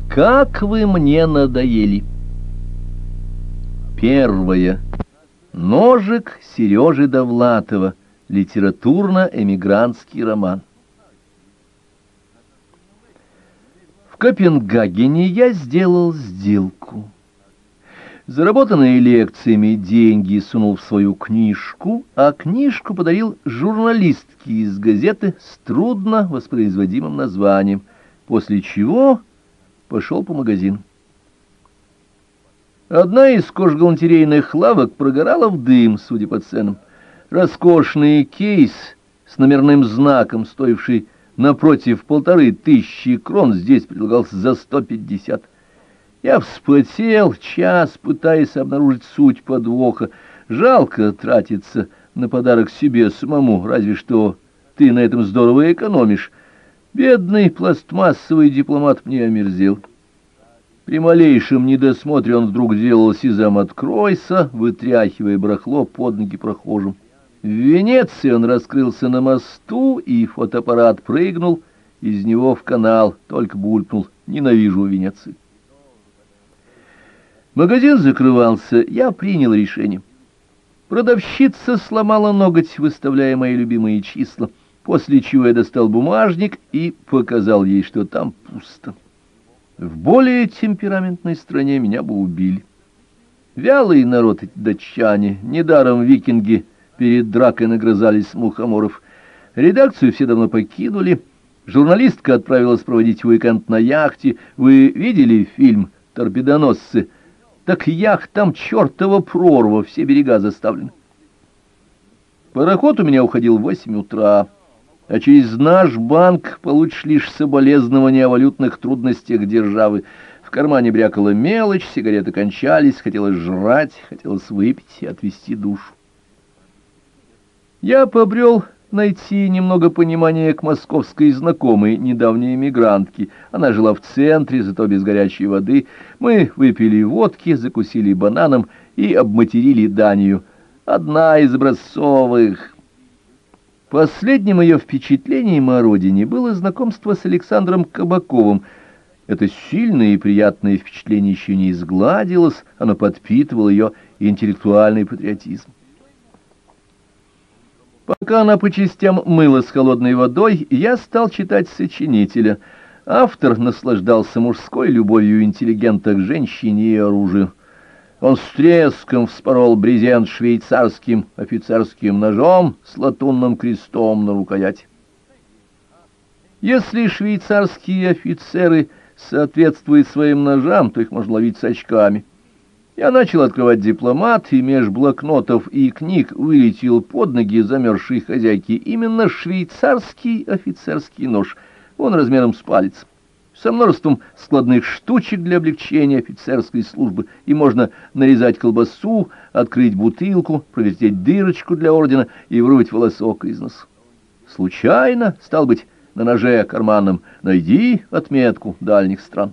Как вы мне надоели. Первое. Ножик Сережи Довлатова. Литературно-эмигрантский роман. В Копенгагене я сделал сделку. Заработанные лекциями деньги сунул в свою книжку, а книжку подарил журналистке из газеты с трудно воспроизводимым названием, после чего пошел по магазинам. Одна из кожгалантерейных лавок прогорала в дым, судя по ценам. Роскошный кейс с номерным знаком, стоивший напротив 1500 крон, здесь предлагался за 150. Я вспотел час, пытаясь обнаружить суть подвоха. Жалко тратиться на подарок себе самому, разве что ты на этом здорово экономишь. Бедный пластмассовый дипломат мне омерзел. При малейшем недосмотре он вдруг делал «Сезам, откройся», вытряхивая барахло под ноги прохожим. В Венеции он раскрылся на мосту, и фотоаппарат прыгнул из него в канал, только булькнул: «Ненавижу Венецию». Магазин закрывался, я принял решение. Продавщица сломала ноготь, выставляя мои любимые числа, после чего я достал бумажник и показал ей, что там пусто. В более темпераментной стране меня бы убили. Вялый народ эти датчане, недаром викинги перед дракой нагрызались мухоморов. Редакцию все давно покинули. Журналистка отправилась проводить уикенд на яхте. Вы видели фильм «Торпедоносцы»? Так яхт там чертова прорва, все берега заставлены. Пароход у меня уходил в 8 утра, а через наш банк получишь лишь соболезнования о валютных трудностях державы. В кармане брякала мелочь, сигареты кончались, хотелось жрать, хотелось выпить и отвести душу. Я побрел найти немного понимания к московской знакомой, недавней эмигрантке. Она жила в центре, зато без горячей воды. Мы выпили водки, закусили бананом и обматерили Данию. Одна из образцовых. Последним ее впечатлением о родине было знакомство с Александром Кабаковым. Это сильное и приятное впечатление еще не изгладилось, оно подпитывало ее интеллектуальный патриотизм. Пока она по частям мыла с холодной водой, я стал читать сочинителя. Автор наслаждался мужской любовью интеллигента к женщине и оружию. Он с треском вспорол брезент швейцарским офицерским ножом с латунным крестом на рукояти. Если швейцарские офицеры соответствуют своим ножам, то их можно ловить с очками. Я начал открывать дипломат, и меж блокнотов и книг вылетел под ноги замерзшей хозяйки именно швейцарский офицерский нож. Он размером с палец, со множеством складных штучек для облегчения офицерской службы, и можно нарезать колбасу, открыть бутылку, провертеть дырочку для ордена и вырвать волосок из носа. Случайно, стал быть, на ноже карманном найди отметку дальних стран.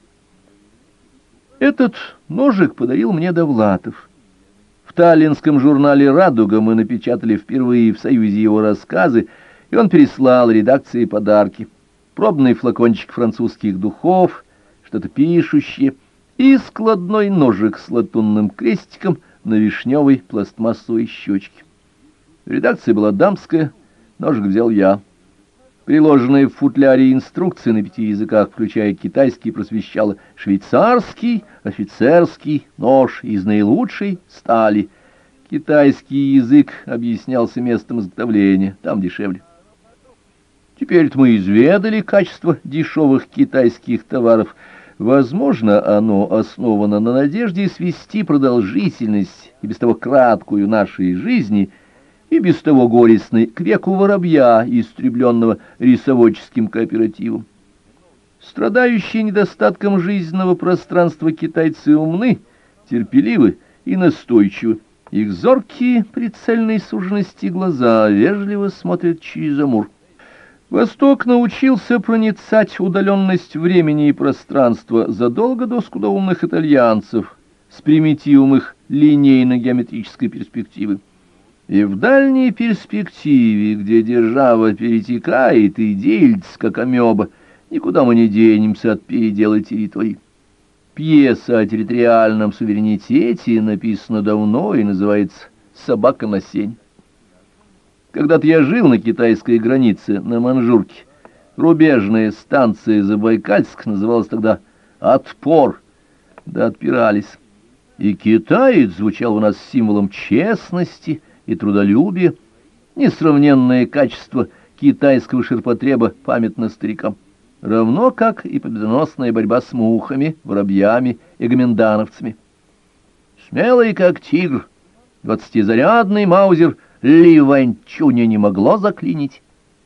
Этот ножик подарил мне Довлатов. В таллинском журнале «Радуга» мы напечатали впервые в Союзе его рассказы, и он переслал редакции подарки. Пробный флакончик французских духов, что-то пишущее, и складной ножик с латунным крестиком на вишневой пластмассовой щечке. Редакция была дамская, ножик взял я. Приложенные в футляре инструкции на 5 языках, включая китайский, просвещало: швейцарский офицерский нож из наилучшей стали. Китайский язык объяснялся местом изготовления, там дешевле. Теперь-то мы изведали качество дешевых китайских товаров. Возможно, оно основано на надежде свести продолжительность и без того краткую нашей жизни и без того горестной к веку воробья, истребленного рисоводческим кооперативом. Страдающие недостатком жизненного пространства китайцы умны, терпеливы и настойчивы. Их зоркие, прицельной суженности глаза вежливо смотрят через амур. Восток научился проницать удаленность времени и пространства задолго до скудоумных итальянцев с примитивом их линейно-геометрической перспективы. И в дальней перспективе, где держава перетекает и делится, как амеба, Никуда мы не денемся от передела территорий. Пьеса о территориальном суверенитете написана давно и называется «Собака на сене». Когда-то я жил на китайской границе, на Манчжурке. Рубежная станция Забайкальск называлась тогда «Отпор». Да отпирались. И китаец звучал у нас символом честности и трудолюбия, несравненное качество китайского ширпотреба памятно старикам, равно как и победоносная борьба с мухами, воробьями и гоминдановцами. Смелый как тигр, 20-зарядный маузер Ли Ваньчуня не могло заклинить.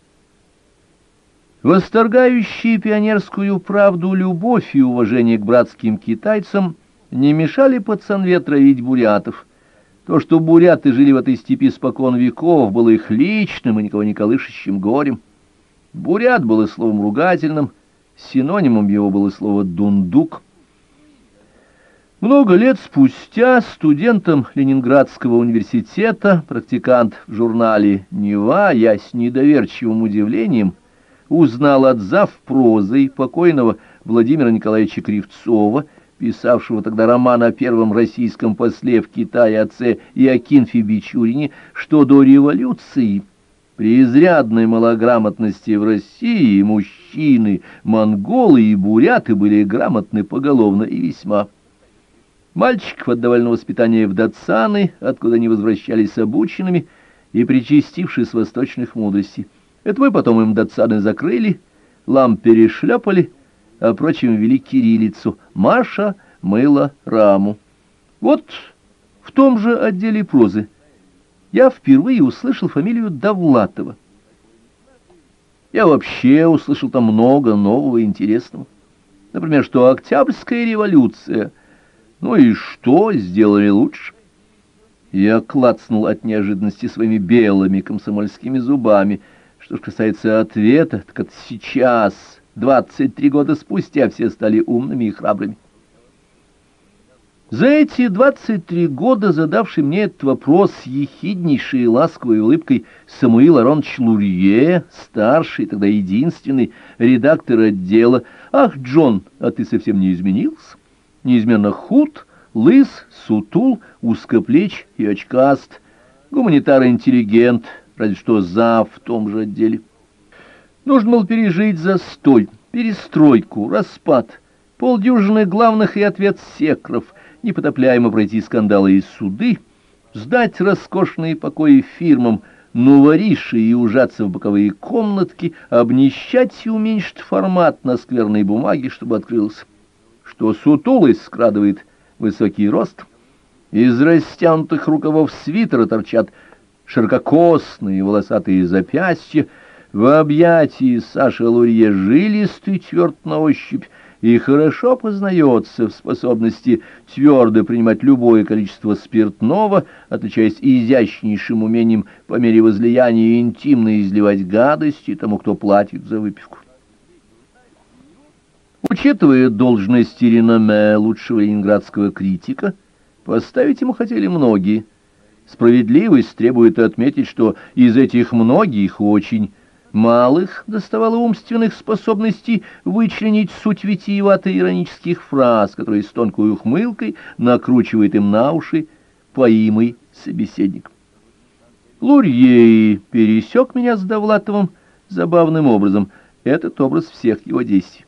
Восторгающие пионерскую правду любовь и уважение к братским китайцам не мешали пацанве травить бурятов. То, что буряты жили в этой степи спокон веков, было их личным и никого не колышащим горем. Бурят было словом ругательным, синонимом его было слово «дундук». Много лет спустя студентом Ленинградского университета, практикант в журнале «Нева», я с недоверчивым удивлением узнал от завпрозой покойного Владимира Николаевича Кривцова, писавшего тогда роман о первом российском после в Китае отце Иокинфе Бичурине, что до революции при изрядной малограмотности в России мужчины, монголы и буряты были грамотны поголовно и весьма. Мальчиков отдавали на воспитание в датсаны, откуда они возвращались обученными и причастившись восточных мудростей. Это мы потом им датсаны закрыли, лам перешлепали, а прочим ввели кириллицу. Маша мыла раму. Вот в том же отделе прозы я впервые услышал фамилию Довлатова. Я вообще услышал там много нового и интересного. Например, что Октябрьская революция, ну и что сделали лучше. Я клацнул от неожиданности своими белыми комсомольскими зубами. Что ж касается ответа, так это сейчас, 23 года спустя, все стали умными и храбрыми. За эти 23 года задавший мне этот вопрос с ехиднейшей и ласковой улыбкой Самуил Аронович Лурье, старший, тогда единственный редактор отдела: «Ах, Джон, а ты совсем не изменился? Неизменно худ, лыс, сутул, узкоплеч и очкаст, гуманитар-интеллигент, разве что зав в том же отделе. Нужно было пережить застой, перестройку, распад, полдюжины главных и ответсекров, непотопляемо пройти скандалы и суды, сдать роскошные покои фирмам, нувориши и ужаться в боковые комнатки, обнищать и уменьшить формат на скверной бумаге, чтобы открылся. Что сутулость скрадывает высокий рост, из растянутых рукавов свитера торчат ширококосные волосатые запястья, в объятии Саши Лурье жилистый, тверд на ощупь, и хорошо познается в способности твердо принимать любое количество спиртного, отличаясь изящнейшим умением по мере возлияния интимно изливать гадости тому, кто платит за выпивку. Учитывая должность и реноме лучшего ленинградского критика, поставить ему хотели многие. Справедливость требует отметить, что из этих многих очень малых доставало умственных способностей вычленить суть витиевато-иронических фраз, которые с тонкой ухмылкой накручивает им на уши поимый собеседник. Лурье пересек меня с Довлатовым забавным образом. Этот образ всех его действий.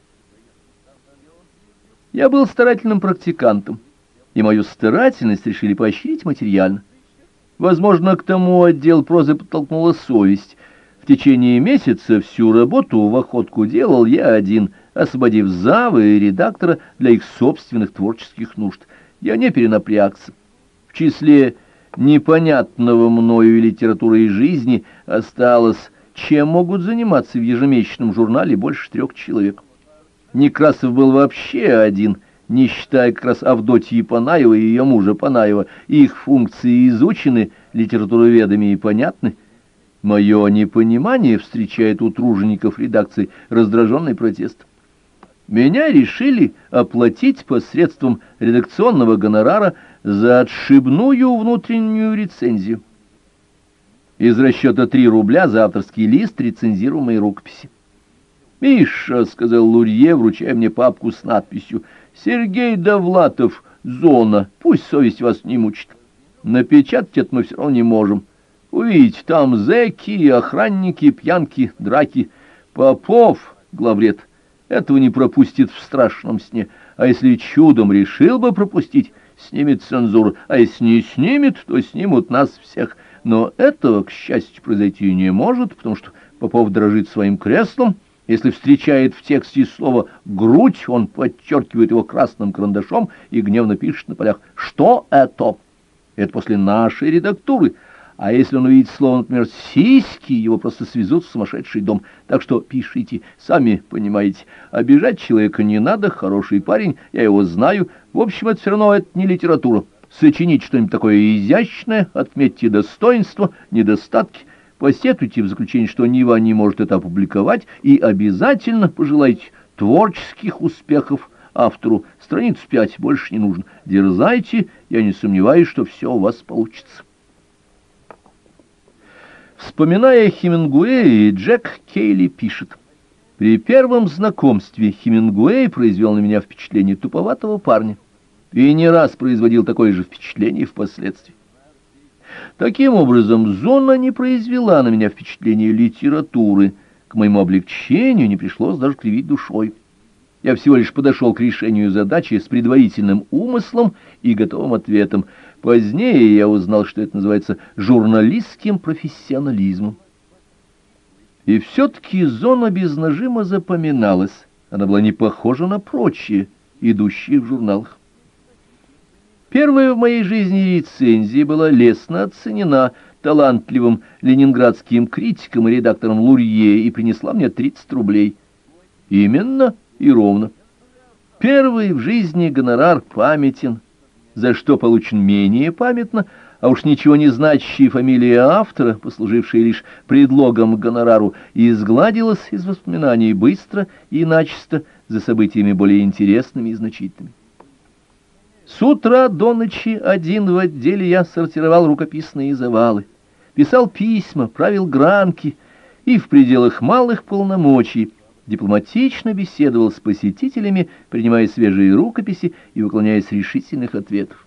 Я был старательным практикантом, и мою старательность решили поощрить материально. Возможно, к тому отдел прозы подтолкнула совесть. В течение месяца всю работу в охотку делал я один, освободив зава и редактора для их собственных творческих нужд. Я не перенапрягся. В числе непонятного мною литературы и жизни осталось, чем могут заниматься в ежемесячном журнале больше 3 человек. Некрасов был вообще один, не считая как раз Авдотьи Панаева и ее мужа Панаева. Их функции изучены литературоведами и понятны. Мое непонимание встречает у тружеников редакции раздраженный протест. Меня решили оплатить посредством редакционного гонорара за отшибную внутреннюю рецензию. Из расчета 3 рубля за авторский лист рецензируемой рукописи. «Миша», — сказал Лурье, вручая мне папку с надписью, — «Сергей Довлатов, зона, пусть совесть вас не мучит. Напечатать это мы все равно не можем. Увидите, там зэки, охранники, пьянки, драки. Попов, главред, этого не пропустит в страшном сне, а если чудом решил бы пропустить, снимет цензуру, а если не снимет, то снимут нас всех. Но этого, к счастью, произойти не может, потому что Попов дрожит своим креслом. Если встречает в тексте слово «грудь», он подчеркивает его красным карандашом и гневно пишет на полях «Что это?». Это после нашей редактуры. А если он увидит слово, например, «сиськи», его просто свезут в сумасшедший дом. Так что пишите, сами понимаете. Обижать человека не надо, хороший парень, я его знаю. В общем, это все равно это не литература. Сочинить что-нибудь такое изящное, отметьте достоинства, недостатки. Посетуйте в заключение, что Нева не может это опубликовать, и обязательно пожелайте творческих успехов автору. Страниц 5 больше не нужно. Дерзайте, я не сомневаюсь, что все у вас получится. Вспоминая Хемингуэя, Джек Кейли пишет: «При первом знакомстве Хемингуэй произвел на меня впечатление туповатого парня, и не раз производил такое же впечатление впоследствии. Таким образом, «Зона» не произвела на меня впечатление литературы. К моему облегчению не пришлось даже кривить душой. Я всего лишь подошел к решению задачи с предварительным умыслом и готовым ответом. Позднее я узнал, что это называется журналистским профессионализмом. И все-таки «Зона» без нажима запоминалась. Она была не похожа на прочие, идущие в журналах. Первая в моей жизни рецензия была лестно оценена талантливым ленинградским критиком и редактором Лурье и принесла мне 30 рублей. Именно и ровно. Первый в жизни гонорар памятен, за что получен менее памятно, а уж ничего не значащая фамилия автора, послужившая лишь предлогом к гонорару, изгладилась из воспоминаний быстро и начисто за событиями более интересными и значительными. С утра до ночи один в отделе я сортировал рукописные завалы, писал письма, правил гранки и в пределах малых полномочий дипломатично беседовал с посетителями, принимая свежие рукописи и уклоняясь решительных ответов.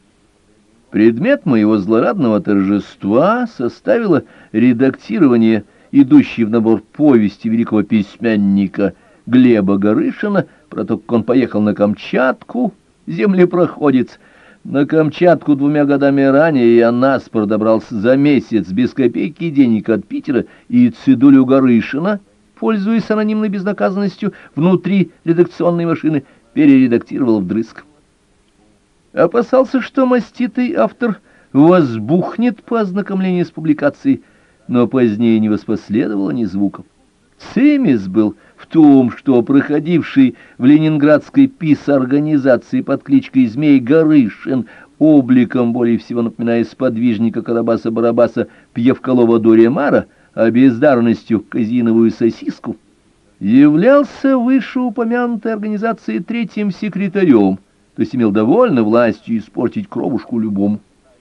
Предмет моего злорадного торжества составило редактирование идущей в набор повести великого письменника Глеба Горышина про то, как он поехал на Камчатку, землепроходец. На Камчатку 2 годами ранее я наспор добрался за месяц без копейки денег от Питера, и цедулю Горышина, пользуясь анонимной безнаказанностью внутри редакционной машины, перередактировал вдрызг. Опасался, что маститый автор возбухнет по ознакомлению с публикацией, но позднее не воспоследовало ни звука. Цимис был в том, что проходивший в ленинградской писарганизации под кличкой Змей Горышин, обликом более всего напоминая сподвижника Карабаса-Барабаса Пьевкалова Дуремара, а бездарностью казиновую сосиску, являлся вышеупомянутой организацией 3-м секретарем, то есть имел довольно властью испортить кровушку любому.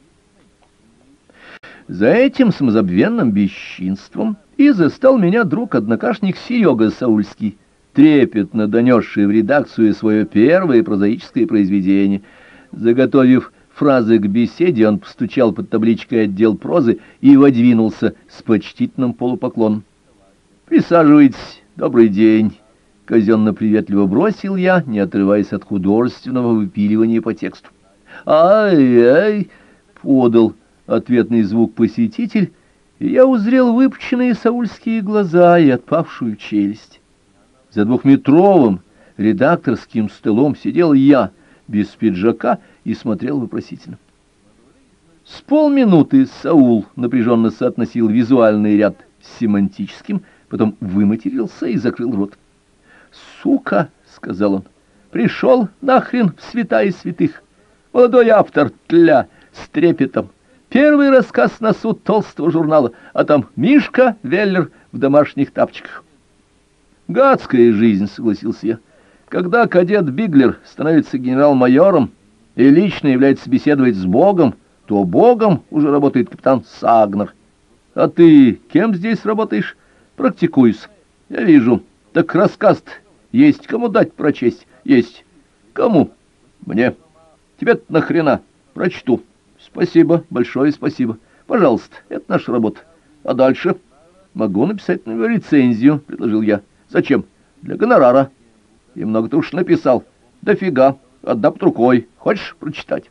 За этим самозабвенным бесчинством и застал меня друг-однокашник Серега Саульский, трепетно донесший в редакцию свое первое прозаическое произведение. Заготовив фразы к беседе, он постучал под табличкой «Отдел прозы» и водвинулся с почтительным полупоклоном. «Присаживайтесь, добрый день», — казенно-приветливо бросил я, не отрываясь от художественного выпиливания по тексту. «Ай-ай!» — подал ответный звук посетитель, и я узрел выпученные саульские глаза и отпавшую челюсть. За 2-метровым редакторским столом сидел я, без пиджака, и смотрел вопросительно. С полминуты Саул напряженно соотносил визуальный ряд с семантическим, потом выматерился и закрыл рот. «Сука!» — сказал он. «Пришел нахрен в святая святых! Молодой автор, тля, с трепетом! Первый рассказ на суд толстого журнала, а там Мишка Веллер в домашних тапочках». «Гадская жизнь», — согласился я. «Когда кадет Биглер становится генерал-майором и лично является беседовать с Богом, то Богом уже работает капитан Сагнер. А ты кем здесь работаешь?» «Практикуюсь. Я вижу. Так рассказ есть кому дать прочесть? Есть. Кому? Мне. Тебе-то нахрена? Прочту. Спасибо, большое спасибо. Пожалуйста, это наша работа. А дальше? Могу написать на него рецензию, предложил я. Зачем? Для гонорара. И много ты уж написал. Дофига. Отдам под рукой. Хочешь прочитать?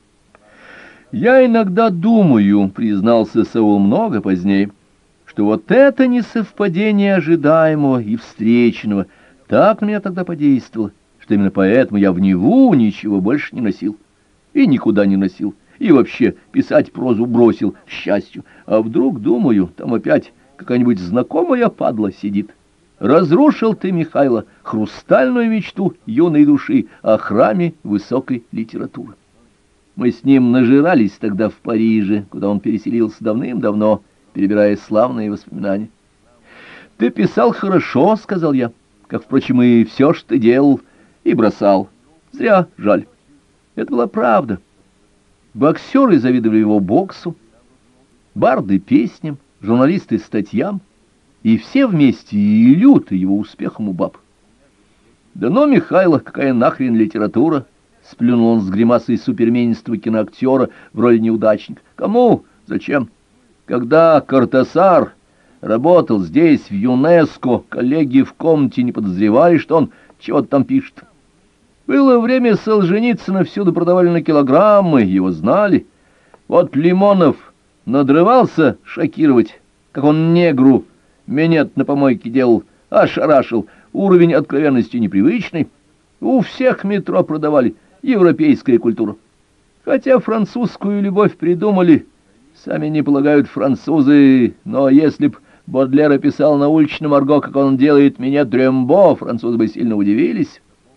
Я иногда думаю, признался Саул много позднее, что вот это несовпадение ожидаемого и встреченного так на меня тогда подействовало, что именно поэтому я в Неву ничего больше не носил. И никуда не носил. И вообще писать прозу бросил, к счастью. А вдруг, думаю, там опять какая-нибудь знакомая падла сидит. Разрушил ты, Михайло, хрустальную мечту юной души о храме высокой литературы. Мы с ним нажирались тогда в Париже, куда он переселился давным-давно, перебирая славные воспоминания. «Ты писал хорошо», — сказал я, — «как, впрочем, и все, что ты делал, и бросал. Зря, жаль». Это была правда. Боксеры завидовали его боксу, барды песням, журналисты статьям, и все вместе и люты его успехом у баб. «Да ну, Михайло, какая нахрен литература!» — сплюнул он с гримасой суперменства киноактера в роли неудачника. «Кому? Зачем? Когда Кортасар работал здесь, в ЮНЕСКО, коллеги в комнате не подозревали, что он чего-то там пишет. Было время, Солженицына всюду продавали на килограммы, его знали. Вот Лимонов надрывался шокировать, как он негру минет на помойке делал, ошарашил, уровень откровенности непривычный. У всех метро продавали, европейская культура. Хотя французскую любовь придумали, сами не полагают французы, но если б Бодлер описал на уличном арго, как он делает минет Рембо, французы бы сильно удивились.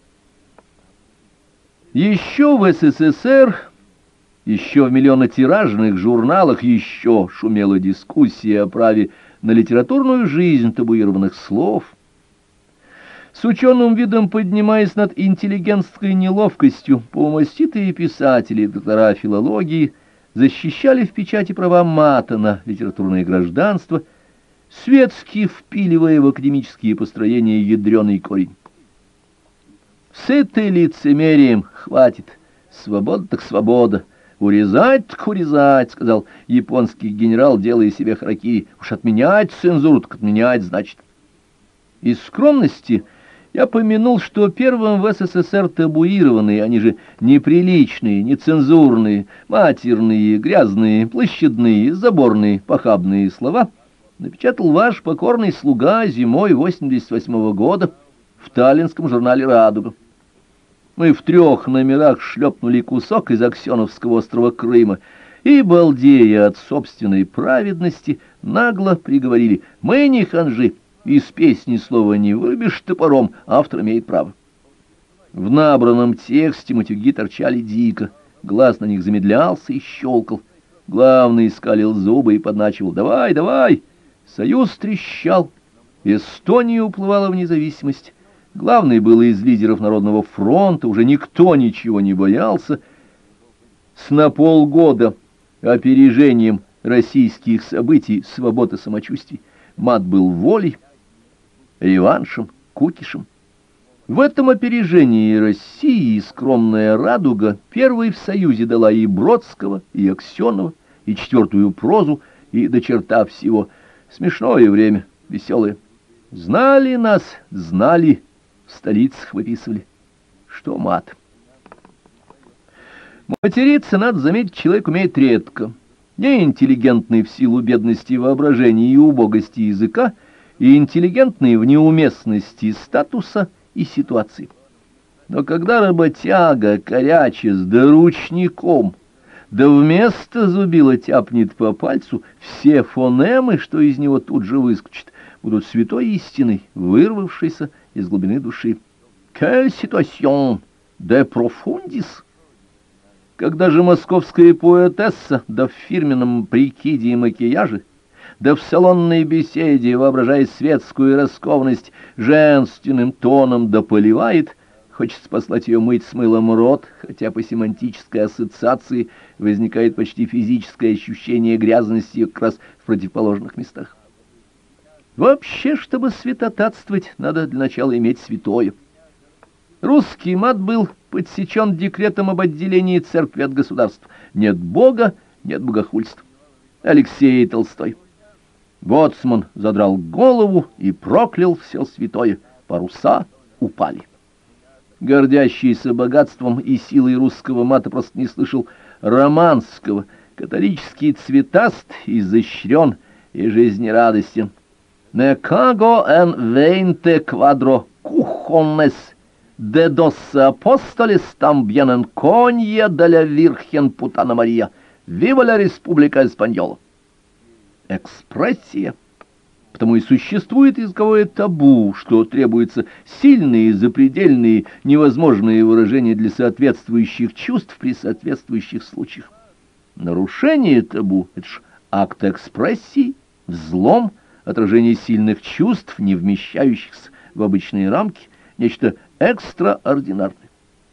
Еще в СССР, еще в миллионотиражных журналах еще шумела дискуссия о праве на литературную жизнь табуированных слов. С ученым видом поднимаясь над интеллигентской неловкостью, полумаститые писатели и доктора филологии защищали в печати права мата на литературное гражданство, светски впиливая в академические построения ядреный корень. Сытый лицемерием хватит. Свобода так свобода. Урезать так урезать, сказал японский генерал, делая себе харакири. Уж отменять цензуру, так отменять, значит. Из скромности я помянул, что первым в СССР табуированные, они же неприличные, нецензурные, матерные, грязные, площадные, заборные, похабные слова напечатал ваш покорный слуга зимой 88-го года в таллинском журнале «Радуга». Мы в 3 номерах шлепнули кусок из Аксеновского острова Крыма и, балдея от собственной праведности, нагло приговорили: мы не ханжи, из песни слова не вырубишь топором, автор имеет право. В набранном тексте матюги торчали дико, глаз на них замедлялся и щелкал. Главный скалил зубы и подначивал: давай, давай! Союз трещал, Эстония уплывала в независимость. Главный был из лидеров Народного фронта, уже никто ничего не боялся. С на полгода опережением российских событий, свобода самочувствий, мат был волей, реваншем, кукишем. В этом опережении России скромная «Радуга» первой в Союзе дала и Бродского, и Аксенова, и 4-ю прозу, и до черта всего. Смешное время, веселое. Знали нас, знали, в столицах выписывали. Что мат? Материться, надо заметить, человек умеет редко. Неинтеллигентный в силу бедности воображения и убогости языка, и интеллигентный в неуместности статуса и ситуации. Но когда работяга, корячец, да ручником, да вместо зубила тяпнет по пальцу, все фонемы, что из него тут же выскочат, будут святой истиной, вырвавшейся из глубины души. «Quelle situation de profundis!» Когда же московская поэтесса, да в фирменном прикиде и макияже, да в салонной беседе, воображая светскую раскованность, женственным тоном да поливает, хочется послать ее мыть с мылом рот, хотя по семантической ассоциации возникает почти физическое ощущение грязности ее как раз в противоположных местах. Вообще, чтобы святотатствовать, надо для начала иметь святое. Русский мат был подсечен декретом об отделении церкви от государства. Нет Бога, нет богохульства. Алексей Толстой. Боцман задрал голову и проклял все святое. Паруса упали. Гордящийся богатством и силой русского мата просто не слышал романского. Католический цветаст, изощрен и жизнерадостен. «Не каго эн вейнте квадро кухоннес de dos apóstoles también en Coña de la Virgen Putana Мария. Viva la Республика Эспаньола!» Экспрессия. Потому и существует языковое табу, что требуются сильные, запредельные, невозможные выражения для соответствующих чувств при соответствующих случаях. Нарушение табу — это ж акт экспрессии, взлом, отражение сильных чувств, не вмещающихся в обычные рамки, нечто экстраординарное.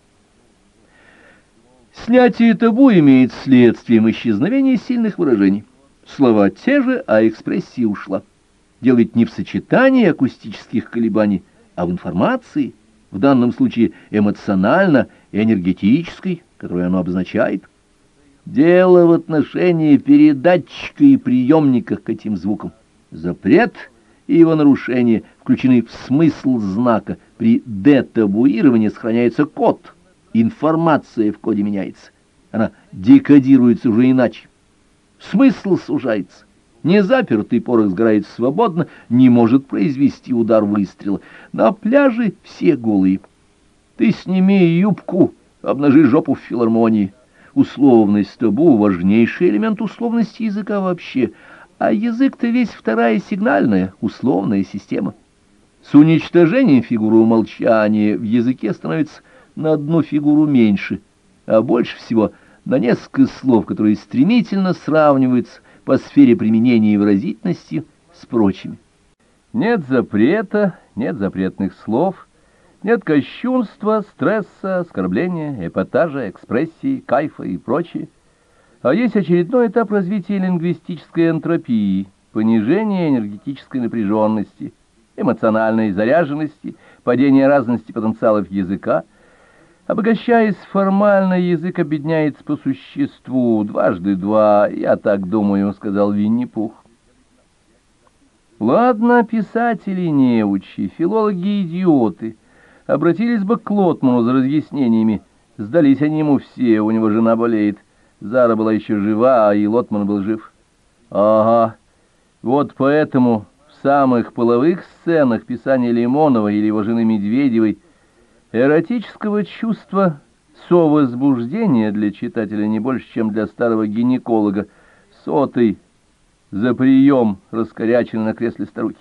Снятие табу имеет следствием исчезновение сильных выражений. Слова те же, а экспрессия ушла. Дело ведь не в сочетании акустических колебаний, а в информации, в данном случае эмоционально и энергетической, которую оно обозначает. Дело в отношении передатчика и приемника к этим звукам. Запрет и его нарушение включены в смысл знака. При детабуировании сохраняется код. Информация в коде меняется. Она декодируется уже иначе. Смысл сужается. Незапертый порох сгорает свободно, не может произвести удар выстрела. На пляже все голые. Ты сними юбку, обнажи жопу в филармонии. Условность табу — важнейший элемент условности языка вообще. А язык-то весь вторая сигнальная, условная система. С уничтожением фигуры умолчания в языке становится на одну фигуру меньше, а больше всего на несколько слов, которые стремительно сравниваются по сфере применения и выразительности с прочими. Нет запрета, нет запретных слов, нет кощунства, стресса, оскорбления, эпатажа, экспрессии, кайфа и прочее. А есть очередной этап развития лингвистической энтропии, понижения энергетической напряженности, эмоциональной заряженности, падения разности потенциалов языка. Обогащаясь формально, язык обедняется по существу. Дважды два, я так думаю, — сказал Винни-Пух. Ладно, писатели неучи, филологи-идиоты обратились бы к Лотману за разъяснениями. Сдались они ему все, у него жена болеет. Зара была еще жива, а и Лотман был жив. Ага, вот поэтому в самых половых сценах писания Лимонова или его жены Медведевой эротического чувства совозбуждения для читателя не больше, чем для старого гинеколога, сотый за прием раскоряченный на кресле старухи.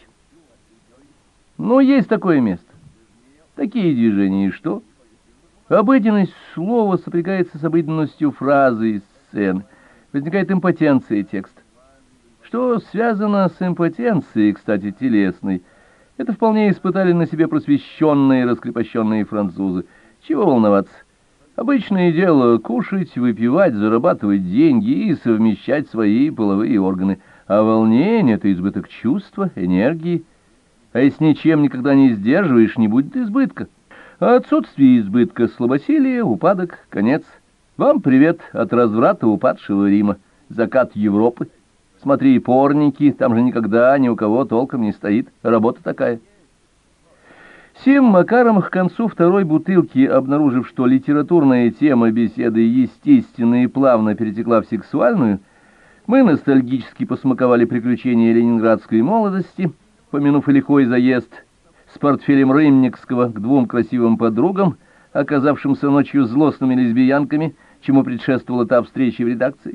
Ну, есть такое место. Такие движения, и что? Обыденность слова сопрягается с обыденностью фразы и сцены. Возникает импотенция текста. Что связано с импотенцией, кстати, телесной, это вполне испытали на себе просвещенные, раскрепощенные французы. Чего волноваться? Обычное дело — кушать, выпивать, зарабатывать деньги и совмещать свои половые органы. А волнение — это избыток чувства, энергии. А если ничем никогда не сдерживаешь, не будет избытка. А отсутствие избытка — слабосилие, упадок, конец. Вам привет от разврата упадшего Рима, закат Европы. Смотри, порники, там же никогда ни у кого толком не стоит. Работа такая. Сим макаром к концу второй бутылки, обнаружив, что литературная тема беседы естественно и плавно перетекла в сексуальную, мы ностальгически посмаковали приключения ленинградской молодости, помянув и лихой заезд с портфелем Рымникского к двум красивым подругам, оказавшимся ночью злостными лесбиянками, чему предшествовал этап встречи в редакции.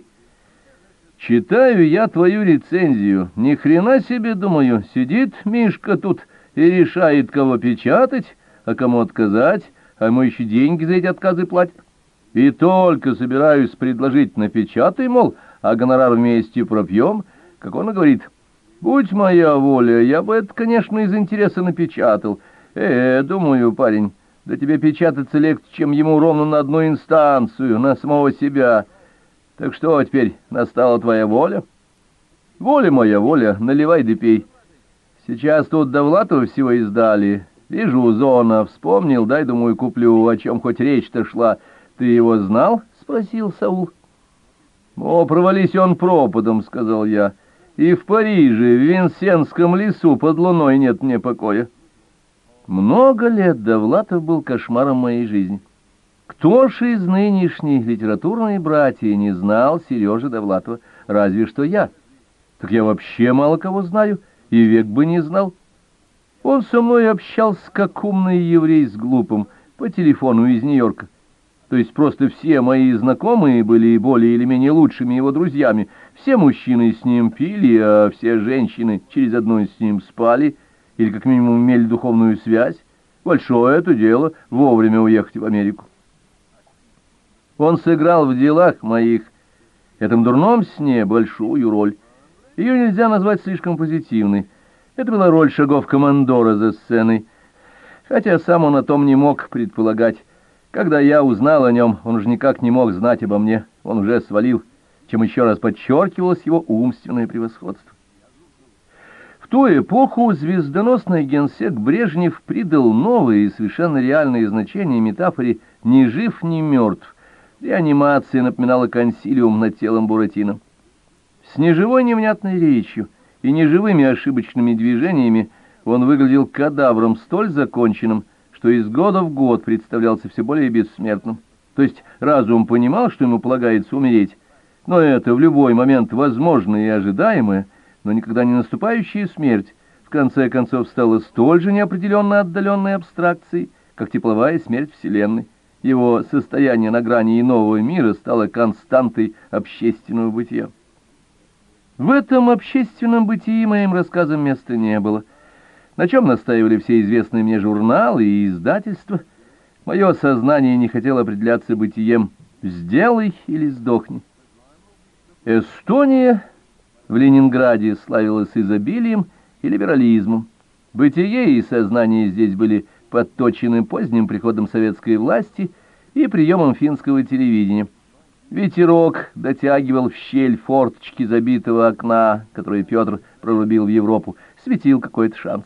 Читаю я твою рецензию. Ни хрена себе, думаю, сидит Мишка тут и решает, кого печатать, а кому отказать, а ему еще деньги за эти отказы платят. И только собираюсь предложить напечатай, мол, а гонорар вместе пропьем, как он и говорит: будь моя воля, я бы это, конечно, из интереса напечатал. Думаю, парень, да тебе печататься легче, чем ему ровно на одну инстанцию, на самого себя. Так что теперь настала твоя воля? Воля моя, воля, наливай да пей. Сейчас тут Довлатова всего издали. Вижу, Зона, вспомнил, дай, думаю, куплю, о чем хоть речь-то шла. Ты его знал? — спросил Саул. — О, провались он пропадом, — сказал я. И в Париже, в Винсентском лесу под луной нет мне покоя. Много лет Довлатов был кошмаром моей жизни. Кто ж из нынешней литературной братьи не знал Сережи Довлатова? Разве что я. Так я вообще мало кого знаю, и век бы не знал. Он со мной общался, как умный еврей с глупым, по телефону из Нью-Йорка. То есть просто все мои знакомые были более или менее лучшими его друзьями. Все мужчины с ним пили, а все женщины через одну с ним спали, или как минимум имели духовную связь. Большое это дело — вовремя уехать в Америку. Он сыграл в делах моих, этом дурном сне, большую роль. Ее нельзя назвать слишком позитивной. Это была роль шагов-командора за сценой, хотя сам он о том не мог предполагать. Когда я узнал о нем, он уже никак не мог знать обо мне, он уже свалил, чем еще раз подчеркивалось его умственное превосходство. В ту эпоху звездоносный генсек Брежнев придал новые и совершенно реальные значения метафоре «ни жив, ни мертв». Реанимация напоминала консилиум над телом Буратино. С неживой невнятной речью и неживыми ошибочными движениями он выглядел кадавром столь законченным, что из года в год представлялся все более бессмертным. То есть разум понимал, что ему полагается умереть, но это в любой момент возможное и ожидаемое, но никогда не наступающая смерть, в конце концов стала столь же неопределенно отдаленной абстракцией, как тепловая смерть Вселенной. Его состояние на грани иного мира стало константой общественного бытия. В этом общественном бытии моим рассказам места не было, на чем настаивали все известные мне журналы и издательства. Мое сознание не хотело определяться бытием «сделай или сдохни». Эстония в Ленинграде славилась изобилием и либерализмом. Бытие и сознание здесь были подточены поздним приходом советской власти и приемом финского телевидения. Ветерок дотягивал в щель форточки забитого окна, которое Петр прорубил в Европу, светил какой-то шанс.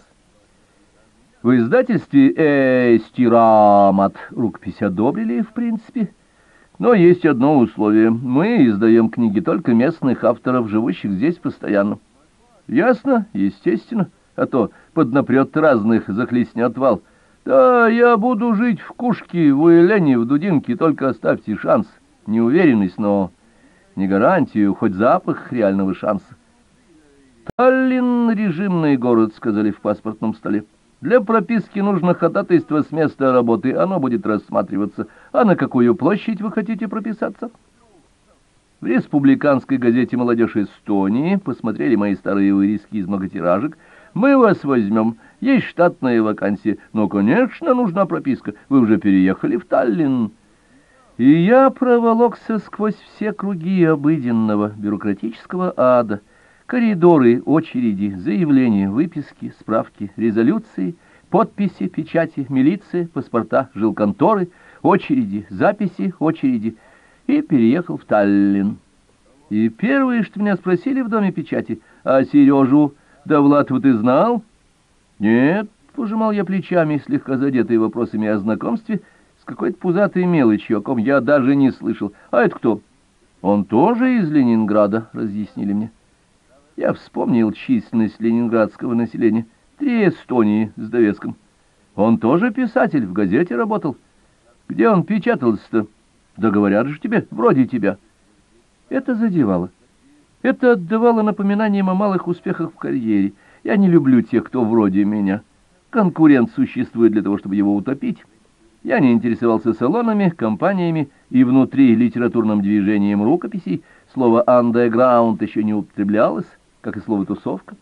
В издательстве «Стирамат» рукопись одобрили, в принципе, но есть одно условие: мы издаем книги только местных авторов, живущих здесь постоянно. Ясно? Естественно, а то поднапрет разных, захлестнет вал. Да, я буду жить в Кушке, в Уэлене, в Дудинке, только оставьте шанс, неуверенность, но не гарантию, хоть запах реального шанса. Таллин — режимный город, сказали в паспортном столе. Для прописки нужно ходатайство с места работы, оно будет рассматриваться. А на какую площадь вы хотите прописаться? В республиканской газете «Молодежь Эстонии» посмотрели мои старые вырезки из многотиражек. Мы вас возьмем, есть штатная вакансия, но, конечно, нужна прописка. Вы уже переехали в Таллин. И я проволокся сквозь все круги обыденного бюрократического ада. Коридоры, очереди, заявления, выписки, справки, резолюции, подписи, печати, милиция, паспорта, жилконторы, очереди, записи, очереди. И переехал в Таллин. И первое, что меня спросили в доме печати: а Сережу Довлатова ты знал? Нет, пожимал я плечами, слегка задетый вопросами о знакомстве с какой-то пузатой мелочью, о ком я даже не слышал. А это кто? Он тоже из Ленинграда, разъяснили мне. Я вспомнил численность ленинградского населения. 3 Эстонии с довеском. Он тоже писатель, в газете работал. Где он печатался-то? Да говорят же тебе, вроде тебя. Это задевало. Это отдавало напоминанием о малых успехах в карьере. Я не люблю тех, кто вроде меня. Конкурент существует для того, чтобы его утопить. Я не интересовался салонами, компаниями и внутри литературным движением рукописей. Слово «андеграунд» еще не употреблялось, как и слово «тусовка».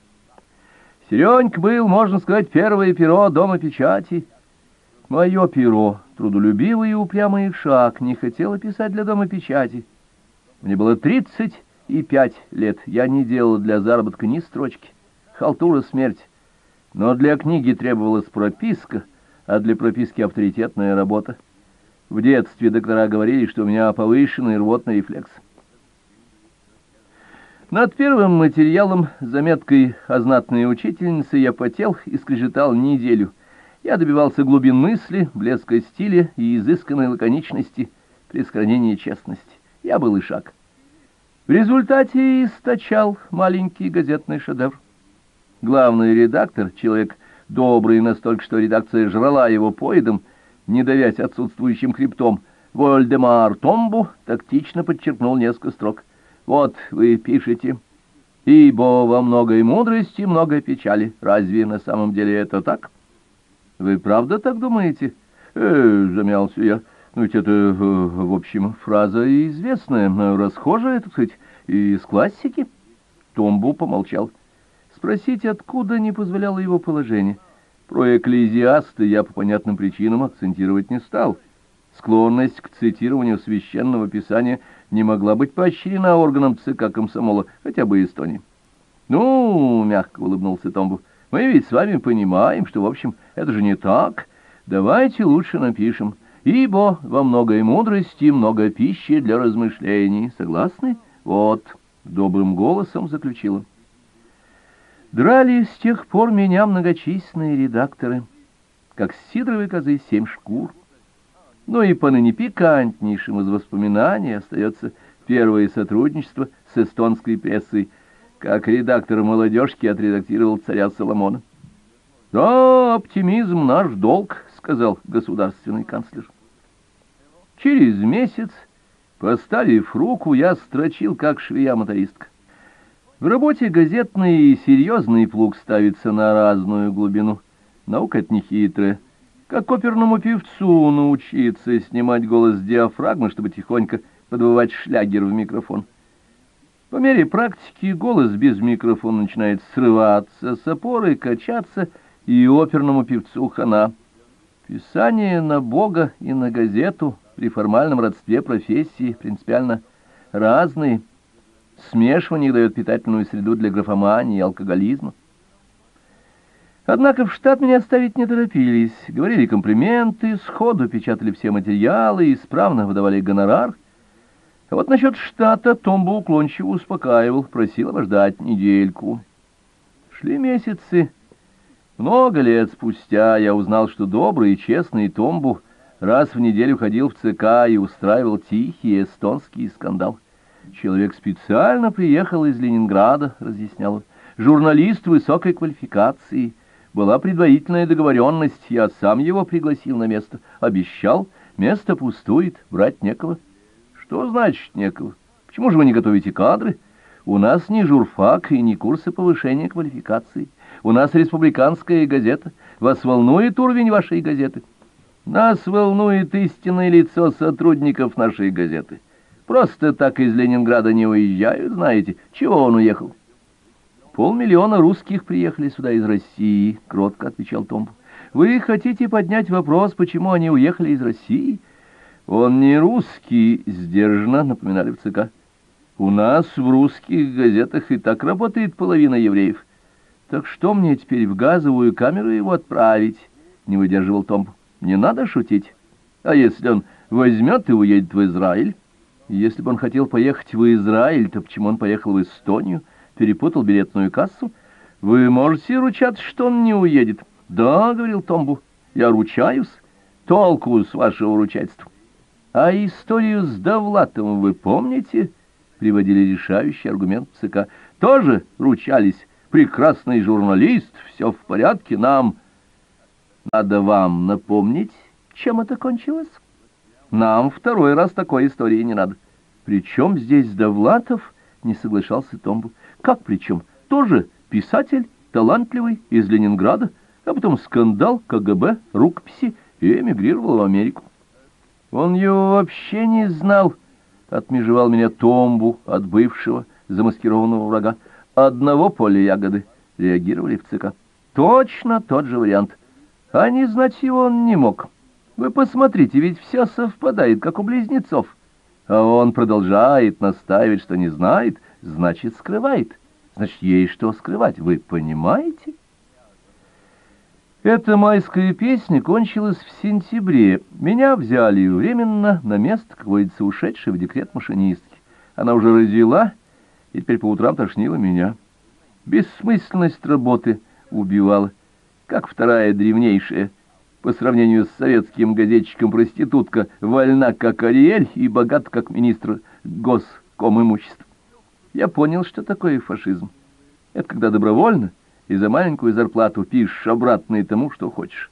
Серенька был, можно сказать, первое перо дома печати. Мое перо, трудолюбивый и упрямый шаг, не хотело писать для дома печати. Мне было 35 лет, я не делал для заработка ни строчки. Халтура смерть. Но для книги требовалась прописка, а для прописки авторитетная работа. В детстве доктора говорили, что у меня повышенный рвотный рефлекс. Над первым материалом, заметкой о знатной учительнице, я потел и скрежетал неделю. Я добивался глубин мысли, блеска стиля и изысканной лаконичности при сохранении честности. Я был ишак. В результате источал маленький газетный шедевр. Главный редактор, человек добрый настолько, что редакция жрала его поедом, не давясь отсутствующим хребтом, Вольдемар Томбу тактично подчеркнул несколько строк. «Вот вы пишете, ибо во многой мудрости, много печали. Разве на самом деле это так?» «Вы правда так думаете?» Замялся я. «Ну ведь это, в общем, фраза известная, расхожая, так сказать, из классики». Томбу помолчал. Спросить, откуда, не позволяло его положение. Про экклезиаста я по понятным причинам акцентировать не стал. Склонность к цитированию священного писания не могла быть поощрена органом ЦК комсомола, хотя бы Эстонии. «Ну, — мягко улыбнулся Томбу, — мы ведь с вами понимаем, что, в общем, это же не так. Давайте лучше напишем, ибо во многой мудрости много пищи для размышлений. Согласны? Вот», — добрым голосом заключила. Драли с тех пор меня многочисленные редакторы, как с сидоровой козы 7 шкур. Но и поныне пикантнейшим из воспоминаний остается первое сотрудничество с эстонской прессой, как редактор «Молодежки» отредактировал «Царя Соломона». «Да, оптимизм наш долг», — сказал государственный канцлер. Через месяц, поставив руку, я строчил, как швея-мотористка. В работе газетной серьезный плуг ставится на разную глубину. Наука — это нехитрая. Как оперному певцу научиться снимать голос диафрагмы, чтобы тихонько подвывать шлягер в микрофон. По мере практики голос без микрофона начинает срываться с опоры, качаться, и оперному певцу хана. Писание на Бога и на газету при формальном родстве профессии принципиально разные. Смешивание дает питательную среду для графомании и алкоголизма. Однако в штат меня ставить не торопились. Говорили комплименты, сходу печатали все материалы, исправно выдавали гонорар. А вот насчет штата Томбу уклончиво успокаивал, просил обождать недельку. Шли месяцы. Много лет спустя я узнал, что добрый и честный Томбу раз в неделю ходил в ЦК и устраивал тихий эстонский скандал. «Человек специально приехал из Ленинграда», — разъяснял он, — «журналист высокой квалификации. Была предварительная договоренность, я сам его пригласил на место. Обещал, место пустует, брать некого». «Что значит некого? Почему же вы не готовите кадры? У нас не журфак и не курсы повышения квалификации. У нас республиканская газета. Вас волнует уровень вашей газеты?» «Нас волнует истинное лицо сотрудников нашей газеты. Просто так из Ленинграда не уезжают, знаете. Чего он уехал?» 500 000 русских приехали сюда из России, — кротко отвечал Томбу. «Вы хотите поднять вопрос, почему они уехали из России?» «Он не русский», — сдержанно напоминали в ЦК. «У нас в русских газетах и так работает половина евреев. Так что мне теперь в газовую камеру его отправить?» — не выдерживал Томбу. «Не надо шутить. А если он возьмет и уедет в Израиль?» «Если бы он хотел поехать в Израиль, то почему он поехал в Эстонию? Перепутал билетную кассу? Вы можете ручаться, что он не уедет?» «Да, — говорил Томбу, — я ручаюсь. Толку с вашего ручательства». «А историю с Довлатовым вы помните?» — приводили решающий аргумент ЦК. «Тоже ручались. Прекрасный журналист, все в порядке, нам...» «Надо вам напомнить, чем это кончилось? Нам второй раз такой истории не надо». «При чем здесь Довлатов?» — не соглашался Томбу. «Как при чем? Тоже писатель, талантливый, из Ленинграда, а потом скандал, КГБ, рукописи, и эмигрировал в Америку». «Он его вообще не знал», — отмежевал меня Томбу от бывшего замаскированного врага. «Одного поля ягоды», — реагировали в ЦК. «Точно тот же вариант. А не знать его он не мог. Вы посмотрите, ведь все совпадает, как у близнецов». А он продолжает настаивать, что не знает, значит, скрывает. Значит, есть что скрывать, вы понимаете? Эта майская песня кончилась в сентябре. Меня взяли временно на место, как говорится, ушедшей в декрет машинистки. Она уже родила, и теперь по утрам тошнило меня. Бессмысленность работы убивала, как вторая древнейшая. По сравнению с советским газетчиком проститутка вольна, как Ариэль, и богата, как министр госкомимущества. Я понял, что такое фашизм. Это когда добровольно и за маленькую зарплату пишешь обратное тому, что хочешь.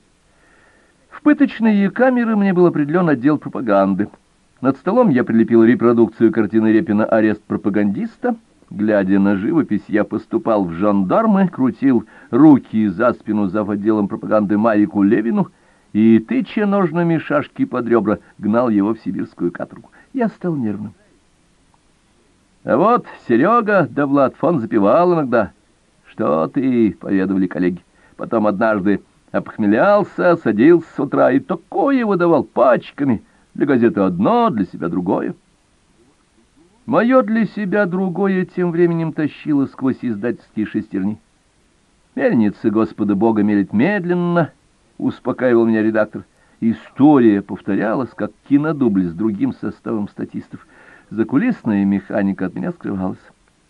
В пыточные камеры мне был определен отдел пропаганды. Над столом я прилепил репродукцию картины Репина «Арест пропагандиста». Глядя на живопись, я поступал в жандармы, крутил руки за спину зав. Отделом пропаганды Марику Левину и, тыча ножными шашки под ребра, гнал его в сибирскую каторгу. Я стал нервным. А вот Серега Довлат фон запевал иногда. «Что ты?» — поведовали коллеги. Потом однажды обхмелялся, садился с утра и такое выдавал пачками. Для газеты одно, для себя другое. Мое для себя другое тем временем тащило сквозь издательские шестерни. «Мельница Господа Бога мелет медленно», — успокаивал меня редактор. История повторялась, как кинодубль с другим составом статистов. Закулисная механика от меня скрывалась.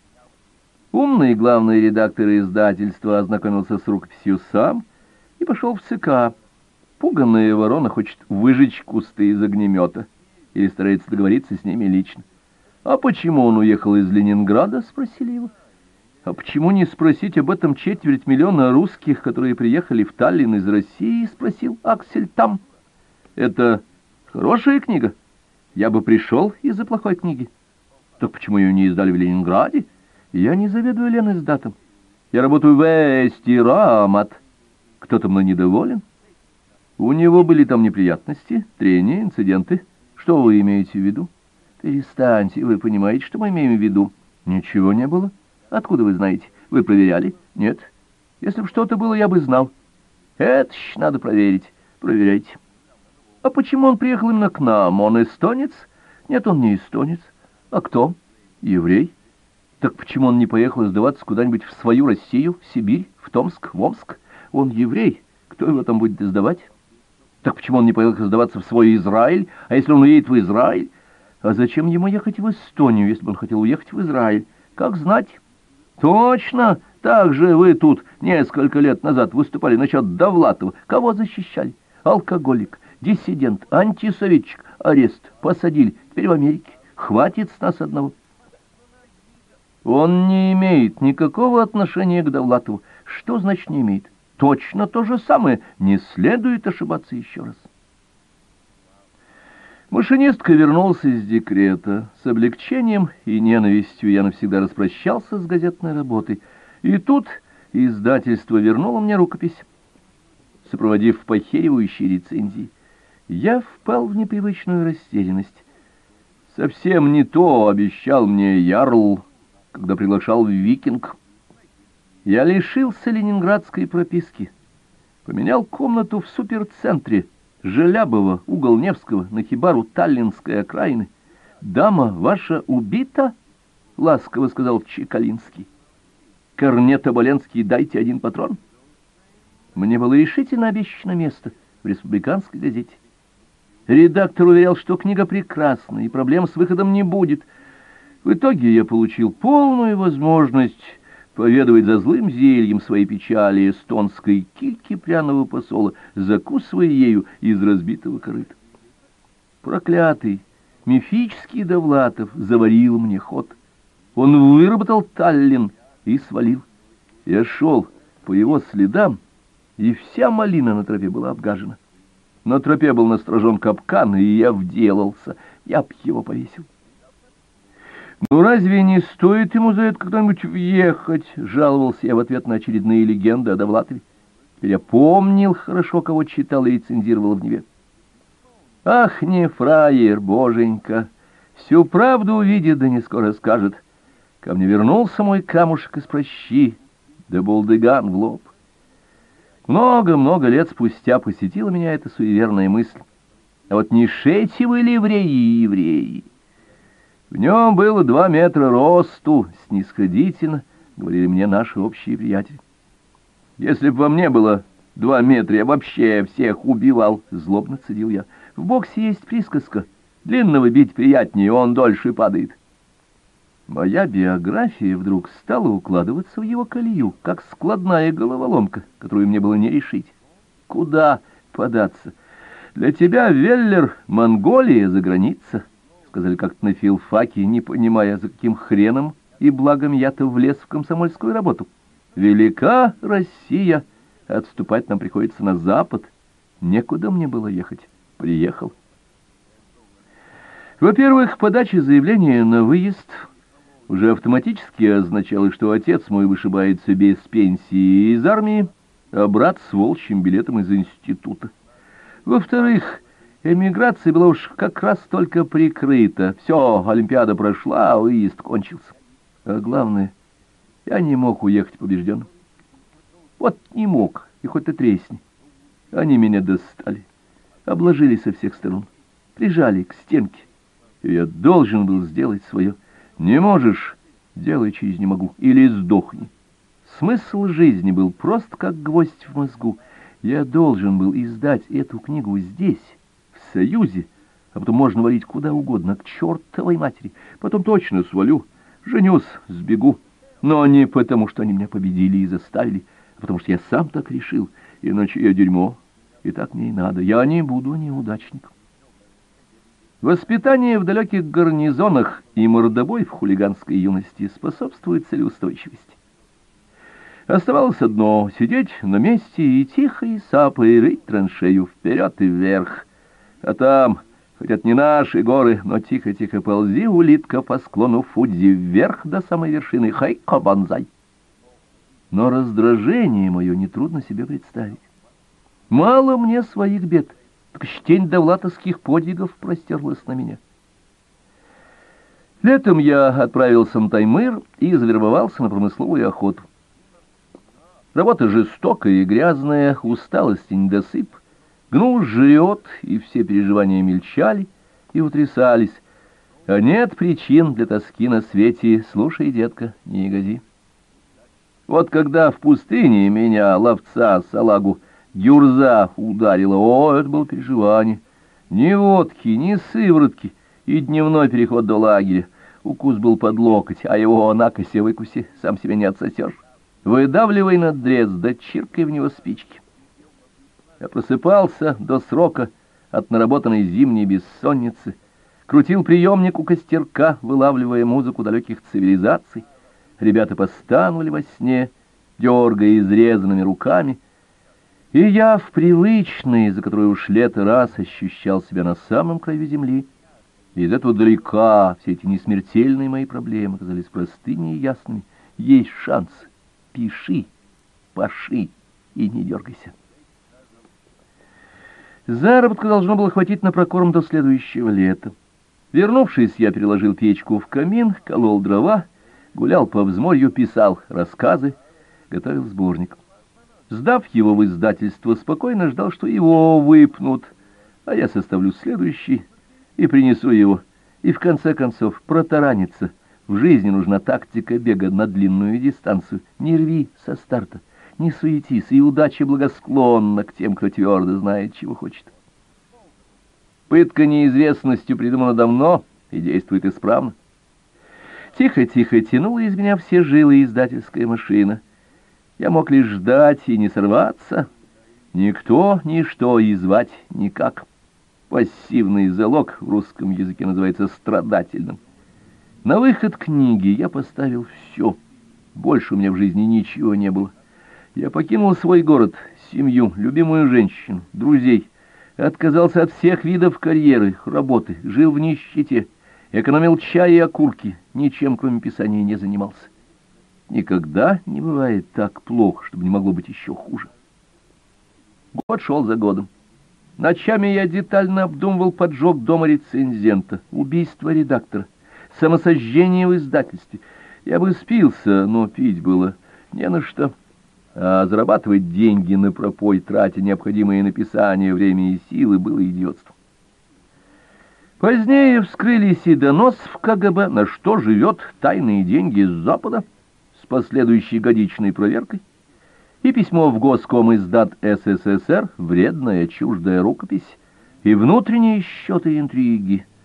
Умный главный редактор издательства ознакомился с рукописью сам и пошел в ЦК. Пуганная ворона хочет выжечь кусты из огнемета или старается договориться с ними лично. «А почему он уехал из Ленинграда?» — спросили его. «А почему не спросить об этом 250 000 русских, которые приехали в Таллин из России?» — спросил Аксель там. «Это хорошая книга. Я бы пришел из-за плохой книги. Так почему ее не издали в Ленинграде? Я не заведую Лениздатом. Я работаю в Эстирамат. Кто-то мной недоволен. У него были там неприятности, трения, инциденты. Что вы имеете в виду?» «Перестаньте, вы понимаете, что мы имеем в виду?» «Ничего не было. Откуда вы знаете? Вы проверяли?» «Нет. Если бы что-то было, я бы знал». «Это ж надо проверить. Проверяйте». «А почему он приехал именно к нам? Он эстонец?» «Нет, он не эстонец». «А кто?» «Еврей». «Так почему он не поехал издаваться куда-нибудь в свою Россию, в Сибирь, в Томск, в Омск? Он еврей. Кто его там будет издавать?» «Так почему он не поехал издаваться в свой Израиль? А если он уедет в Израиль?» «А зачем ему ехать в Эстонию, если бы он хотел уехать в Израиль? Как знать?» «Точно! Так же вы тут несколько лет назад выступали насчет Довлатова. Кого защищали? Алкоголик, диссидент, антисоветчик, арест, посадили. Теперь в Америке. Хватит с нас одного». «Он не имеет никакого отношения к Довлатову». «Что значит не имеет?» «Точно то же самое. Не следует ошибаться еще раз». Машинистка вернулся из декрета. С облегчением и ненавистью я навсегда распрощался с газетной работой. И тут издательство вернуло мне рукопись, сопроводив похеривающие рецензии. Я впал в непривычную растерянность. Совсем не то обещал мне Ярл, когда приглашал в «Викинг». Я лишился ленинградской прописки, поменял комнату в суперцентре Желябова, угол Невского, на хибару Таллинской окраины. «Дама ваша убита?» — ласково сказал Чекалинский. «Корнет Оболенский, дайте 1 патрон». Мне было решительно обещано место в республиканской газете. Редактор уверял, что книга прекрасна, и проблем с выходом не будет. В итоге я получил полную возможность поведывать за злым зельем своей печали эстонской кильки пряного посола, закусывая ею из разбитого корыта. Проклятый, мифический Довлатов заварил мне ход. Он выработал Таллин и свалил. Я шел по его следам, и вся малина на тропе была обгажена. На тропе был насторожен капкан, и я вделался. Я б его повесил. «Ну разве не стоит ему за это когда-нибудь въехать?» — жаловался я в ответ на очередные легенды о Довлатове. Теперь я помнил хорошо, кого читал и рецензировал в Неве. «Ах, не фраер, боженька! Всю правду увидит, да не скоро скажет. Ко мне вернулся мой камушек из прощи, да булдыган в лоб». Много-много лет спустя посетила меня эта суеверная мысль. А вот не шейте ли евреи? В нем было 2 метра росту, снисходительно, говорили мне наши общие приятели. Если бы во мне было 2 метра, я вообще всех убивал, злобно цедил я. В боксе есть присказка: длинного бить приятнее, он дольше падает. Моя биография вдруг стала укладываться в его колею, как складная головоломка, которую мне было не решить. Куда податься? Для тебя, Веллер, Монголия за граница, сказали как-то на филфаке, не понимая, за каким хреном и благом я-то влез в комсомольскую работу. Велика Россия, отступать нам приходится на запад. Некуда мне было ехать. Приехал. Во-первых, подача заявления на выезд уже автоматически означало, что отец мой вышибается без пенсии из армии, а брат с волчьим билетом из института. Во-вторых, эмиграция была уж как раз только прикрыта. Все, Олимпиада прошла, а выезд кончился. А главное, я не мог уехать побежденным. Вот не мог, и хоть ты тресни. Они меня достали, обложили со всех сторон, прижали к стенке. И я должен был сделать свое. Не можешь — делай через не могу, или сдохни. Смысл жизни был прост, как гвоздь в мозгу. Я должен был издать эту книгу здесь, в Союзе, а потом можно валить куда угодно, к чертовой матери. Потом точно свалю, женюсь, сбегу. Но не потому, что они меня победили и заставили, а потому что я сам так решил, иначе я дерьмо, и так мне и надо. Я не буду неудачником. Воспитание в далеких гарнизонах и мордобой в хулиганской юности способствует целеустойчивости. Оставалось одно — сидеть на месте и тихо и сапой рыть траншею вперед и вверх. А там, хоть это не наши горы, но тихо-тихо ползи, улитка, по склону Фудзи вверх до самой вершины Хайко-Бонзай. Но раздражение мое нетрудно себе представить. Мало мне своих бед. Так тень довлатовских подвигов простерлась на меня. Летом я отправился на Таймыр и завербовался на промысловую охоту. Работа жестокая и грязная, усталость и недосып. Гнус жрет, и все переживания мельчали и утрясались. А нет причин для тоски на свете, слушай, детка, не ягози. Вот когда в пустыне меня, ловца, салагу, гюрза ударила, о, это было переживание. Ни водки, ни сыворотки, и дневной переход до лагеря. Укус был под локоть, а его накоси выкуси, сам себя не отсосешь. Выдавливай надрез, да чиркай в него спички. Я просыпался до срока от наработанной зимней бессонницы, крутил приемник у костерка, вылавливая музыку далеких цивилизаций. Ребята постановали во сне, дергая изрезанными руками, и я в привычной, за которой уж лето раз ощущал себя на самом краю земли, и из этого далека все эти несмертельные мои проблемы казались простыми и ясными. Есть шанс. Пиши, паши и не дергайся. Заработка должно было хватить на прокорм до следующего лета. Вернувшись, я переложил печку в камин, колол дрова, гулял по взморью, писал рассказы, готовил сборник. Сдав его в издательство, спокойно ждал, что его выпнут, а я составлю следующий и принесу его, и в конце концов протараниться. В жизни нужна тактика бега на длинную дистанцию. Не рви со старта, не суетись, и удача благосклонна к тем, кто твердо знает, чего хочет. Пытка неизвестностью придумана давно и действует исправно. Тихо-тихо тянула из меня все жилы издательская машина. Я мог лишь ждать и не сорваться. Никто, ничто и звать никак. Пассивный залог в русском языке называется страдательным. На выход книги я поставил все. Больше у меня в жизни ничего не было. Я покинул свой город, семью, любимую женщину, друзей. Отказался от всех видов карьеры, работы, жил в нищете, экономил чай и окурки, ничем, кроме писания, не занимался. Никогда не бывает так плохо, чтобы не могло быть еще хуже. Год шел за годом. Ночами я детально обдумывал поджог дома рецензента, убийство редактора, самосожжение в издательстве. Я бы спился, но пить было не на что. А зарабатывать деньги на пропой, тратя необходимые написания, время и силы, было идиотством. Позднее вскрылись и донос в КГБ, на что живет тайные деньги с Запада, с последующей годичной проверкой, и письмо в Госкомиздат СССР, вредная чуждая рукопись, и внутренние счеты и интриги.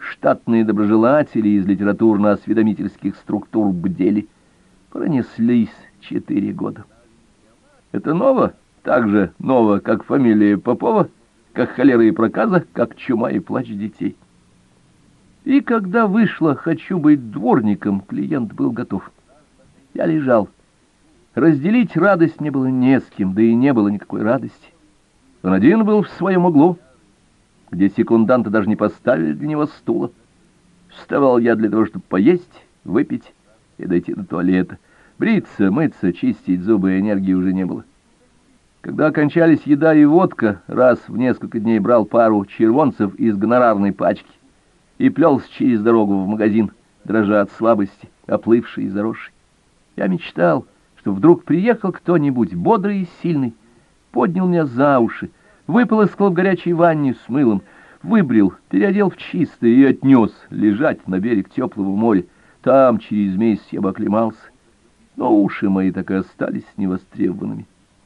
Штатные доброжелатели из литературно-осведомительских структур бдели. Пронеслись 4 года. Это ново? Так же ново, как фамилия Попова, как холера и проказа, как чума и плач детей. И когда вышло «хочу быть дворником», клиент был готов. Я лежал. Разделить радость мне было не с кем, да и не было никакой радости. Он один был в своем углу, где секунданты даже не поставили для него стула. Вставал я для того, чтобы поесть, выпить и дойти до туалета. Бриться, мыться, чистить зубы энергии уже не было. Когда окончались еда и водка, раз в несколько дней брал пару червонцев из гонорарной пачки и плелся через дорогу в магазин, дрожа от слабости, оплывший и заросший. Я мечтал, что вдруг приехал кто-нибудь бодрый и сильный, поднял меня за уши, выполоскал в горячей ванне с мылом, выбрил, переодел в чистое и отнес лежать на берег теплого моря. Там через месяц я бы оклемался, но уши мои так и остались невостребованными.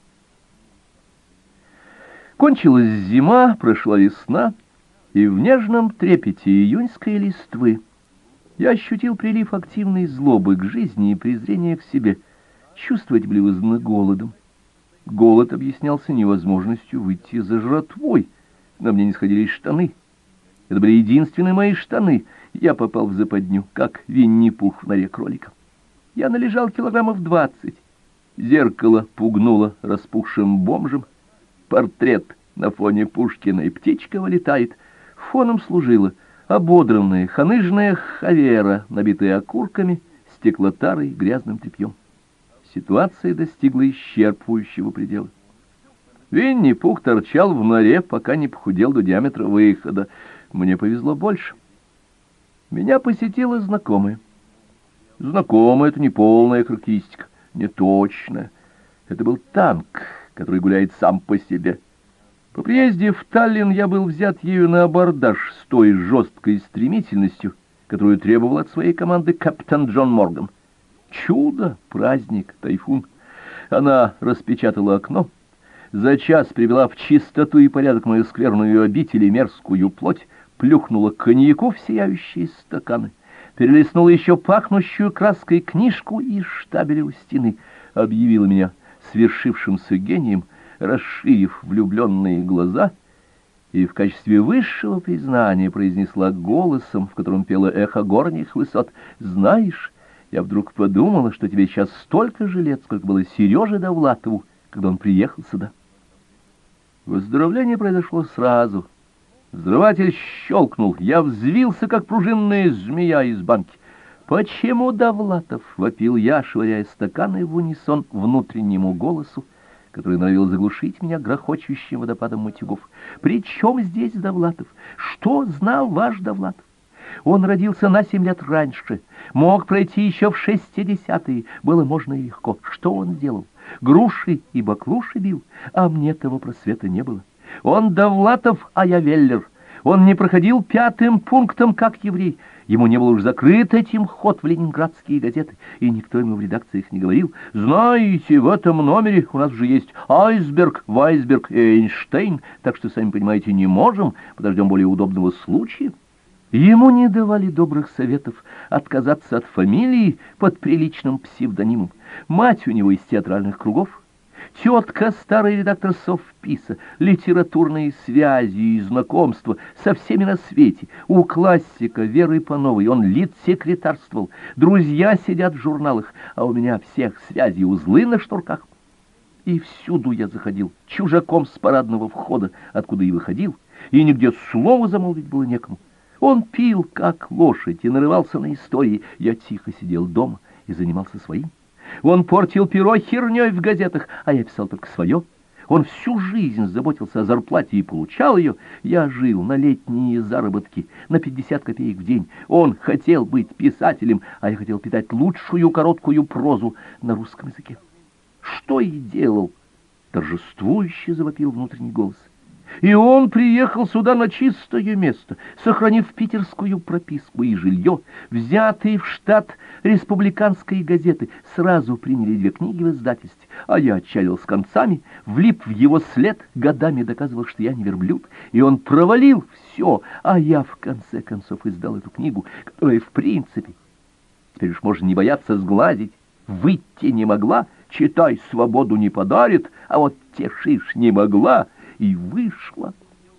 Кончилась зима, прошла весна, и в нежном трепете июньской листвы я ощутил прилив активной злобы к жизни и презрения к себе. Чувствовать были вызваны голодом. Голод объяснялся невозможностью выйти за жратвой. На мне не сходились штаны. Это были единственные мои штаны. Я попал в западню, как Винни-Пух в норе кролика. Я належал килограммов 20. Зеркало пугнуло распухшим бомжем. Портрет на фоне Пушкина, и птичка вылетает. Фоном служила ободранная, ханыжная хавера, набитая окурками, стеклотарой, грязным тряпьем. Ситуация достигла исчерпывающего предела. Винни-Пух торчал в норе, пока не похудел до диаметра выхода. Мне повезло больше. Меня посетила знакомая. Знакомая — это не полная характеристика, не точная. Это был танк, который гуляет сам по себе. По приезде в Таллин я был взят ею на абордаж с той жесткой стремительностью, которую требовал от своей команды капитан Джон Морган. Чудо, праздник, тайфун. Она распечатала окно, за час привела в чистоту и порядок мою скверную обитель и мерзкую плоть, плюхнула коньяку в сияющие стаканы, перелистнула еще пахнущую краской книжку из штабеля у стены, объявила меня свершившимся гением, расширив влюбленные глаза, и в качестве высшего признания произнесла голосом, в котором пело эхо горних высот: «Знаешь, я вдруг подумала, что тебе сейчас столько же лет, сколько было Сереже Довлатову, когда он приехал сюда». Выздоровление произошло сразу. Взрыватель щелкнул, я взвился, как пружинная змея из банки. «Почему Довлатов?» — вопил я, швыряя стаканы в унисон внутреннему голосу, который норовил заглушить меня грохочущим водопадом матюгов. «При чем здесь Довлатов? Что знал ваш Довлатов? Он родился на 7 лет раньше, мог пройти еще в 60-е, было можно и легко. Что он сделал? Груши и баклуши бил, а мне того просвета не было. Он Довлатов, а я Веллер. Он не проходил 5-м пунктом, как еврей. Ему не был уж закрыт этим ход в ленинградские газеты, и никто ему в редакциях не говорил: «Знаете, в этом номере у нас уже есть Айсберг, Вайсберг и Эйнштейн, так что, сами понимаете, не можем, подождем более удобного случая». Ему не давали добрых советов отказаться от фамилии под приличным псевдонимом. Мать у него из театральных кругов, тетка старый редактор совписа, литературные связи и знакомства со всеми на свете. У классика Веры Пановой он литсекретарствовал, друзья сидят в журналах, а у меня всех связей узлы на шнурках. И всюду я заходил чужаком с парадного входа, откуда и выходил, и нигде слова замолвить было некому. Он пил, как лошадь, и нарывался на истории. Я тихо сидел дома и занимался своим. Он портил перо херней в газетах, а я писал только свое. Он всю жизнь заботился о зарплате и получал ее. Я жил на летние заработки, на 50 копеек в день. Он хотел быть писателем, а я хотел питать лучшую короткую прозу на русском языке. Что и делал, торжествующе завопил внутренний голос. И он приехал сюда на чистое место, сохранив питерскую прописку и жилье. Взятые в штат республиканской газеты сразу приняли 2 книги в издательстве, а я отчалил с концами, влип в его след, годами доказывал, что я не верблюд, и он провалил все, а я в конце концов издал эту книгу, которая в принципе, теперь уж можно не бояться сглазить, выйти не могла, читай, свободу не подарит, а вот тешишь не могла, и вышла.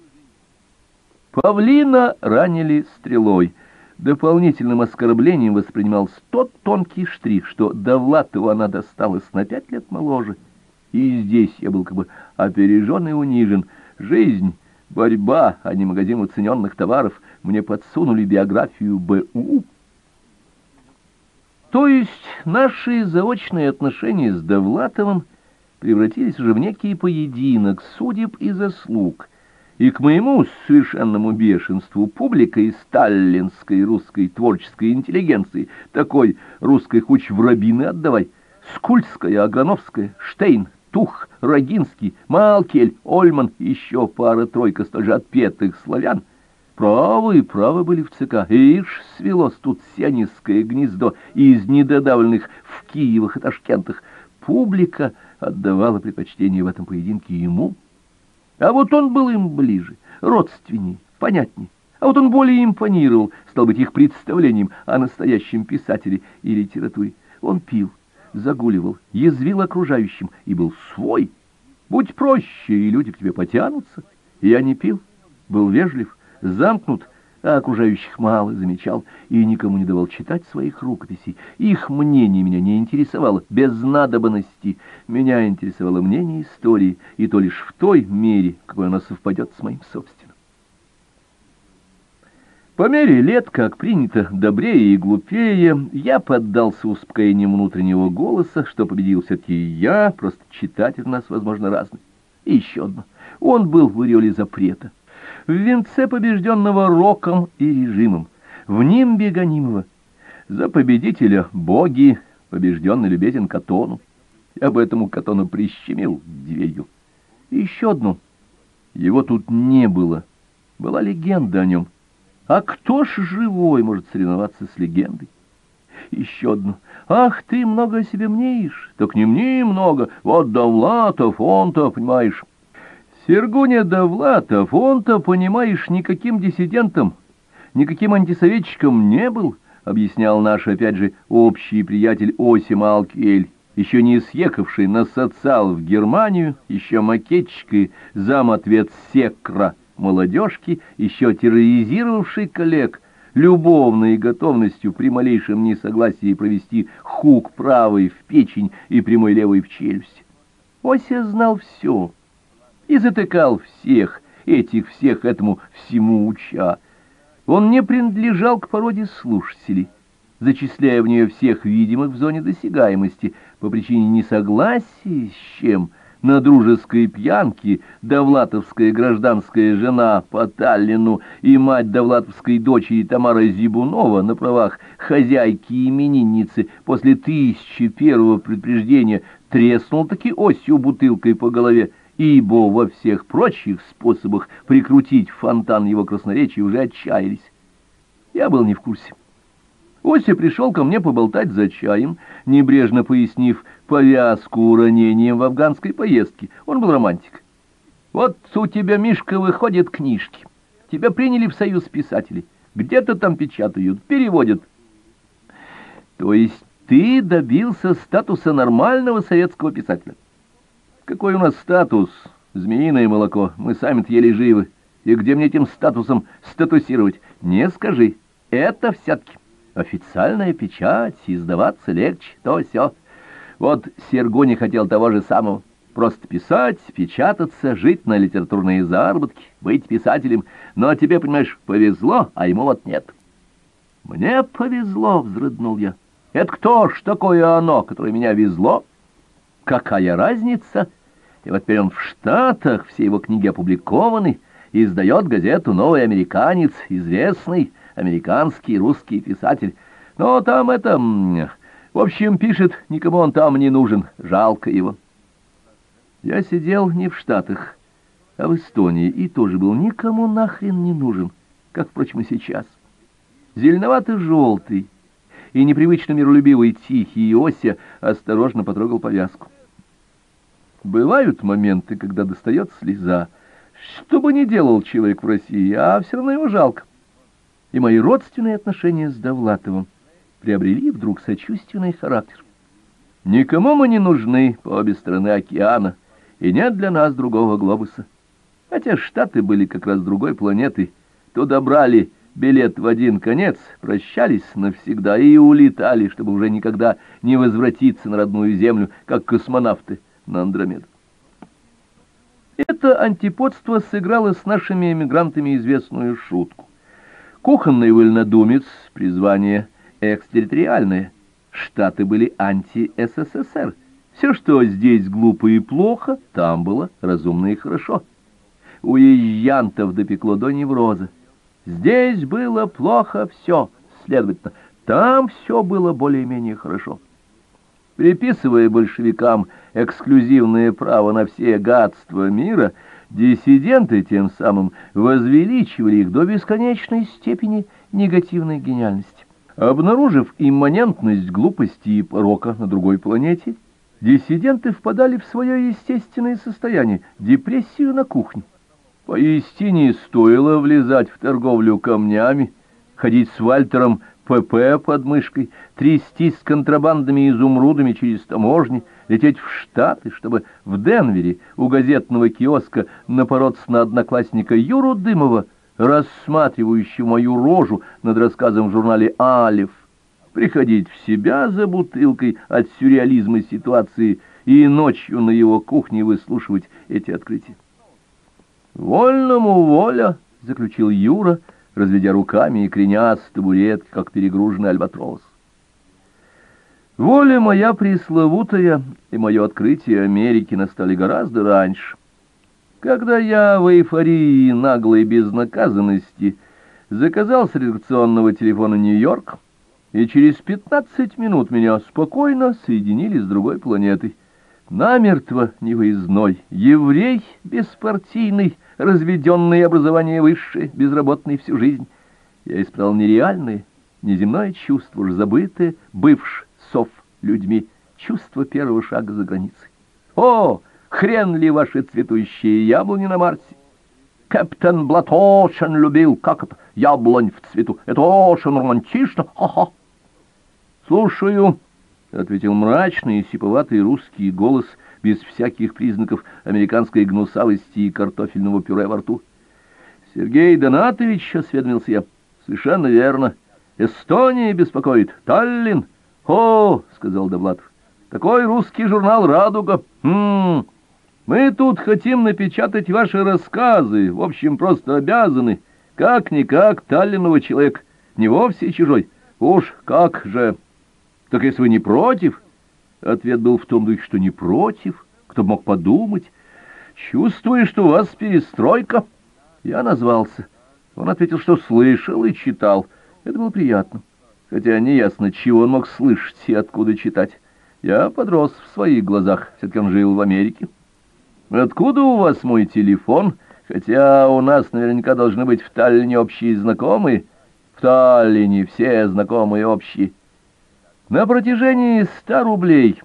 Павлина ранили стрелой. Дополнительным оскорблением воспринимался тот тонкий штрих, что Довлатову она досталась на 5 лет моложе. И здесь я был как бы опережен и унижен. Жизнь, борьба, а не магазин уцененных товаров. Мне подсунули биографию БУ. То есть наши заочные отношения с Довлатовым превратились уже в некий поединок судеб и заслуг, и к моему совершенному бешенству публика из сталинской русской творческой интеллигенции, такой русской хоть в рабины отдавай, Скульская, Аграновская, Штейн, Тух, Рогинский, Малкель, Ольман, еще пара-тройка столь же отпетых славян, правы были в ЦК. Ишь, свелось тут сионистское гнездо из недодавленных в Киевах и Ташкентах. Публика отдавала предпочтение в этом поединке ему. А вот он был им ближе, родственней, понятней. А вот он более импонировал, стал быть, их представлением о настоящем писателе и литературе. Он пил, загуливал, язвил окружающим и был свой. Будь проще, и люди к тебе потянутся. Я не пил, был вежлив, замкнут, а окружающих мало замечал и никому не давал читать своих рукописей. Их мнение меня не интересовало, без надобности. Меня интересовало мнение истории, и то лишь в той мере, в какой оно совпадет с моим собственным. По мере лет, как принято, добрее и глупее, я поддался успокоению внутреннего голоса, что победил все-таки я, просто читатель у нас, возможно, разный. И еще одно. Он был в ореоле запрета. В венце побежденного роком и режимом, в нимбе гонимого. За победителя боги, побежденный любезен Катону. Я бы этому Катону прищемил дверью. И еще одно. Его тут не было. Была легенда о нем. А кто ж живой может соревноваться с легендой? Еще одно. Ах, ты много о себе мнеешь. Так не мни много. Вот Довлатов, он-то, понимаешь... Сергуня Довлатов, он-то, понимаешь, никаким диссидентом, никаким антисоветчиком не был, объяснял наш, опять же, общий приятель Оси Малкель, еще не съехавший на социал в Германию, еще макетчик и зам.ответ секра молодежки, еще терроризировавший коллег любовной готовностью при малейшем несогласии провести хук правой в печень и прямой левой в челюсть. Ося знал все. И затыкал всех, этих всех этому всему уча. Он не принадлежал к породе слушателей, зачисляя в нее всех видимых в зоне досягаемости, по причине несогласия с чем на дружеской пьянке довлатовская гражданская жена по Таллину и мать довлатовской дочери Тамара Зибунова на правах хозяйки-именинницы после 1001-го предупреждения треснул-таки осью бутылкой по голове, ибо во всех прочих способах прикрутить фонтан его красноречия уже отчаялись. Я был не в курсе. Ося пришел ко мне поболтать за чаем, небрежно пояснив повязку ранением в афганской поездке. Он был романтик. Вот у тебя, Мишка, выходят книжки. Тебя приняли в союз писателей. Где-то там печатают, переводят. То есть ты добился статуса нормального советского писателя. Какой у нас статус? Змеиное молоко. Мы сами-то еле живы. И где мне этим статусом статусировать? Не скажи. Это все-таки официальная печать, издаваться легче, то сё. Вот Сергуня хотел того же самого. Просто писать, печататься, жить на литературные заработки, быть писателем. Но тебе, понимаешь, повезло, а ему вот нет. Мне повезло, взрыднул я. Это кто ж такое оно, которое меня везло? Какая разница? И вот теперь он в Штатах, все его книги опубликованы, и издает газету «Новый американец», известный американский русский писатель. Но там это... В общем, пишет, никому он там не нужен, жалко его. Я сидел не в Штатах, а в Эстонии и тоже был никому нахрен не нужен, как, впрочем, и сейчас. Зеленовато-желтый и непривычно миролюбивый Тихий Иося осторожно потрогал повязку. Бывают моменты, когда достает слеза. Что бы ни делал человек в России, а все равно его жалко. И мои родственные отношения с Довлатовым приобрели вдруг сочувственный характер. Никому мы не нужны по обе стороны океана, и нет для нас другого глобуса. Хотя Штаты были как раз другой планетой, туда брали билет в один конец, прощались навсегда и улетали, чтобы уже никогда не возвратиться на родную землю, как космонавты на Андромеду. Это антиподство сыграло с нашими эмигрантами известную шутку. Кухонный вольнодумец, призвание экстерриториальное. Штаты были анти-СССР. Все, что здесь глупо и плохо, там было разумно и хорошо. У язянтов допекло до невроза. Здесь было плохо все, следовательно, там все было более-менее хорошо. Приписывая большевикам эксклюзивное право на все гадства мира, диссиденты тем самым возвеличивали их до бесконечной степени негативной гениальности. Обнаружив имманентность глупости и порока на другой планете, диссиденты впадали в свое естественное состояние, депрессию на кухне. Поистине стоило влезать в торговлю камнями, ходить с Вальтером ПП под мышкой, трястись с контрабандными изумрудами через таможни, лететь в Штаты, чтобы в Денвере у газетного киоска напороться на одноклассника Юру Дымова, рассматривающего мою рожу над рассказом в журнале «Алеф», приходить в себя за бутылкой от сюрреализма ситуации и ночью на его кухне выслушивать эти открытия. «Вольному воля», — заключил Юра, разведя руками и кренясь с табуретки, как перегруженный альбатрос. Воля моя пресловутая и мое открытие Америки настали гораздо раньше, когда я в эйфории наглой безнаказанности заказал с редакционного телефона Нью-Йорк, и через 15 минут меня спокойно соединили с другой планетой. Намертво невыездной, еврей беспартийный, разведенный, образование высшее, безработный всю жизнь. Я испытал нереальное, неземное чувство, уже забытое, бывшь сов людьми, чувство первого шага за границей. О, хрен ли ваши цветущие яблони на Марсе? Капитан Блат очень любил, как это, яблонь в цвету. Это очень романтично, ха-ха. Слушаю, — ответил мрачный и сиповатый русский голос, без всяких признаков американской гнусавости и картофельного пюре во рту. — Сергей Донатович, — осведомился я. — Совершенно верно. Эстония беспокоит. Таллин. — О, — сказал Довлатов, — такой русский журнал «Радуга». Мы тут хотим напечатать ваши рассказы, в общем, просто обязаны. Как-никак Таллинова человек, не вовсе чужой. Уж как же... Так если вы не против? Ответ был в том духе, что не против. Кто бы мог подумать? Чувствую, что у вас перестройка. Я назвался. Он ответил, что слышал и читал. Это было приятно. Хотя неясно, чего он мог слышать и откуда читать. Я подрос в своих глазах. Все-таки он жил в Америке. Откуда у вас мой телефон? Хотя у нас наверняка должны быть в Таллине общие знакомые. В Таллине все знакомые общие. На протяжении 100 рублей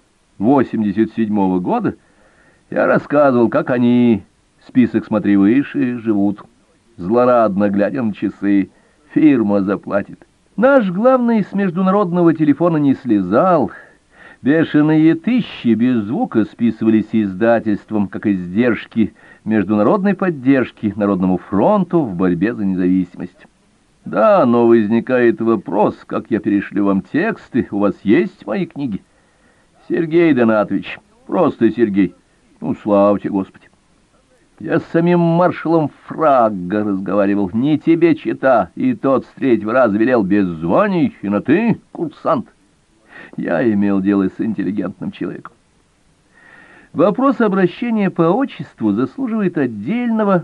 87-го года я рассказывал, как они, список смотри выше, живут. Злорадно глядя на часы, фирма заплатит. Наш главный с международного телефона не слезал. Бешеные тысячи без звука списывались издательством, как издержки международной поддержки Народному фронту в борьбе за независимость. Да, но возникает вопрос, как я перешлю вам тексты, у вас есть мои книги? Сергей Донатович, просто Сергей, ну, славьте Господи. Я с самим маршалом Фрагго разговаривал, не тебе чита, и тот с третьего раза велел без званий, и на ты, курсант. Я имел дело с интеллигентным человеком. Вопрос обращения по отчеству заслуживает отдельного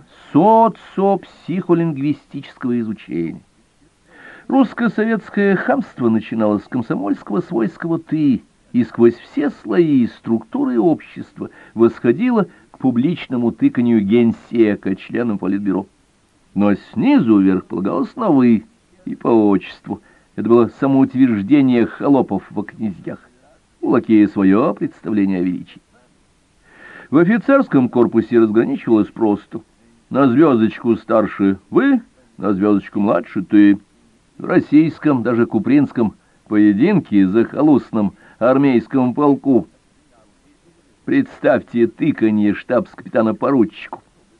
социопсихолингвистического изучения. Русско-советское хамство начиналось с комсомольского свойского «ты» и сквозь все слои и структуры общества восходило к публичному тыканью генсека членам политбюро. Но снизу вверх полагалось на «вы» и по отчеству. Это было самоутверждение холопов во князьях. У лакея свое представление о величии. В офицерском корпусе разграничивалось просто: на звездочку старше вы, на звездочку младше ты. В российском, даже купринском поединке захолустном армейском полку представьте тыканье штабс-капитана поручику.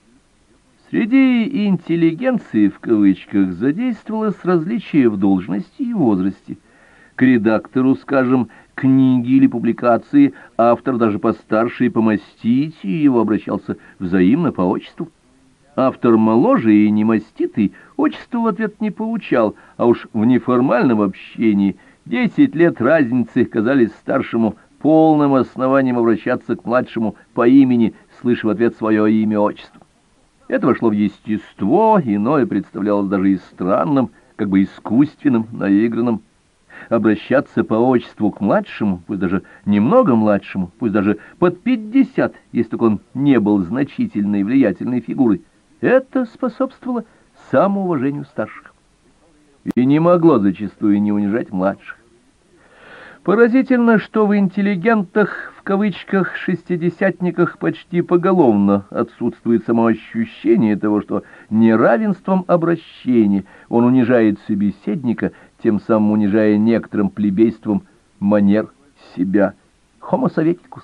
Среди «интеллигенции» в кавычках задействовалось различие в должности и возрасте. К редактору, скажем, книги или публикации автор даже постарше и помаститее его обращался взаимно по отчеству. Автор моложе и немаститый отчество в ответ не получал, а уж в неформальном общении 10 лет разницы казались старшему полным основанием обращаться к младшему по имени, слыша в ответ свое имя-отчество. Это вошло в естество, иное представлялось даже и странным, как бы искусственным, наигранным. Обращаться по отчеству к младшему, пусть даже немного младшему, пусть даже под 50, если только он не был значительной и влиятельной фигурой, это способствовало самоуважению старших и не могло зачастую не унижать младших. Поразительно, что в «интеллигентах» в кавычках шестидесятниках почти поголовно отсутствует самоощущение того, что неравенством обращения он унижает собеседника, тем самым унижая некоторым плебейством манер себя. Homo советикус.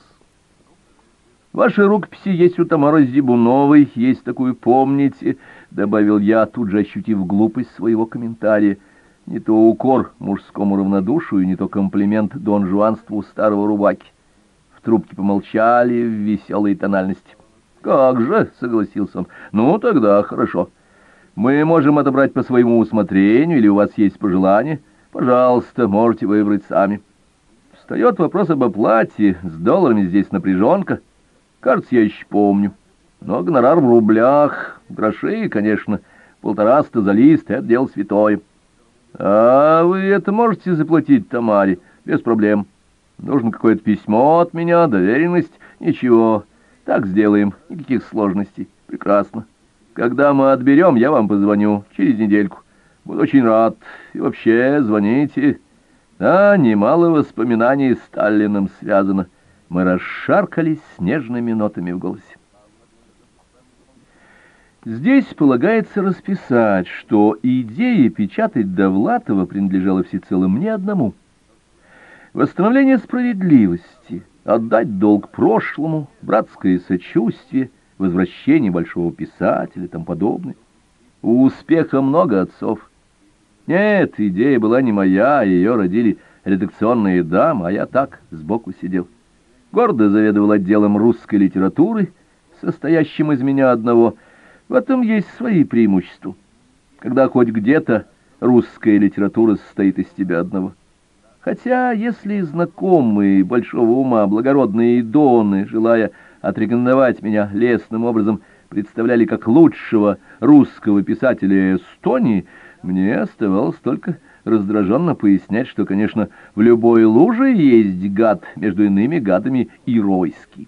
Ваши рукописи есть у Тамары Зибуновой, есть такую, помните, добавил я, тут же ощутив глупость своего комментария. Не то укор мужскому равнодушию, не то комплимент донжуанству старого рубаки. В трубке помолчали в веселой тональности. «Как же», — согласился он, — «ну тогда хорошо. Мы можем отобрать по своему усмотрению, или у вас есть пожелания? Пожалуйста, можете выбрать сами. Встает вопрос об оплате, с долларами здесь напряженка. Кажется, я еще помню. Но гонорар в рублях, гроши, конечно, 150 за лист — это дело святое. А вы это можете заплатить Тамаре? Без проблем. Нужно какое-то письмо от меня, доверенность. Ничего, так сделаем, никаких сложностей. Прекрасно. Когда мы отберем, я вам позвоню через недельку. Буду очень рад. И вообще, звоните. Да, немало воспоминаний с Сталиным связано. Мы расшаркались снежными нотами в голосе. Здесь полагается расписать, что идея печатать Довлатова принадлежала всецело мне одному. Восстановление справедливости, отдать долг прошлому, братское сочувствие, возвращение большого писателя и тому подобное. У успеха много отцов. Нет, идея была не моя, ее родили редакционные дамы, а я так, сбоку сидел. Гордо заведовал отделом русской литературы, состоящим из меня одного. В этом есть свои преимущества, когда хоть где-то русская литература состоит из тебя одного. Хотя, если знакомые большого ума благородные доны, желая отрекомендовать меня лестным образом, представляли как лучшего русского писателя Эстонии, мне оставалось только раздраженно пояснять, что, конечно, в любой луже есть гад, между иными гадами и ройский.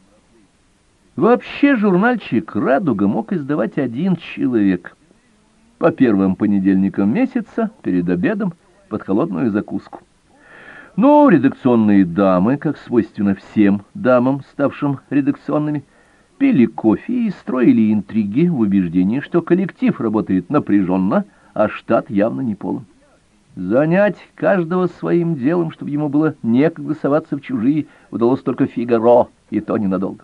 Вообще журнальчик «Радуга» мог издавать один человек. По первым понедельникам месяца, перед обедом, под холодную закуску. Но редакционные дамы, как свойственно всем дамам, ставшим редакционными, пили кофе и строили интриги в убеждении, что коллектив работает напряженно, а штат явно не полон. Занять каждого своим делом, чтобы ему было некогда соваться в чужие, удалось только «Фигаро», и то ненадолго.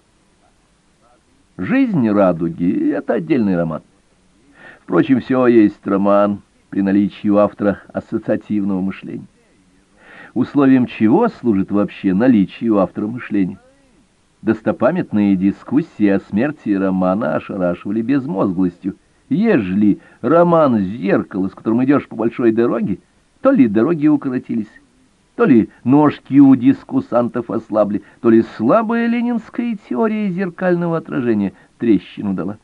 «Жизнь радуги» — это отдельный роман. Впрочем, все есть роман при наличии у автора ассоциативного мышления. Условием чего служит вообще наличие у автора мышления? Достопамятные дискуссии о смерти романа ошарашивали безмозглостью. Ежели роман «Зеркало», с которым идешь по большой дороге, то ли дороги укоротились, то ли ножки у дискуссантов ослабли, то ли слабая ленинская теория зеркального отражения трещину дала.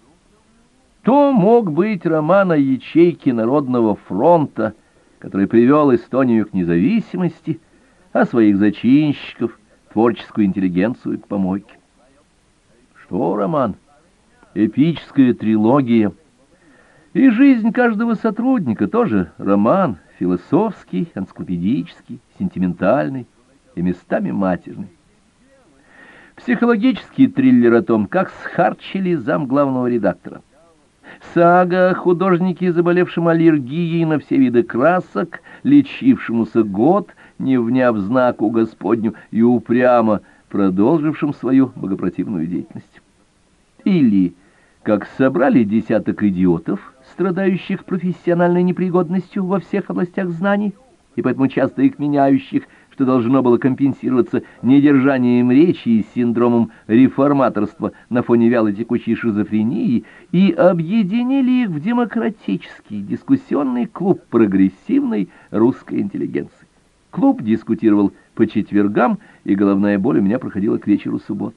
То мог быть роман о ячейке Народного фронта, который привел Эстонию к независимости, а своих зачинщиков, творческую интеллигенцию к помойке. Что роман? Эпическая трилогия. И жизнь каждого сотрудника тоже роман, философский, энциклопедический, сентиментальный и местами матерный. Психологический триллер о том, как схарчили замглавного редактора. Сага о художнике, заболевшем аллергией на все виды красок, лечившемуся год, не вняв знаку Господню и упрямо продолжившим свою богопротивную деятельность. Или как собрали десяток идиотов, страдающих профессиональной непригодностью во всех областях знаний, и поэтому часто их меняющих, что должно было компенсироваться недержанием речи и синдромом реформаторства на фоне вялотекущей шизофрении, и объединили их в демократический дискуссионный клуб прогрессивной русской интеллигенции. Клуб дискутировал по четвергам, и головная боль у меня проходила к вечеру субботы.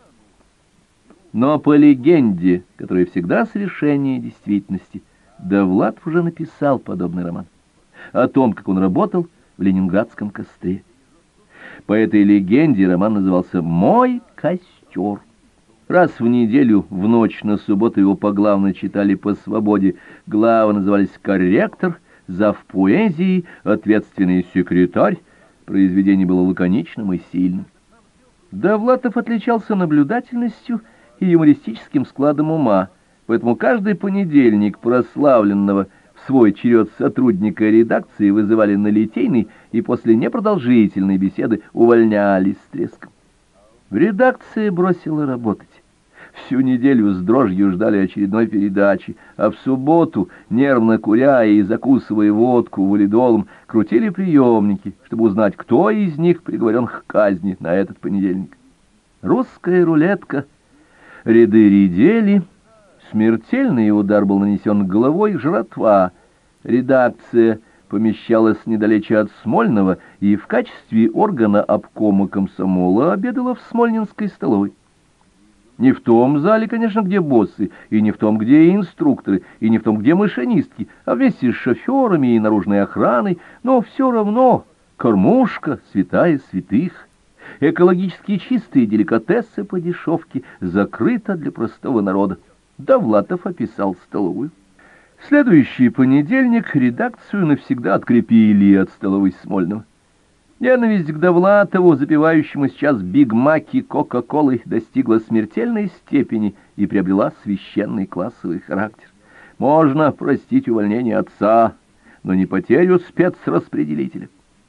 Но по легенде, которая всегда совершеннее действительности, Довлатов уже написал подобный роман о том, как он работал в ленинградском костре. По этой легенде роман назывался «Мой костер». Раз в неделю, в ночь на субботу, его поглавно читали по свободе. Главы назывались «Корректор», «Зав поэзии», «Ответственный секретарь». Произведение было лаконичным и сильным. Довлатов отличался наблюдательностью и юмористическим складом ума, поэтому каждый понедельник прославленного в свой черед сотрудника редакции вызывали на Литейный и после непродолжительной беседы увольняли с треском. Редакция бросила работать. Всю неделю с дрожью ждали очередной передачи, а в субботу, нервно куря и закусывая водку валидолом, крутили приемники, чтобы узнать, кто из них приговорен к казни на этот понедельник. Русская рулетка. Ряды редели. Смертельный удар был нанесен головой, жратва. Редакция помещалась недалече от Смольного и в качестве органа обкома комсомола обедала в Смольнинской столовой. Не в том зале, конечно, где боссы, и не в том, где инструкторы, и не в том, где машинистки, а вместе с шоферами и наружной охраной, но все равно кормушка, святая святых. Экологически чистые деликатесы по дешевке, закрыто для простого народа. Довлатов описал столовую. Следующий понедельник редакцию навсегда открепили от столовой Смольного. Ненависть к Довлатову, запивающему сейчас бигмаки кока-колой, достигла смертельной степени и приобрела священный классовый характер. Можно простить увольнение отца, но не потерю спецраспределителя.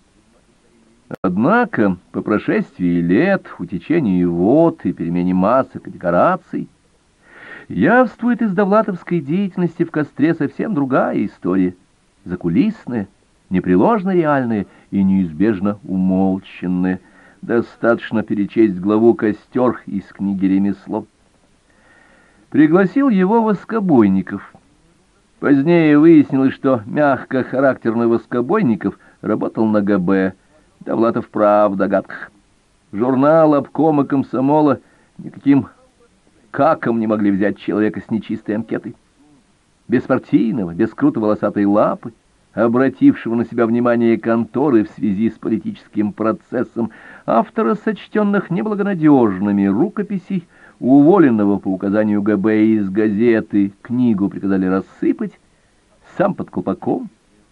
Однако, по прошествии лет, утечении вод и перемене масок и декораций, явствует из довлатовской деятельности в костре совсем другая история, закулисная, непреложно реальная и неизбежно умолчанная. Достаточно перечесть главу «Костер» из книги «Ремесло». Пригласил его Воскобойников. Позднее выяснилось, что мягко-характерный Воскобойников работал на ГБ. Довлатов прав в догадках. Журнал обкома комсомола никаким каком не могли взять человека с нечистой анкетой. Беспартийного, без круто-волосатой лапы, обратившего на себя внимание конторы в связи с политическим процессом, автора сочтенных неблагонадежными рукописей, уволенного по указанию ГБ из газеты, книгу приказали рассыпать, сам под колпаком.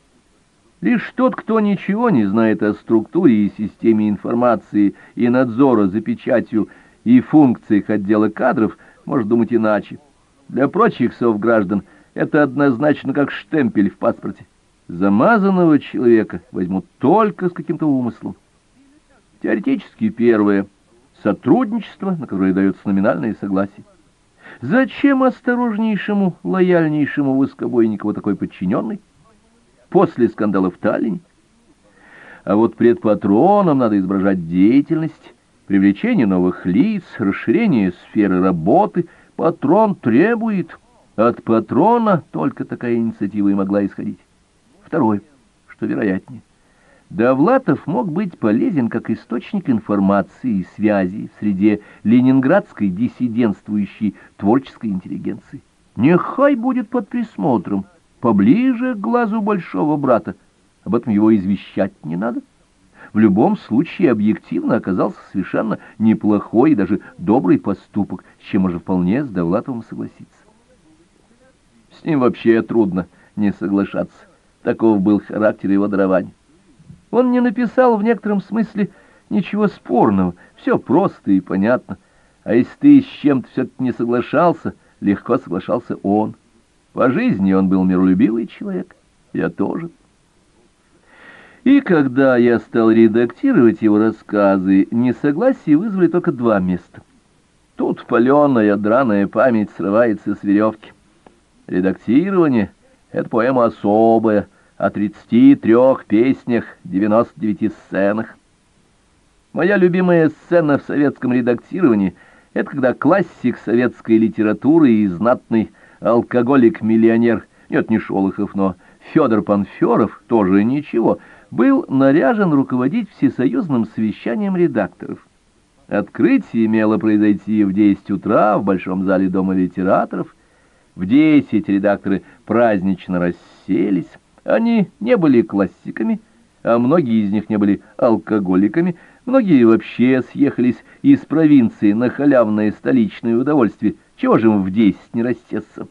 Лишь тот, кто ничего не знает о структуре и системе информации и надзора за печатью и функциях отдела кадров, может думать иначе. Для прочих совграждан это однозначно как штемпель в паспорте. Замазанного человека возьмут только с каким-то умыслом. Теоретически первое — сотрудничество, на которое дается номинальное согласие. Зачем осторожнейшему, лояльнейшему Воскобойникову такой подчиненный? После скандала в Таллине. А вот пред патроном надо изображать деятельность, привлечение новых лиц, расширение сферы работы. Патрон требует. От патрона только такая инициатива и могла исходить. Второе, что вероятнее. Довлатов мог быть полезен как источник информации и связи в среде ленинградской диссидентствующей творческой интеллигенции. Нехай будет под присмотром, поближе к глазу большого брата. Об этом его извещать не надо. в любом случае объективно оказался совершенно неплохой и даже добрый поступок, с чем можно вполне с Довлатовым согласиться. С ним вообще трудно не соглашаться. Таков был характер его дарования. Он не написал в некотором смысле ничего спорного, все просто и понятно. А если ты с чем-то все-таки не соглашался, легко соглашался он. По жизни он был миролюбивый человек, я тоже. И когда я стал редактировать его рассказы, несогласие вызвали только два места. Тут паленая, драная память срывается с веревки. Редактирование — это поэма особая, о 33 песнях, 99 сценах. Моя любимая сцена в советском редактировании — это когда классик советской литературы и знатный алкоголик-миллионер, нет, не Шолохов, но Федор Панферов, тоже ничего, был наряжен руководить всесоюзным совещанием редакторов. Открытие имело произойти в 10 утра в Большом зале Дома литераторов. В 10 редакторы празднично расселись. Они не были классиками, а многие из них не были алкоголиками, многие вообще съехались из провинции на халявное столичное удовольствие, чего же им в 10 не рассесться.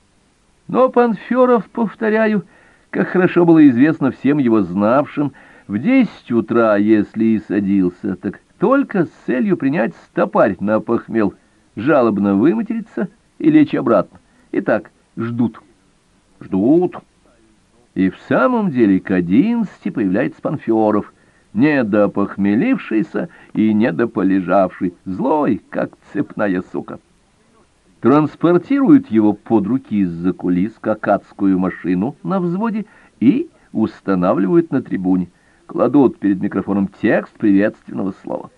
Но Панферов, повторяю, как хорошо было известно всем его знавшим, в 10 утра, если и садился, так только с целью принять стопарь на похмел, жалобно выматериться и лечь обратно. Итак, ждут. Ждут. И в самом деле к 11 появляется Панферов, недопохмелившийся и недополежавший, злой, как цепная сука. Транспортируют его под руки из-за кулис, как адскую машину на взводе, и устанавливают на трибуне. Кладут перед микрофоном текст приветственного слова.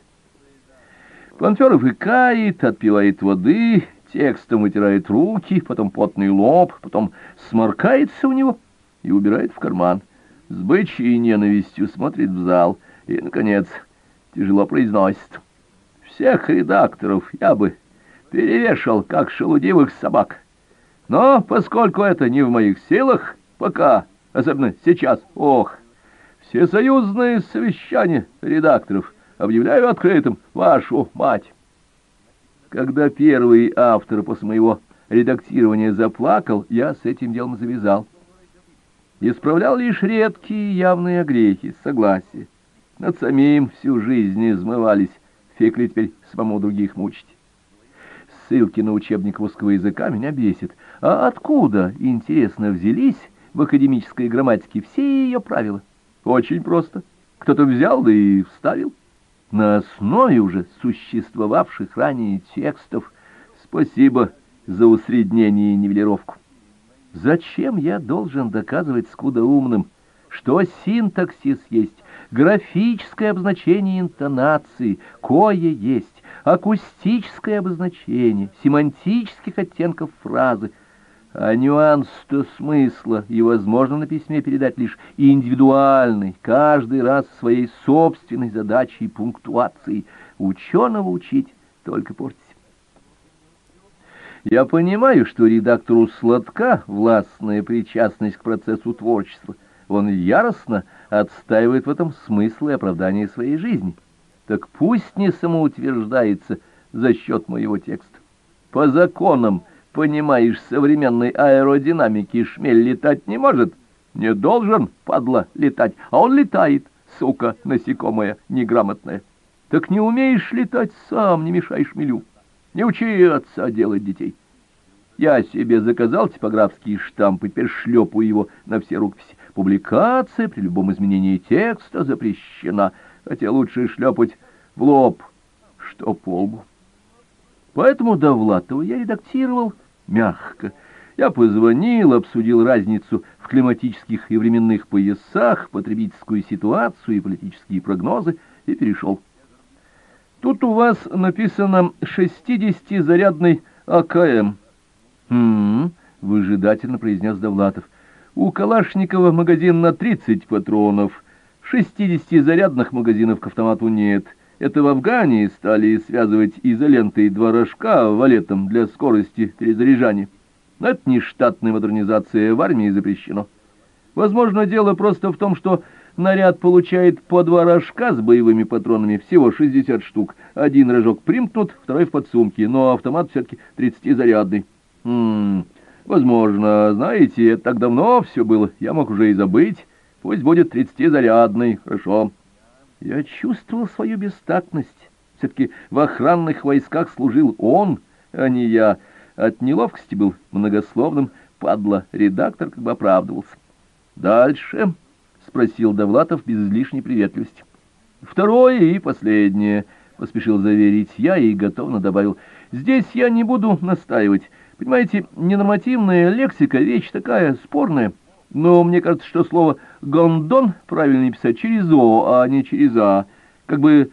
Панферов икает, отпивает воды, текстом вытирает руки, потом потный лоб, потом сморкается у него и убирает в карман. С бычьей ненавистью смотрит в зал и, наконец, тяжело произносит: «Всех редакторов я бы перевешал, как шелудивых собак. Но поскольку это не в моих силах, пока, особенно сейчас, всесоюзное совещание редакторов объявляю открытым, вашу мать». Когда первый автор после моего редактирования заплакал, я с этим делом завязал. Исправлял лишь редкие явные огрехи, согласие. Над самим всю жизнь измывались, фиг ли теперь самому других мучить. Ссылки на учебник русского языка меня бесит. А откуда, интересно, взялись в академической грамматике все ее правила? Очень просто. Кто-то взял, да и вставил. На основе уже существовавших ранее текстов. Спасибо за усреднение и нивелировку. Зачем я должен доказывать скудоумным, что синтаксис есть, графическое обозначение интонации, кое есть, акустическое обозначение, семантических оттенков фразы, а нюанс-то смысла и возможно на письме передать лишь индивидуальной, каждый раз своей собственной задачей и пунктуацией. Ученого учить, только портить. Я понимаю, что редактору сладка властная причастность к процессу творчества. Он яростно отстаивает в этом смысл и оправдание своей жизни. Так пусть не самоутверждается за счет моего текста. По законам, понимаешь, современной аэродинамики шмель летать не может. Не должен, падла, летать, а он летает, сука насекомая неграмотная. Так не умеешь летать сам, не мешай шмелю. Не учи отца делать детей. Я себе заказал типографский штамп и теперь шлепаю его на все рукописи. Публикация при любом изменении текста запрещена, хотя лучше шлепать в лоб, что по лбу. Поэтому Довлатова я редактировал мягко. Я позвонил, обсудил разницу в климатических и временных поясах, потребительскую ситуацию и политические прогнозы и перешел. Тут у вас написано 60-зарядный АКМ. Выжидательно произнес Довлатов. У Калашникова магазин на 30 патронов. 60-зарядных магазинов к автомату нет. Это в Афгане стали связывать изолентой два рожка валетом для скорости перезаряжания. Но это не штатная модернизация, в армии запрещено. Возможно, дело просто в том, что наряд получает по 2 рожка с боевыми патронами, всего 60 штук. Один рожок примкнут, второй в подсумке, но автомат все-таки 30-зарядный. Возможно, знаете, это так давно все было, я мог уже и забыть. Пусть будет 30-зарядный, хорошо. Я чувствовал свою бестактность. Все-таки в охранных войсках служил он, а не я. От неловкости был многословным, падла. Редактор как бы оправдывался. «Дальше?» — спросил Довлатов без излишней приветливости. «Второе и последнее», — поспешил заверить я и готовно добавил. «Здесь я не буду настаивать. Понимаете, ненормативная лексика — вещь такая спорная. Но мне кажется, что слово «гондон» правильно писать через «о», а не через «а». Как бы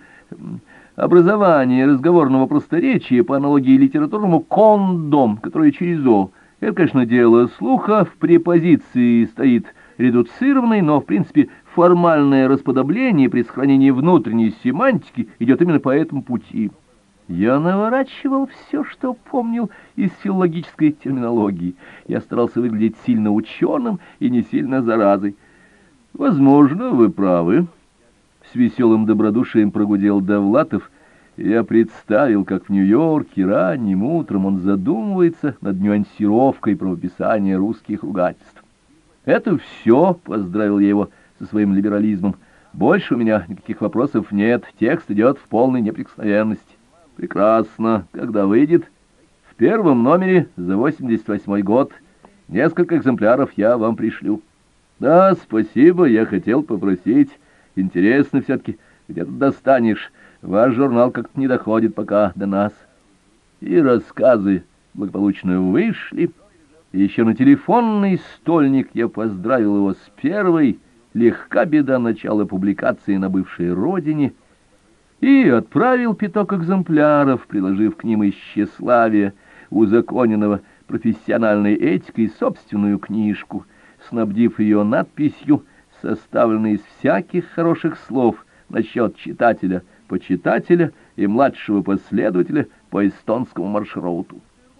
образование разговорного просторечия по аналогии литературному «кондом», который через «о». Это, конечно, дело слуха, в препозиции стоит редуцированный, но, в принципе, формальное расподобление при сохранении внутренней семантики идет именно по этому пути. Я наворачивал все, что помнил из филологической терминологии. Я старался выглядеть сильно ученым и не сильно заразой. «Возможно, вы правы», — с веселым добродушием прогудел Довлатов. Я представил, как в Нью-Йорке ранним утром он задумывается над нюансировкой правописания русских ругательств. «Это все», — поздравил я его со своим либерализмом. «Больше у меня никаких вопросов нет, текст идет в полной неприкосновенности». «Прекрасно. Когда выйдет?» «В первом номере за 88 год. Несколько экземпляров я вам пришлю». «Да, спасибо, я хотел попросить. Интересно все-таки, где ты достанешь? Ваш журнал как-то не доходит пока до нас». И рассказы благополучно вышли. И еще на телефонный стольник я поздравил его с первой, легка беда начала публикации на бывшей родине, и отправил пяток экземпляров, приложив к ним из тщеславия узаконенного профессиональной этикой собственную книжку, снабдив ее надписью, составленной из всяких хороших слов насчет читателя, почитателя и младшего последователя по эстонскому маршруту.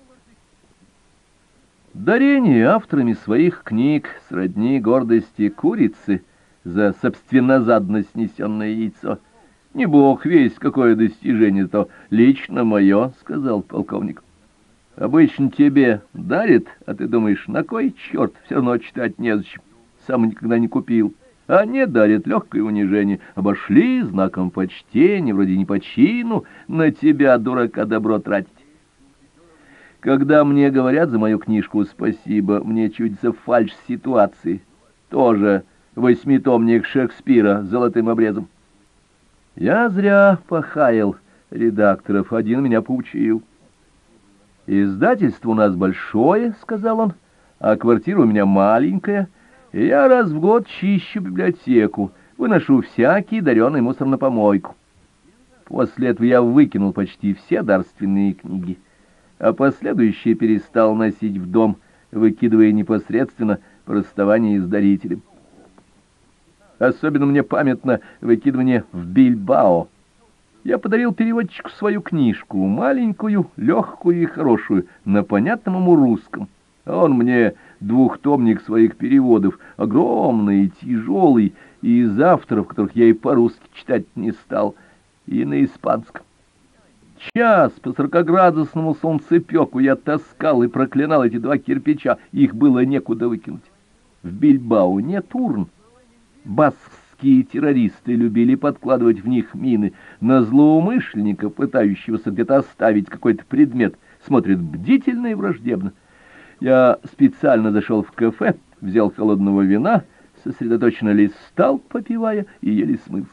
Дарение авторами своих книг сродни гордости курицы за собственнозадно снесенное яйцо. «Не бог весть, какое достижение, то лично мое», — сказал полковник. «Обычно тебе дарят, а ты думаешь, на кой черт, все равно читать незачем, сам никогда не купил. А не дарят легкое унижение, обошли знаком почтения, вроде не по чину, на тебя, дурака, добро тратить. Когда мне говорят за мою книжку спасибо, мне чудится фальшь ситуации, тоже 8-томник Шекспира с золотым обрезом. Я зря похаял редакторов, один меня поучил. «Издательство у нас большое», — сказал он, — «а квартира у меня маленькая, и я раз в год чищу библиотеку, выношу всякий дареный мусор на помойку». После этого я выкинул почти все дарственные книги, а последующие перестал носить в дом, выкидывая непосредственно по расставании с дарителем. Особенно мне памятно выкидывание в Бильбао. Я подарил переводчику свою книжку, маленькую, легкую и хорошую, на понятном ему русском. А он мне 2-томник своих переводов, огромный, тяжелый, и из авторов, которых я и по-русски читать не стал, и на испанском. Час по 40-градусному солнцепеку я таскал и проклинал эти 2 кирпича, их было некуда выкинуть. В Бильбао нет урн. Баскские террористы любили подкладывать в них мины. На злоумышленника, пытающегося где-то оставить какой-то предмет, смотрят бдительно и враждебно. Я специально зашел в кафе, взял холодного вина, сосредоточенно листал, попивая, и еле смылся.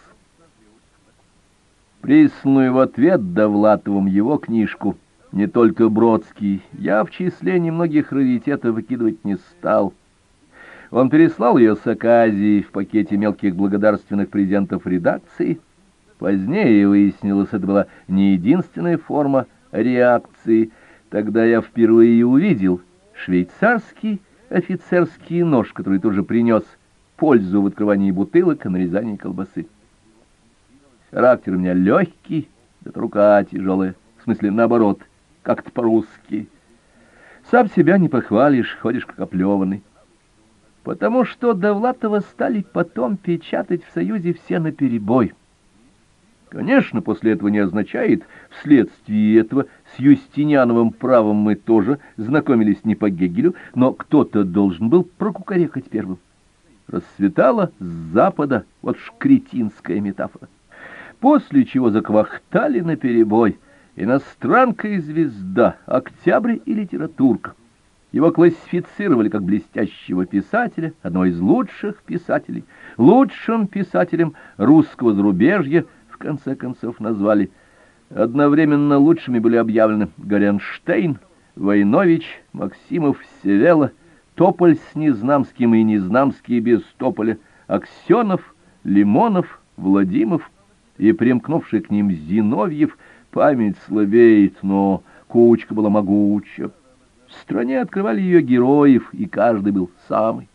Присланную в ответ Довлатовым его книжку, не только Бродский, я в числе немногих раритетов выкидывать не стал. Он переслал ее с Аказии в пакете мелких благодарственных презентов редакции. Позднее выяснилось, это была не единственная форма реакции. Тогда я впервые увидел швейцарский офицерский нож, который тоже принес пользу в открывании бутылок и нарезании колбасы. Характер у меня легкий, да рука тяжелая, в смысле наоборот, как-то по-русски. Сам себя не похвалишь, ходишь как оплеванный. потому что Довлатова стали потом печатать в Союзе все наперебой. Конечно, после этого не означает, вследствие этого с Юстиниановым правом мы тоже знакомились не по Гегелю, но кто-то должен был прокукарекать первым. Расцветало с запада, вот ж кретинская метафора. После чего заквахтали наперебой иностранка и звезда, октябрь и литературка. Его классифицировали как блестящего писателя, одного из лучших писателей, лучшим писателем русского зарубежья, в конце концов назвали. Одновременно лучшими были объявлены Горенштейн, Войнович, Максимов, Севела, Тополь с Незнамским и Незнамский без Тополя, Аксенов, Лимонов, Владимов и примкнувший к ним Зиновьев. Память слабеет, но кучка была могуча. В стране открывали ее героев, и каждый был самый.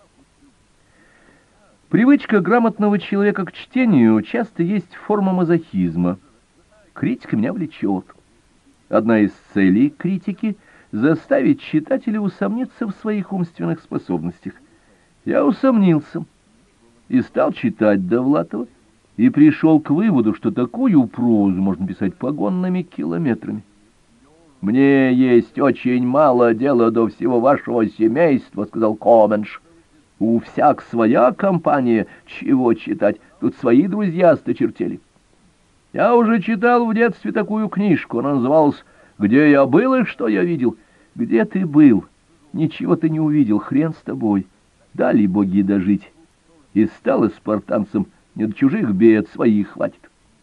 Привычка грамотного человека к чтению часто есть форма мазохизма. Критика меня влечет. Одна из целей критики — заставить читателя усомниться в своих умственных способностях. Я усомнился и стал читать Довлатова, и пришел к выводу, что такую прозу можно писать погонными километрами. «Мне есть очень мало дела до всего вашего семейства», — сказал Коменш. «У всяк своя компания, чего читать, тут свои друзья осточертели. Я уже читал в детстве такую книжку, она называлась «Где я был и что я видел». Где ты был? Ничего ты не увидел, хрен с тобой. Дали боги дожить. И стало спартанцам не до чужих бед, своих хватит.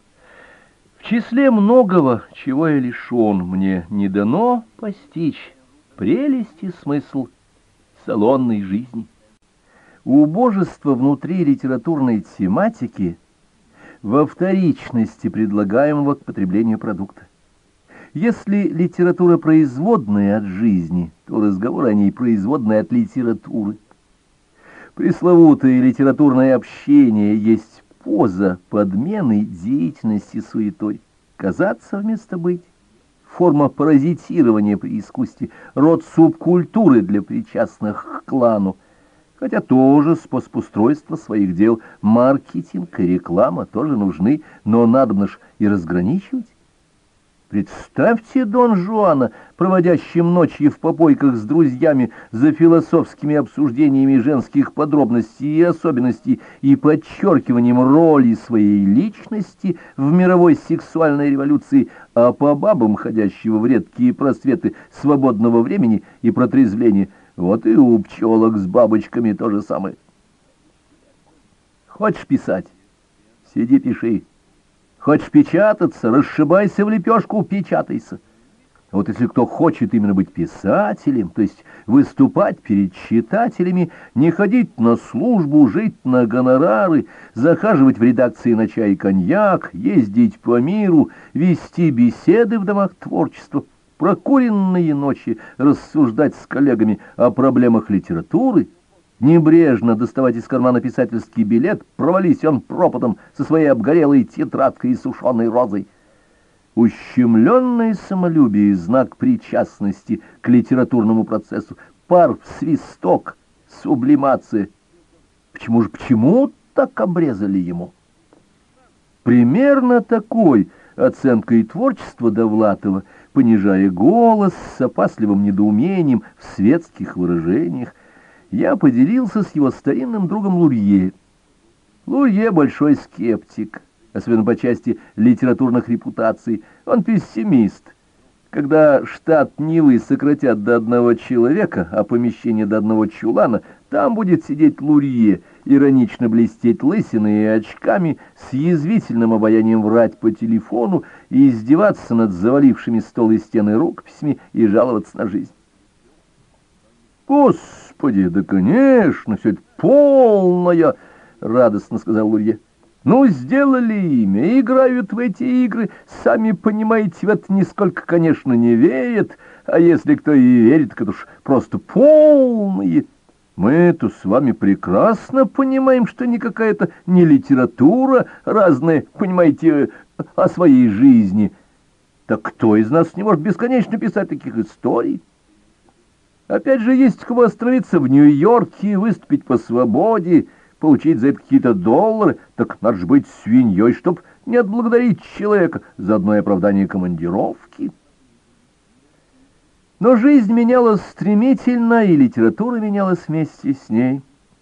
В числе многого, чего я лишен, мне не дано постичь прелесть и смысл салонной жизни. Убожество внутри литературной тематики во вторичности предлагаемого к потреблению продукта. Если литература производная от жизни, то разговор о ней производный от литературы. Пресловутое литературное общение есть поза подмены деятельности суетой. Казаться вместо быть. Форма паразитирования при искусстве, род субкультуры для причастных к клану. Хотя тоже способ устройства своих дел, маркетинг и реклама тоже нужны, но надобно ж и разграничивать. Представьте Дон Жуана, проводящим ночи в попойках с друзьями за философскими обсуждениями женских подробностей и особенностей и подчеркиванием роли своей личности в мировой сексуальной революции, а по бабам, ходящего в редкие просветы свободного времени и протрезвления. Вот и у пчелок с бабочками то же самое. Хочешь писать? Сиди, пиши. Хочешь печататься, расшибайся в лепешку, печатайся. А вот если кто хочет именно быть писателем, то есть выступать перед читателями, не ходить на службу, жить на гонорары, захаживать в редакции на чай и коньяк, ездить по миру, вести беседы в домах творчества, прокуренные ночи рассуждать с коллегами о проблемах литературы, небрежно доставать из кармана писательский билет, провались он пропотом со своей обгорелой тетрадкой и сушеной розой. Ущемленное самолюбие — знак причастности к литературному процессу, пар в свисток, сублимация. Почему так обрезали ему? Примерно такой оценкой творчества Довлатова, понижая голос с опасливым недоумением в светских выражениях, я поделился с его старинным другом Лурье. Лурье — большой скептик, особенно по части литературных репутаций. Он пессимист. Когда штат Нивы сократят до одного человека, а помещение до одного чулана, там будет сидеть Лурье, иронично блестеть лысиной и очками, с язвительным обаянием врать по телефону и издеваться над завалившими стол и стены рукописями и жаловаться на жизнь. «Господи, да, конечно, все это полное!» — радостно сказал Лурье. «Ну, сделали имя, играют в эти игры, сами понимаете, в это нисколько, конечно, не верят, а если кто и верит, так это уж просто полные. Мы-то с вами прекрасно понимаем, что никакая это не литература разная, понимаете, о своей жизни. Так кто из нас не может бесконечно писать таких историй?» Опять же, есть кому остановиться в Нью-Йорке, выступить по свободе, получить за это какие-то доллары, так надо же быть свиньей, чтоб не отблагодарить человека за одно оправдание командировки. Но жизнь менялась стремительно, и литература менялась вместе с ней.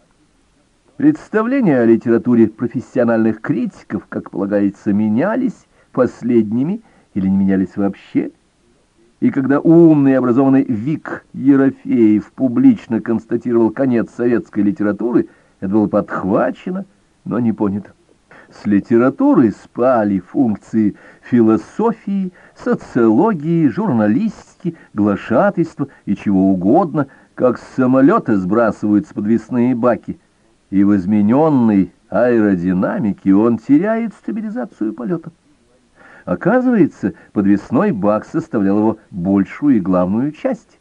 Представления о литературе профессиональных критиков, как полагается, менялись последними или не менялись вообще. И когда умный и образованный Вик Ерофеев публично констатировал конец советской литературы, это было подхвачено, но не понято. С литературой спали функции философии, социологии, журналистики, глашатайства и чего угодно, как с самолета сбрасываются подвесные баки, и в измененной аэродинамике он теряет стабилизацию полета. Оказывается, подвесной бак составлял его большую и главную часть.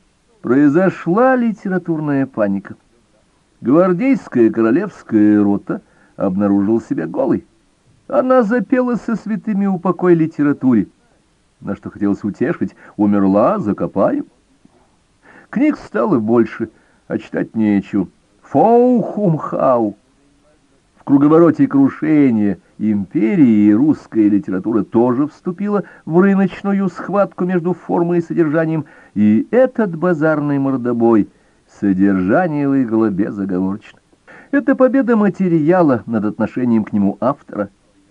Произошла литературная паника. Гвардейская королевская рота обнаружила себя голой. Она запела со святыми упокой литературе. На что хотелось утешить: умерла, закопаем. Книг стало больше, а читать нечего. Фоу-хум-хау. В круговороте крушения империи русская литература тоже вступила в рыночную схватку между формой и содержанием, и этот базарный мордобой содержание выиграло безоговорочно. Это победа материала над отношением к нему автора,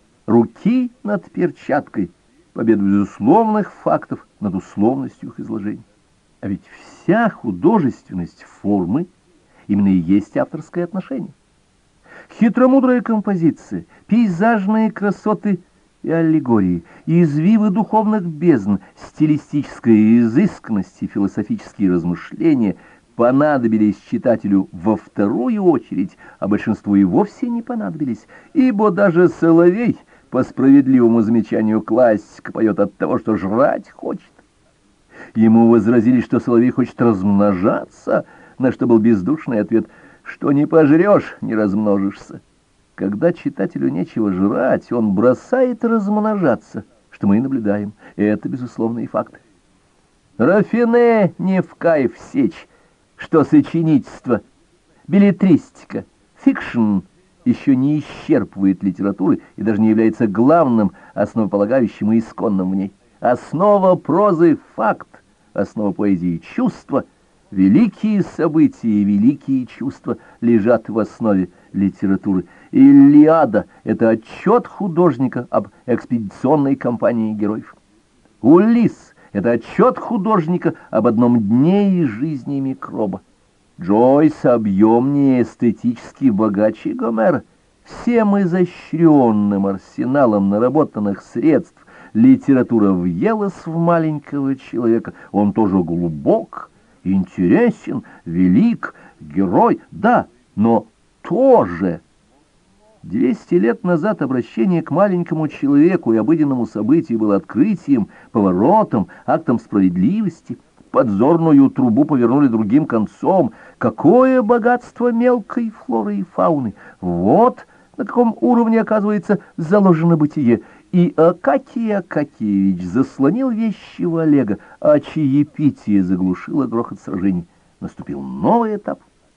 руки над перчаткой, победа безусловных фактов над условностью их изложения. А ведь вся художественность формы именно и есть авторское отношение. Хитромудрая композиция, пейзажные красоты и аллегории, извивы духовных бездн, стилистическая изысканность и философические размышления понадобились читателю во вторую очередь, а большинству и вовсе не понадобились, ибо даже Соловей, по справедливому замечанию классика, поет от того, что жрать хочет. Ему возразили, что Соловей хочет размножаться, на что был бездушный ответ: что не пожрешь, не размножишься. Когда читателю нечего жрать, он бросает размножаться, что мы и наблюдаем. И это безусловный факт. Рафине не в кайф сечь, что сочинительство, беллетристика, фикшн еще не исчерпывает литературы и даже не является главным, основополагающим и исконным в ней. Основа прозы — факт, основа поэзии — чувство. Великие события и великие чувства лежат в основе литературы. Илиада — это отчет художника об экспедиционной кампании героев. Улисс — это отчет художника об одном дне из жизни микроба. Джойс объемнее, эстетически богаче Гомера. Всем изощренным арсеналом наработанных средств литература въелась в маленького человека. Он тоже глубок, интересен, велик, герой, да, но тоже. 200 лет назад обращение к маленькому человеку и обыденному событию было открытием, поворотом, актом справедливости. Подзорную трубу повернули другим концом. Какое богатство мелкой флоры и фауны! Вот на каком уровне, оказывается, заложено бытие. И Акакий Акакиевич заслонил вещего Олега, а чаепитие заглушило грохот сражений. Наступил новый этап.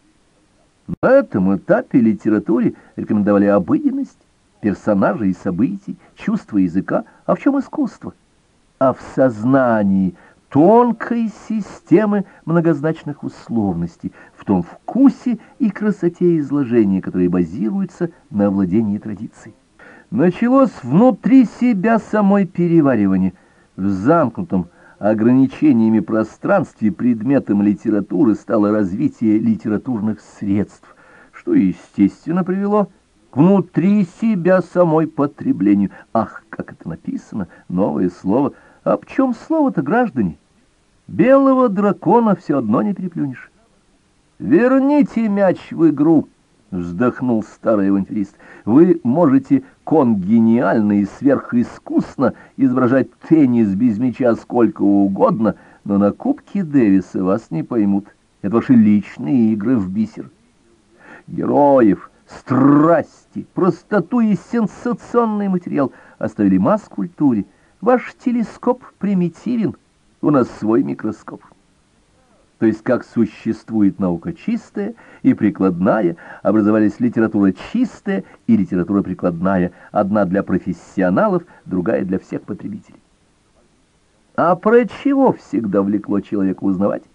На этом этапе литературе рекомендовали обыденность, персонажей и событий, чувство языка. А в чем искусство? А в сознании тонкой системы многозначных условностей, в том вкусе и красоте изложения, которые базируются на овладении традицией. Началось внутри себя самой переваривание. В замкнутом ограничениями пространстве предметом литературы стало развитие литературных средств, что, естественно, привело к внутри себя самой потреблению. Ах, как это написано, новое слово! А в чем слово-то, граждане? Белого дракона все одно не переплюнешь. «Верните мяч в игру», — вздохнул старый авантюрист. «Вы можете конгениально и сверхискусно изображать теннис без мяча сколько угодно, но на Кубке Дэвиса вас не поймут. Это ваши личные игры в бисер. Героев, страсти, простоту и сенсационный материал оставили масс-культуре. Ваш телескоп примитивен, у нас свой микроскоп». То есть, как существует наука чистая и прикладная, образовались литература чистая и литература прикладная, одна для профессионалов, другая для всех потребителей. А про чего всегда влекло человека узнавать?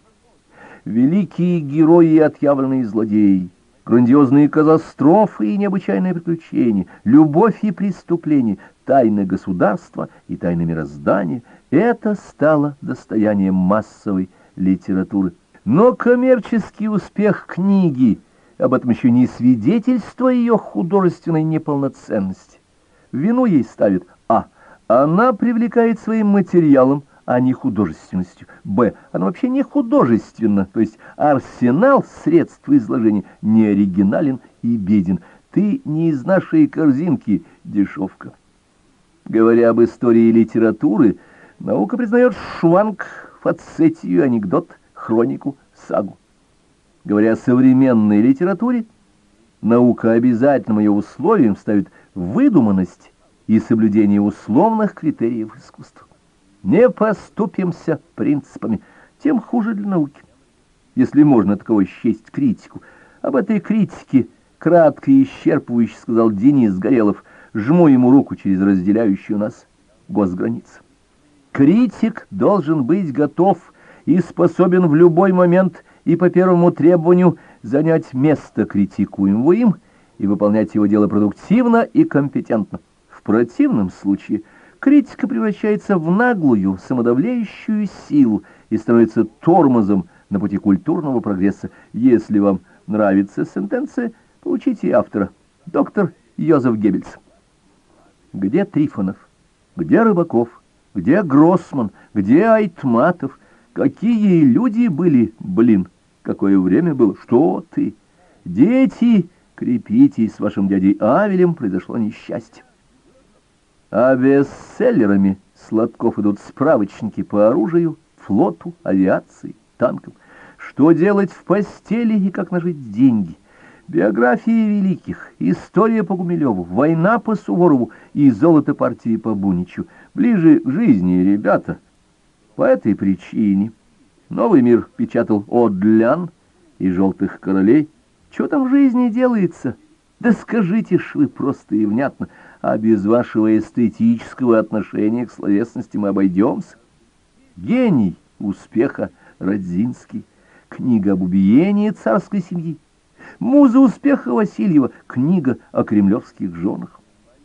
Великие герои и отъявленные злодеи, грандиозные катастрофы и необычайные приключения, любовь и преступления, тайны государства и тайны мироздания — это стало достоянием массовой литературы. Но коммерческий успех книги об этом еще не свидетельство ее художественной неполноценности. Вину ей ставит она привлекает своим материалом, а не художественностью. Она вообще не художественна, то есть арсенал средств изложения не оригинален и беден. Ты не из нашей корзинки, дешевка. Говоря об истории литературы, наука признает шванг, фацетию, анекдот, хронику, сагу. Говоря о современной литературе, наука обязательным ее условием ставит выдуманность и соблюдение условных критериев искусства. Не поступимся принципами, тем хуже для науки. Если можно таковой счесть критику. Об этой критике кратко и исчерпывающе сказал Денис Горелов. Жму ему руку через разделяющую нас госграницу. Критик должен быть готов и способен в любой момент и по первому требованию занять место критикуемого им и выполнять его дело продуктивно и компетентно. В противном случае критика превращается в наглую, самодавляющую силу и становится тормозом на пути культурного прогресса. Если вам нравится сентенция, получите автора. Доктор Йозеф Геббельс. Где Трифонов? Где Рыбаков? Где Гроссман? Где Айтматов? Какие люди были, какое время было? Что ты? Дети, крепитесь, с вашим дядей Авелем произошло несчастье. А бестселлерами Сладков идут справочники по оружию, флоту, авиации, танкам. Что делать в постели и как нажить деньги. Биографии великих, история по Гумилеву, война по Суворову и золото партии по Буничу. Ближе к жизни, ребята. По этой причине Новый мир печатал Одлян и Желтых королей. Что там в жизни делается? Да скажите ж вы просто и внятно, а без вашего эстетического отношения к словесности мы обойдемся. Гений успеха Радзинский, книга об убиении царской семьи. Муза успеха Васильева, книга о кремлевских женах.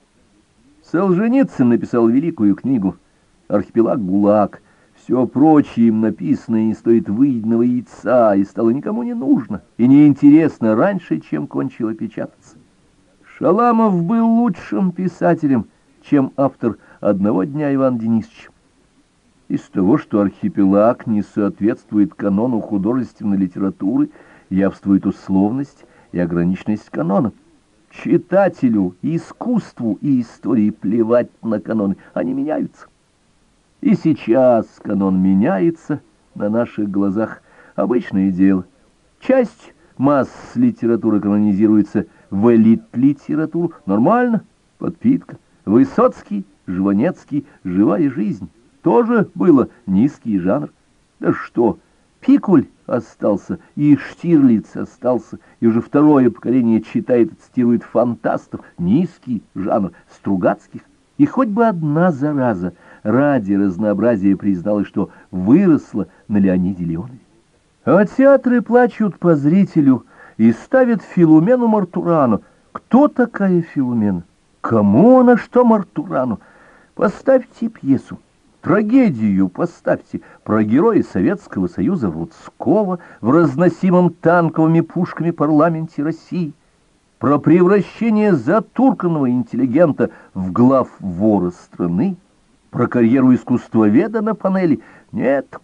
Солженицын написал великую книгу «Архипелаг ГУЛАГ». Все прочее им написанное не стоит выеденного яйца и стало никому не нужно и неинтересно раньше, чем кончило печататься. Шаламов был лучшим писателем, чем автор «Одного дня» Ивана Денисовича. Из того, что «Архипелаг» не соответствует канону художественной литературы, явствует условность и ограниченность канона. Читателю, искусству и истории плевать на каноны, они меняются. И сейчас канон меняется на наших глазах. Обычное дело. Часть масс литературы канонизируется в элит-литературу. Нормально, подпитка. Высоцкий, Жванецкий, живая жизнь. Тоже было низкий жанр. Да что, Пикуль остался, и Штирлиц остался, и уже второе поколение читает и цитирует фантастов. Низкий жанр Стругацких. И хоть бы одна зараза ради разнообразия призналась, что выросла на Леониде Леонове. А театры плачут по зрителю и ставят Филумену Мартурану. Кто такая Филумена? Кому она что Мартурану? Поставьте пьесу, трагедию поставьте про героя Советского Союза Рудского в разносимом танковыми пушками парламенте России, про превращение затурканного интеллигента в главвора страны, про карьеру искусствоведа на панели. Нет.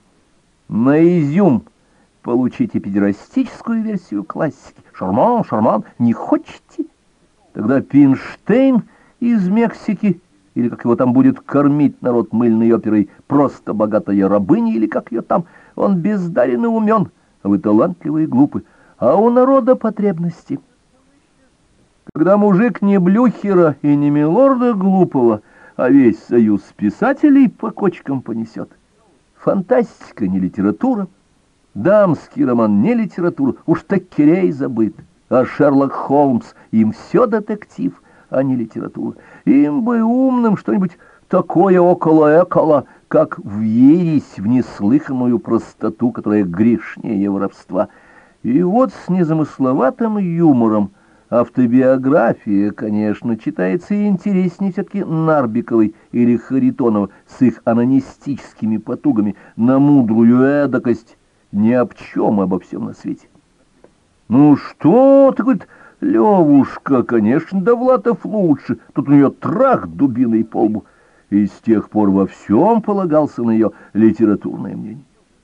На изюм получите педерастическую версию классики. Шарман, шарман, не хотите? Тогда Пинштейн из Мексики, или как его там будет кормить народ мыльной оперой, просто богатая рабыня, или как ее там, он бездарен и умен, а вы талантливы и глупы, а у народа потребности. Когда мужик не Блюхера и не Милорда глупого, а весь союз писателей по кочкам понесет. Фантастика не литература, Дамский роман не литература, уж Таккерей забыт, а Шерлок Холмс, им все детектив, а не литература. Им бы умным что-нибудь такое около-эколо, как въерись в неслыханную простоту, которая грешнее воровства. И вот с незамысловатым юмором автобиография, конечно, читается и интереснее все-таки Нарбековой или Харитонова с их анонистическими потугами на мудрую эдакость ни об чем, обо всем на свете. «Ну что ты, — говорит, — Левушка, конечно, Довлатов лучше, тут у нее трах дубиной по лбу». И с тех пор во всем полагался на ее литературное мнение.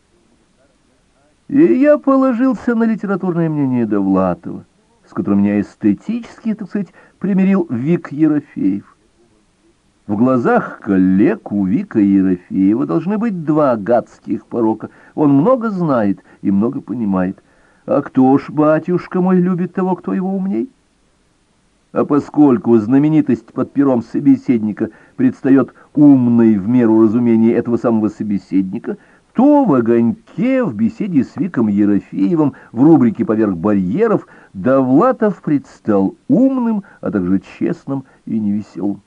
И я положился на литературное мнение Довлатова, с которым меня эстетически, так сказать, примирил Вик Ерофеев. В глазах коллег у Вика Ерофеева должны быть два гадских порока. Он много знает и много понимает. А кто ж, батюшка мой, любит того, кто его умней? А поскольку знаменитость под пером собеседника предстает умной в меру разумения этого самого собеседника, то в «Огоньке» в беседе с Виком Ерофеевым в рубрике «Поверх барьеров» Довлатов предстал умным, а также честным и невеселым.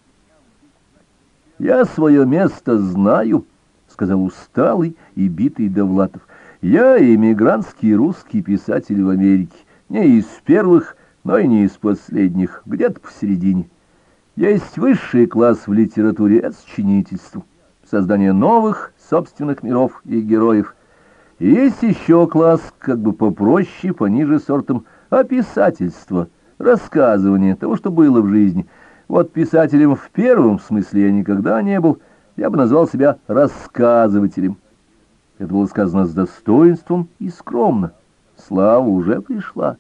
«Я свое место знаю», — сказал усталый и битый Довлатов. «Я эмигрантский русский писатель в Америке, не из первых, но и не из последних, где-то посередине. Есть высший класс в литературе — это сочинительство, создание новых собственных миров и героев. И есть еще класс, как бы попроще, пониже сортом, описательство, рассказывание того, что было в жизни. Вот писателем в первом смысле я никогда не был, я бы назвал себя рассказывателем. Это было сказано с достоинством и скромно. Слава уже пришла.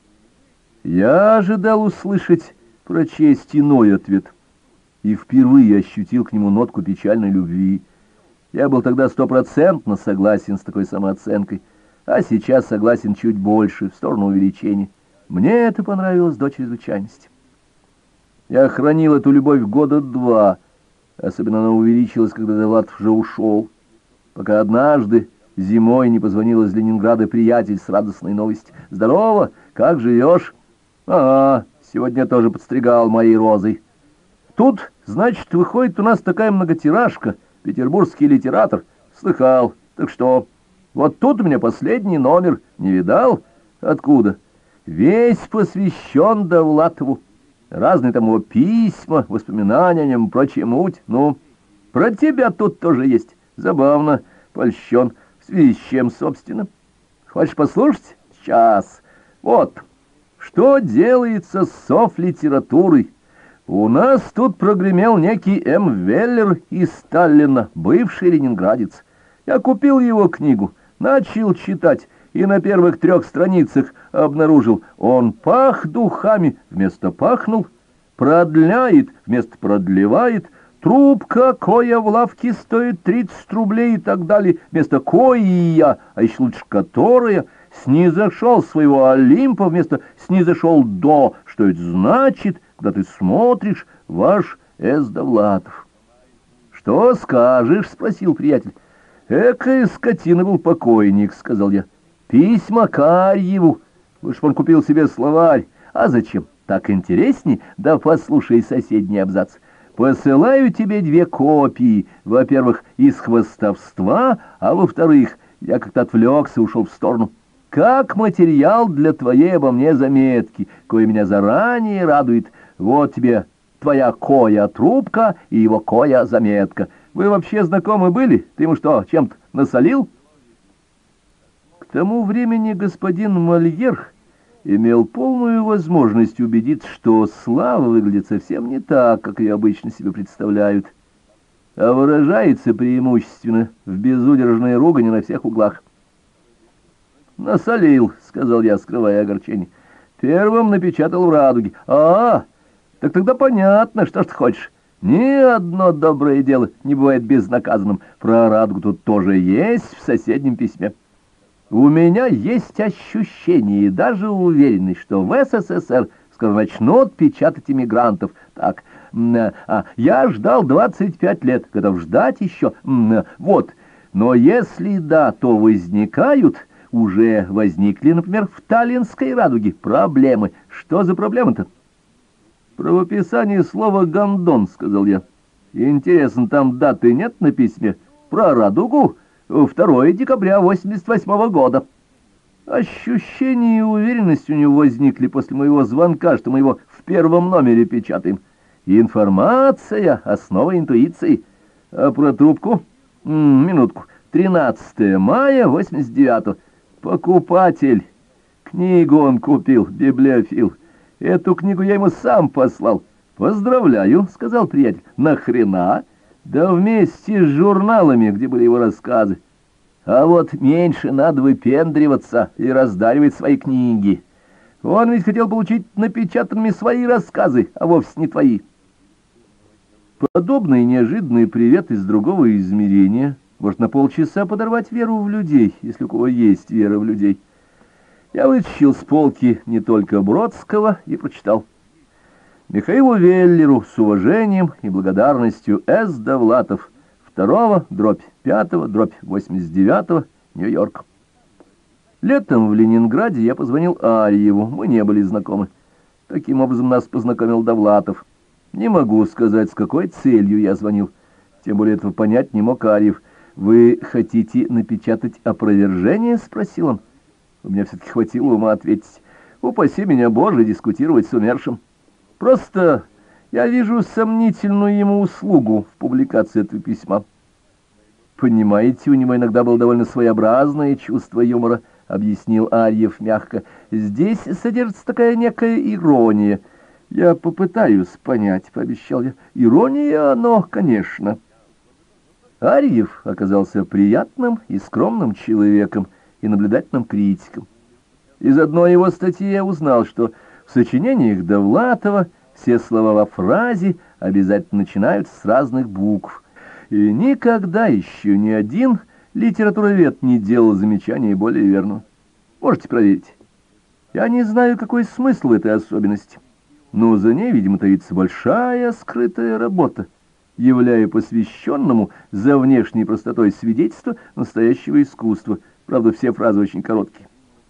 Я ожидал услышать, прочесть иной ответ, и впервые ощутил к нему нотку печальной любви. Я был тогда 100% согласен с такой самооценкой, а сейчас согласен чуть больше, в сторону увеличения. Мне это понравилось до чрезвычайности. Я хранил эту любовь года два, особенно она увеличилась, когда Довлатов уже ушел, пока однажды зимой не позвонил из Ленинграда приятель с радостной новостью. «Здорово, как живешь?» «Ага, сегодня тоже подстригал моей розой». «Тут, значит, выходит у нас такая многотиражка, петербургский литератор». «Слыхал. Так что? Вот тут у меня последний номер. Не видал? Откуда?» «Весь посвящен Довлатову. Разные там его письма, воспоминания о нем и прочая муть. Ну, про тебя тут тоже есть. Забавно, польщен. В связи с чем, собственно? Хочешь послушать? Сейчас. Вот». Что делается с софлитературой? У нас тут прогремел некий М. Веллер из Сталина, бывший ленинградец. Я купил его книгу, начал читать, и на первых 3 страницах обнаружил, он пах духами вместо пахнул, продляет вместо продлевает, трубка, коя в лавке стоит 30 рублей и так далее, вместо коя, а еще лучше которая, снизошел своего Олимпа вместо снизошел до. Что это значит, когда ты смотришь, ваш С. Довлатов? «Что скажешь?» — спросил приятель. «Экая скотина был покойник», — сказал я. «Письма Карьеву. Лучше бы он купил себе словарь. А зачем? Так интересней. Да послушай соседний абзац. Посылаю тебе 2 копии. Во-первых, из хвастовства, а во-вторых, я как-то отвлекся, ушел в сторону. Как материал для твоей обо мне заметки, кое меня заранее радует. Вот тебе твоя коя-трубка и его коя-заметка. Вы вообще знакомы были? Ты ему что, чем-то насолил?» К тому времени господин Мольер имел полную возможность убедиться, что Слава выглядит совсем не так, как ее обычно себе представляют, а выражается преимущественно в безудержной ругани на всех углах. «Насолил», — сказал я, скрывая огорчение. «Первым напечатал в «Радуге». Так тогда понятно, что ж ты хочешь. Ни одно доброе дело не бывает безнаказанным. Про «Радугу» тут тоже есть в соседнем письме. У меня есть ощущение и даже уверенность, что в СССР скоро начнут печатать иммигрантов. Так, я ждал 25 лет, готов ждать еще. Вот, но если да, то возникают уже возникли, например, в Таллинской радуге проблемы. Что за проблемы-то? Правописание слова «гондон», — сказал я. Интересно, там даты нет на письме? Про радугу? 2 декабря 88-го года. Ощущение и уверенность у него возникли после моего звонка, что мы его в первом номере печатаем. Информация — основа интуиции. А про трубку? Минутку. 13 мая 89-го. Покупатель. Книгу он купил, библиофил. Эту книгу я ему сам послал. «Поздравляю», — сказал приятель. «Нахрена?» «Да вместе с журналами, где были его рассказы. А вот меньше надо выпендриваться и раздаривать свои книги. Он ведь хотел получить напечатанными свои рассказы, а вовсе не твои». Подобный неожиданный привет из другого измерения может на полчаса подорвать веру в людей, если у кого есть вера в людей. Я вытащил с полки не только Бродского и прочитал. Михаилу Веллеру с уважением и благодарностью С. Довлатов, 2/5/89, Нью-Йорк. Летом в Ленинграде я позвонил Арьеву, мы не были знакомы. Таким образом нас познакомил Довлатов. Не могу сказать, с какой целью я звонил, тем более этого понять не мог Арьев. «Вы хотите напечатать опровержение?» — спросил он. У меня все-таки хватило ума ответить. «Упаси меня, Боже, дискутировать с умершим. Просто я вижу сомнительную ему услугу в публикации этого письма». «Понимаете, у него иногда было довольно своеобразное чувство юмора», — объяснил Арьев мягко. «Здесь содержится такая некая ирония». «Я попытаюсь понять», — пообещал я. «Ирония, но, конечно». Арьев оказался приятным и скромным человеком и наблюдательным критиком. Из одной его статьи я узнал, что в сочинениях Довлатова все слова во фразе обязательно начинаются с разных букв. И никогда еще ни один литературовед не делал замечания более верного. Можете проверить. Я не знаю, какой смысл в этой особенности, но за ней, видимо, таится большая скрытая работа, являя посвященному за внешней простотой свидетельство настоящего искусства. Правда, все фразы очень короткие.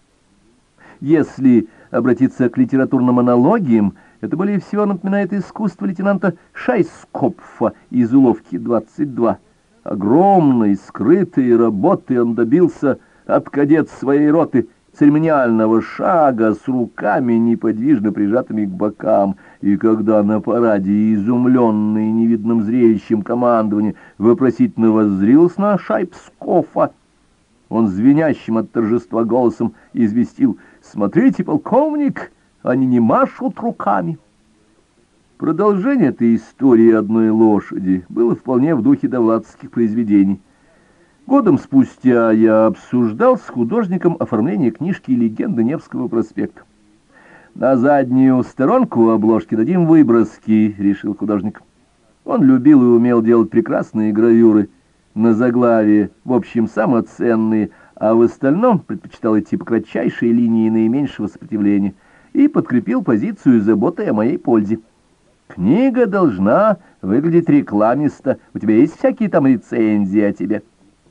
Если обратиться к литературным аналогиям, это более всего напоминает искусство лейтенанта Шайскопфа из «Уловки 22». Огромной, скрытой работы он добился от кадет своей роты церемониального шага с руками, неподвижно прижатыми к бокам, и когда на параде, изумленный невидным зрелищем командования, вопросительно воззрился на Шайскопфа, он звенящим от торжества голосом известил: «Смотрите, полковник, они не машут руками». Продолжение этой истории одной лошади было вполне в духе довлатовских произведений. Годом спустя я обсуждал с художником оформление книжки «Легенды Невского проспекта». «На заднюю сторонку обложки дадим выброски», — решил художник. Он любил и умел делать прекрасные гравюры. На заглавие, в общем, самоценные, а в остальном предпочитал идти по кратчайшей линии наименьшего сопротивления и подкрепил позицию заботой о моей пользе. «Книга должна выглядеть рекламисто. У тебя есть всякие там рецензии о тебе?»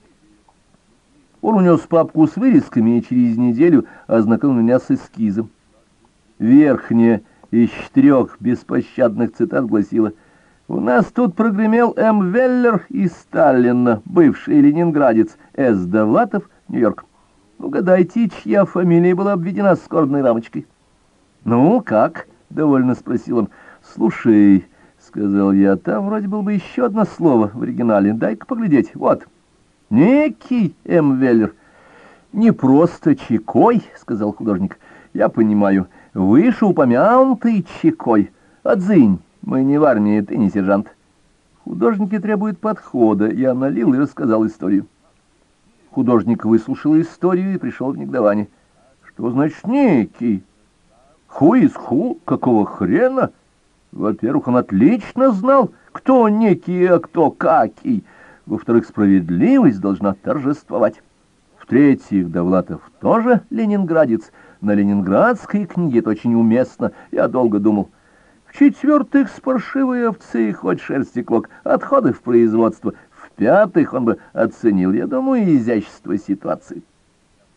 Он унес папку с вырезками и через неделю ознакомил меня с эскизом. Верхняя из 4 беспощадных цитат гласила: «У нас тут прогремел М. Веллер из Сталина, бывший ленинградец, С. Довлатов, Нью-Йорк. Угадайте, чья фамилия была обведена скорбной рамочкой?» «Ну, как?» — довольно спросил он. «Слушай», — сказал я, — «там вроде было бы еще одно слово в оригинале. Дай-ка поглядеть. Вот. Некий М. Веллер». «Не просто Чекой», — сказал художник. «Я понимаю. Вышеупомянутый Чекой. Отзынь. Мы не в армии, ты не сержант». Художники требуют подхода. Я налил и рассказал историю. Художник выслушал историю и пришел в негодование. «Что значит некий? Ху из ху? Какого хрена? Во-первых, он отлично знал, кто некий, а кто какий. Во-вторых, справедливость должна торжествовать. В-третьих, Довлатов тоже ленинградец. На ленинградской книге это очень уместно. Я долго думал. В-четвертых, с паршивой овцы хоть шерсти клок, отходы в производство. В-пятых, он бы оценил, я думаю, изящество ситуации.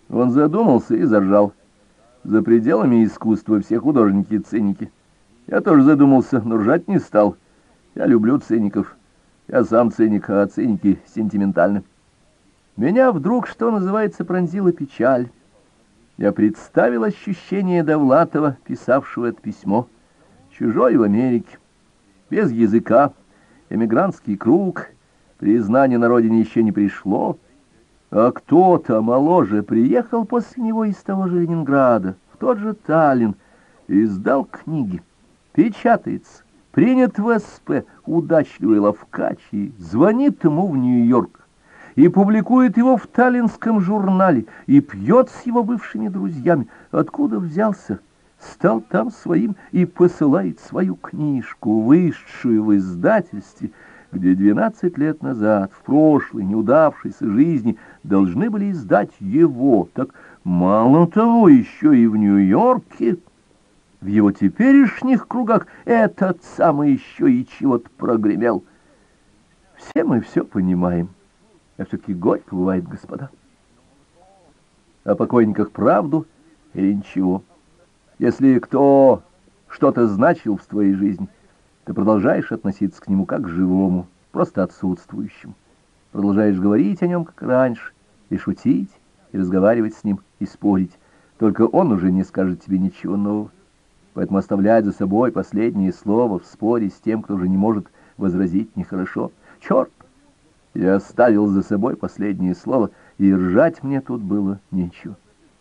Он задумался и заржал. За пределами искусства все художники-циники. Я тоже задумался, но ржать не стал. Я люблю циников. Я сам циник, а циники сентиментальны. Меня вдруг, что называется, пронзила печаль. Я представил ощущение Довлатова, писавшего это письмо. Чужой в Америке, без языка, эмигрантский круг, признание на родине еще не пришло. А кто-то моложе приехал после него из того же Ленинграда, в тот же Таллин, и издал книги. Печатается, принят в СП, удачливый ловкач, и звонит ему в Нью-Йорк, и публикует его в таллинском журнале, и пьет с его бывшими друзьями. Откуда взялся? Стал там своим и посылает свою книжку, вышедшую в издательстве, где 12 лет назад, в прошлой неудавшейся жизни, должны были издать его. Так мало того, еще и в Нью-Йорке, в его теперешних кругах, этот самый еще и чего-то прогремел. Все мы все понимаем. А все-таки горько бывает, господа. О покойниках правду или ничего. Если кто что-то значил в твоей жизни, ты продолжаешь относиться к нему как к живому, просто отсутствующему. Продолжаешь говорить о нем, как раньше, и шутить, и разговаривать с ним, и спорить. Только он уже не скажет тебе ничего нового. Поэтому оставлять за собой последнее слово в споре с тем, кто уже не может возразить, нехорошо. Черт! Я оставил за собой последнее слово, и ржать мне тут было нечего.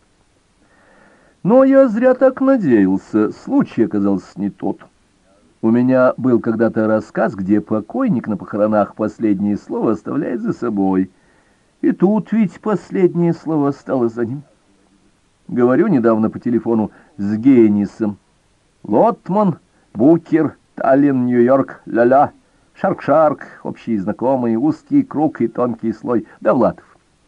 Но я зря так надеялся, случай оказался не тот. У меня был когда-то рассказ, где покойник на похоронах последнее слово оставляет за собой. И тут ведь последнее слово осталось за ним. Говорю недавно по телефону с Генисом. Лотман, Букер, Таллин, Нью-Йорк, ля-ля, Шарк-Шарк, общие знакомые, узкий круг и тонкий слой, Довлатов.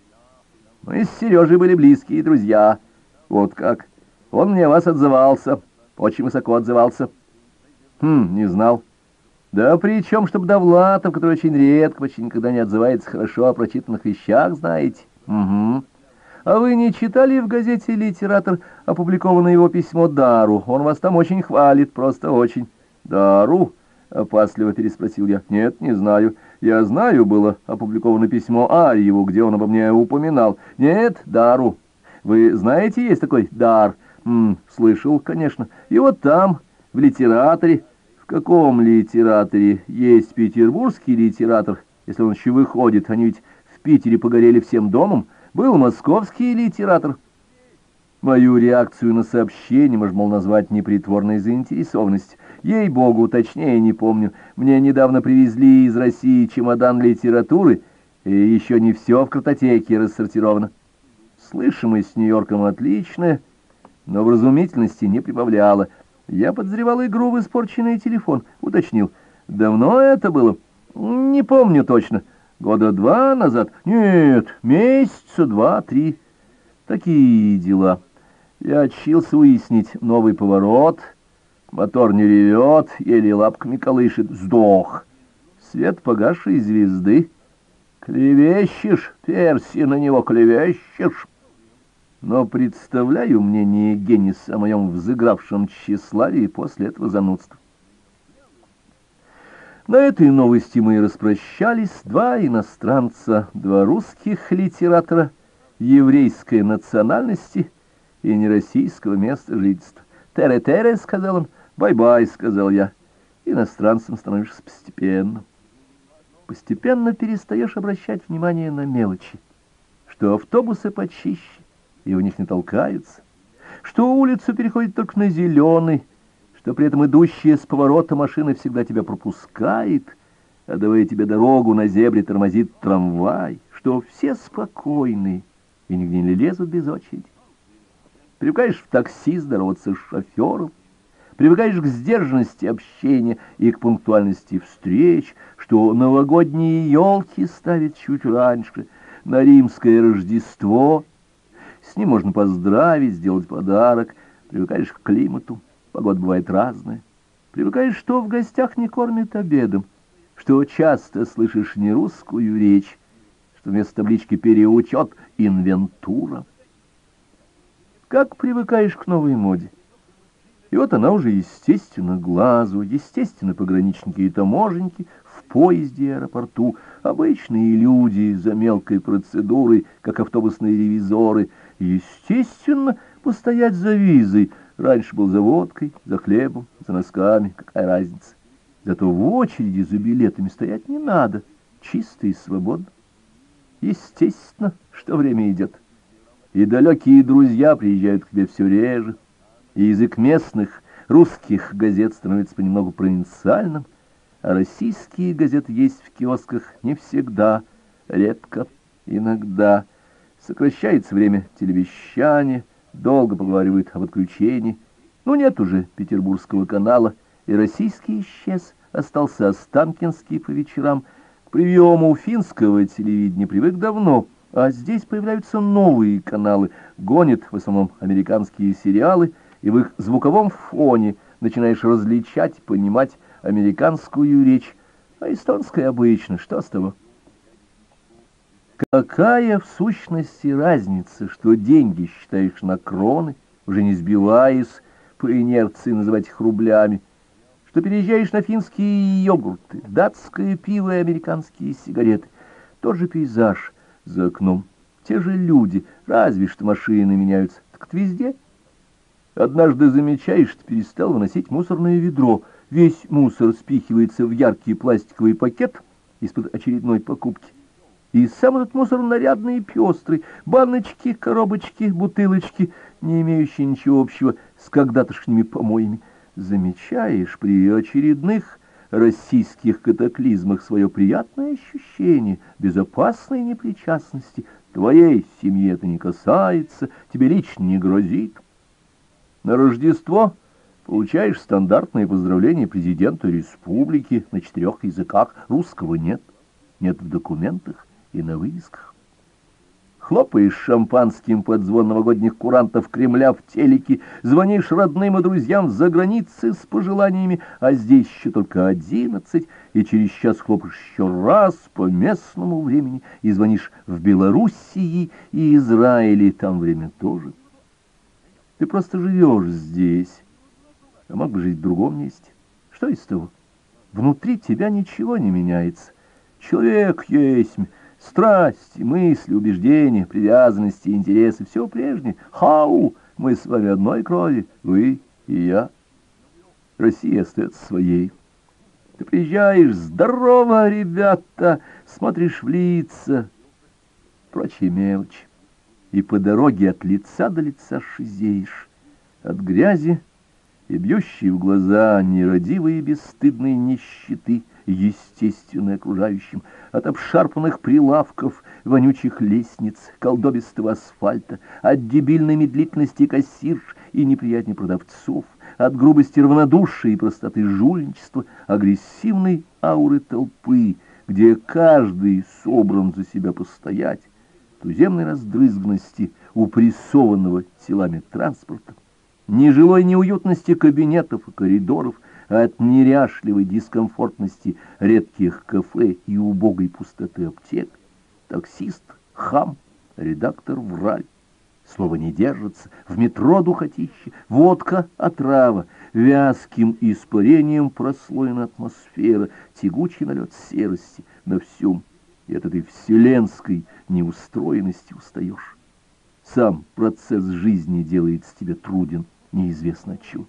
Мы с Сережей были близкие друзья. Вот как. Он мне о вас отзывался, очень высоко отзывался. Не знал. Да при чем, чтобы Довлатов, который очень редко, почти никогда не отзывается хорошо о прочитанных вещах, знаете? Угу. А вы не читали в газете «Литератор» опубликованное его письмо Дару? Он вас там очень хвалит, просто очень. Дару? Опасливо переспросил я. Нет, не знаю. Я знаю, было опубликовано письмо Арьеву, где он обо мне упоминал. Нет, Дару. Вы знаете, есть такой Дар? Слышал, конечно. И вот там, в «Литераторе». В каком «Литераторе»? Есть петербургский «Литератор», если он еще выходит. Они ведь в Питере погорели всем домом. Был московский «Литератор». Мою реакцию на сообщение можно, мол, назвать непритворной заинтересованностью. Ей-богу, точнее не помню. Мне недавно привезли из России чемодан литературы, и еще не все в картотеке рассортировано. Слышимость с Нью-Йорком отличная, но вразумительности не прибавляла. Я подозревал игру в испорченный телефон. Уточнил. Давно это было? Не помню точно. Года 2 назад? Нет, месяца 2-3. Такие дела. Я отчился выяснить новый поворот. Мотор не ревет, еле лапками колышет. Сдох. Свет погасшей звезды. Клевещешь, Перси, на него клевещешь. Но представляю мнение Генниса о моем взыгравшем тщеславии после этого занудства. На этой новости мы и распрощались. 2 иностранца, 2 русских литератора, еврейской национальности и нероссийского места жительства. «Тере-тере», — сказал он, — «бай-бай», — сказал я. Иностранцем становишься постепенно. Постепенно перестаешь обращать внимание на мелочи, что автобусы почище, и у них не толкаются, что улицу переходит только на зеленый, что при этом идущая с поворота машина всегда тебя пропускает, а давая тебе дорогу на зебре тормозит трамвай, что все спокойны и нигде не лезут без очереди. Привыкаешь в такси здороваться с шофером, привыкаешь к сдержанности общения и к пунктуальности встреч, что новогодние елки ставят чуть раньше, на римское Рождество с ним можно поздравить, сделать подарок, привыкаешь к климату, погода бывает разная, привыкаешь, что в гостях не кормят обедом, что часто слышишь не русскую речь, что вместо таблички «переучет» — «инвентура». как привыкаешь к новой моде. И вот она уже естественно глазу, естественно пограничники и таможенники, в поезде и аэропорту, обычные люди за мелкой процедурой, как автобусные ревизоры, естественно постоять за визой. Раньше был за водкой, за хлебом, за носками, какая разница. Зато в очереди за билетами стоять не надо, чисто и свободно. Естественно, что время идет. И далекие друзья приезжают к тебе все реже, и язык местных русских газет становится понемногу провинциальным, а российские газеты есть в киосках не всегда, редко, иногда. Сокращается время телевещания, долго поговаривают об отключении. Но нет уже Петербургского канала, и российский исчез, остался Останкинский по вечерам. К приему финского телевидения привык давно, а здесь появляются новые каналы, гонят в основном американские сериалы, и в их звуковом фоне начинаешь различать, понимать американскую речь, а эстонская обычно, что с того? Какая в сущности разница, что деньги считаешь на кроны, уже не сбиваясь по инерции называть их рублями, что переезжаешь на финские йогурты, датское пиво и американские сигареты, тот же пейзаж за окном, те же люди, разве что машины меняются, так это везде. Однажды замечаешь, что перестал выносить мусорное ведро, весь мусор спихивается в яркий пластиковый пакет из-под очередной покупки. И сам этот мусор нарядный и пестрый, баночки, коробочки, бутылочки, не имеющие ничего общего с когда-тошними помоями. Замечаешь при очередных российских катаклизмах свое приятное ощущение безопасной непричастности. Твоей семьи это не касается, тебе лично не грозит. На Рождество получаешь стандартные поздравления президента республики на 4 языках, русского нет, нет в документах и на вывесках. Хлопаешь шампанским под звон новогодних курантов Кремля в телеке, звонишь родным и друзьям за границей с пожеланиями, а здесь еще только 11, и через час хлопаешь еще раз по местному времени и звонишь в Белоруссии и Израиле, там время тоже. Ты просто живешь здесь, а мог бы жить в другом месте. Что из того? Внутри тебя ничего не меняется. Человек есть, страсти, мысли, убеждения, привязанности, интересы, все прежнее. Хау, мы с вами одной крови, вы и я. Россия остается своей. Ты приезжаешь, здорово, ребята, смотришь в лица, прочие мелочи. И по дороге от лица до лица шизеешь от грязи и бьющие в глаза нерадивые бесстыдные нищеты, естественной окружающим, от обшарпанных прилавков, вонючих лестниц, колдобистого асфальта, от дебильной медлительности кассирш и неприятней продавцов, от грубости равнодушия и простоты жульничества, агрессивной ауры толпы, где каждый собран за себя постоять, туземной раздрызгности упрессованного телами транспорта, нежилой неуютности кабинетов и коридоров, от неряшливой дискомфортности редких кафе и убогой пустоты аптек. Таксист, хам, редактор враль. Слово не держится, в метро духотище, водка отрава, вязким испарением прослоена атмосфера, тягучий налет серости на всем, и от этой вселенской неустроенности устаешь. Сам процесс жизни делается тебе труден, неизвестно отчего.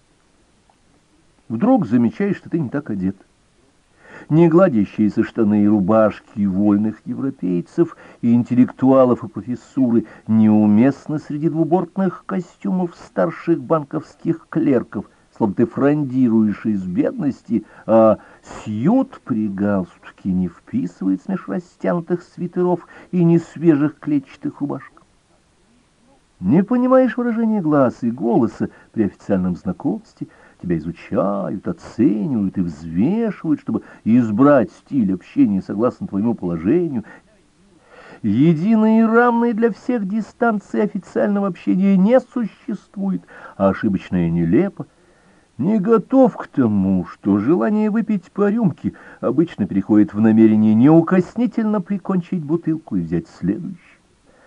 Вдруг замечаешь, что ты не так одет. Не гладящиеся штаны и рубашки вольных европейцев и интеллектуалов и профессуры неуместны среди двубортных костюмов старших банковских клерков, словно ты фрондируешь из бедности, а сьют при галстуке не вписывается меж растянутых свитеров и несвежих клетчатых рубашек. Не понимаешь выражения глаз и голоса при официальном знакомстве, тебя изучают, оценивают и взвешивают, чтобы избрать стиль общения согласно твоему положению. Единой и равной для всех дистанции официального общения не существует, а ошибочное нелепо. Не готов к тому, что желание выпить по рюмке обычно переходит в намерение неукоснительно прикончить бутылку и взять следующую.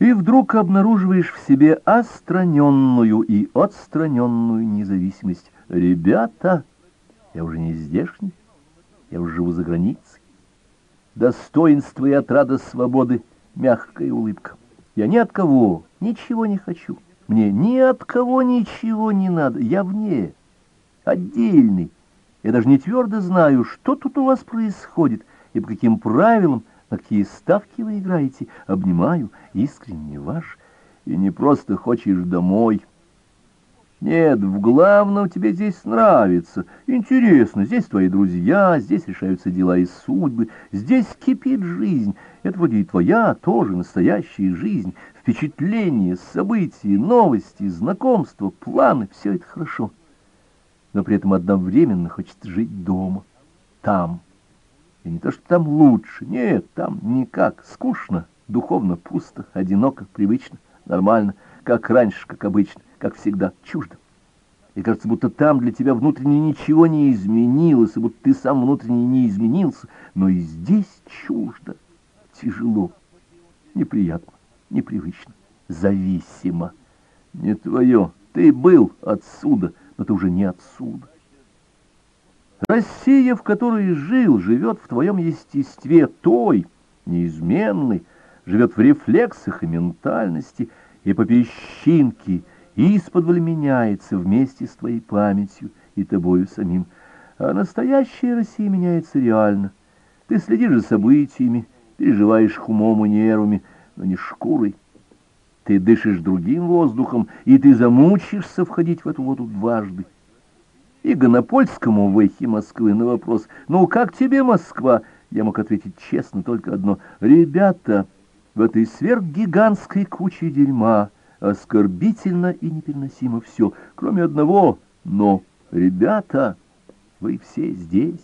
И вдруг обнаруживаешь в себе отстраненную и отстраненную независимость. Ребята, я уже не здешний, я уже живу за границей. Достоинство и отрада свободы, мягкая улыбка. Я ни от кого ничего не хочу. Мне ни от кого ничего не надо. Я вне, отдельный. Я даже не твердо знаю, что тут у вас происходит и по каким правилам, на какие ставки вы играете. Обнимаю, искренне ваш, и не просто хочешь домой. Нет, в главном тебе здесь нравится, интересно, здесь твои друзья, здесь решаются дела и судьбы, здесь кипит жизнь. Это вроде и твоя тоже настоящая жизнь, впечатления, события, новости, знакомства, планы, все это хорошо. Но при этом одновременно хочется жить дома, там. И не то, что там лучше, нет, там никак, скучно, духовно пусто, одиноко, привычно, нормально, как раньше, как обычно, как всегда, чуждо. И кажется, будто там для тебя внутренне ничего не изменилось, и будто ты сам внутренне не изменился, но и здесь чуждо, тяжело, неприятно, непривычно, зависимо. Не твое, ты был отсюда, но ты уже не отсюда. Россия, в которой жил, живет в твоем естестве той, неизменной, живет в рефлексах и ментальности, и по песчинке исподволь меняется вместе с твоей памятью и тобою самим. А настоящая Россия меняется реально. Ты следишь за событиями, переживаешь их умом и нервами, но не шкурой. Ты дышишь другим воздухом, и ты замучишься входить в эту воду дважды. И Гонопольскому в эхе Москвы на вопрос: «Ну, как тебе Москва?» Я мог ответить честно только одно: «Ребята, в этой сверхгигантской куче дерьма оскорбительно и непереносимо все, кроме одного «но». Ребята, вы все здесь».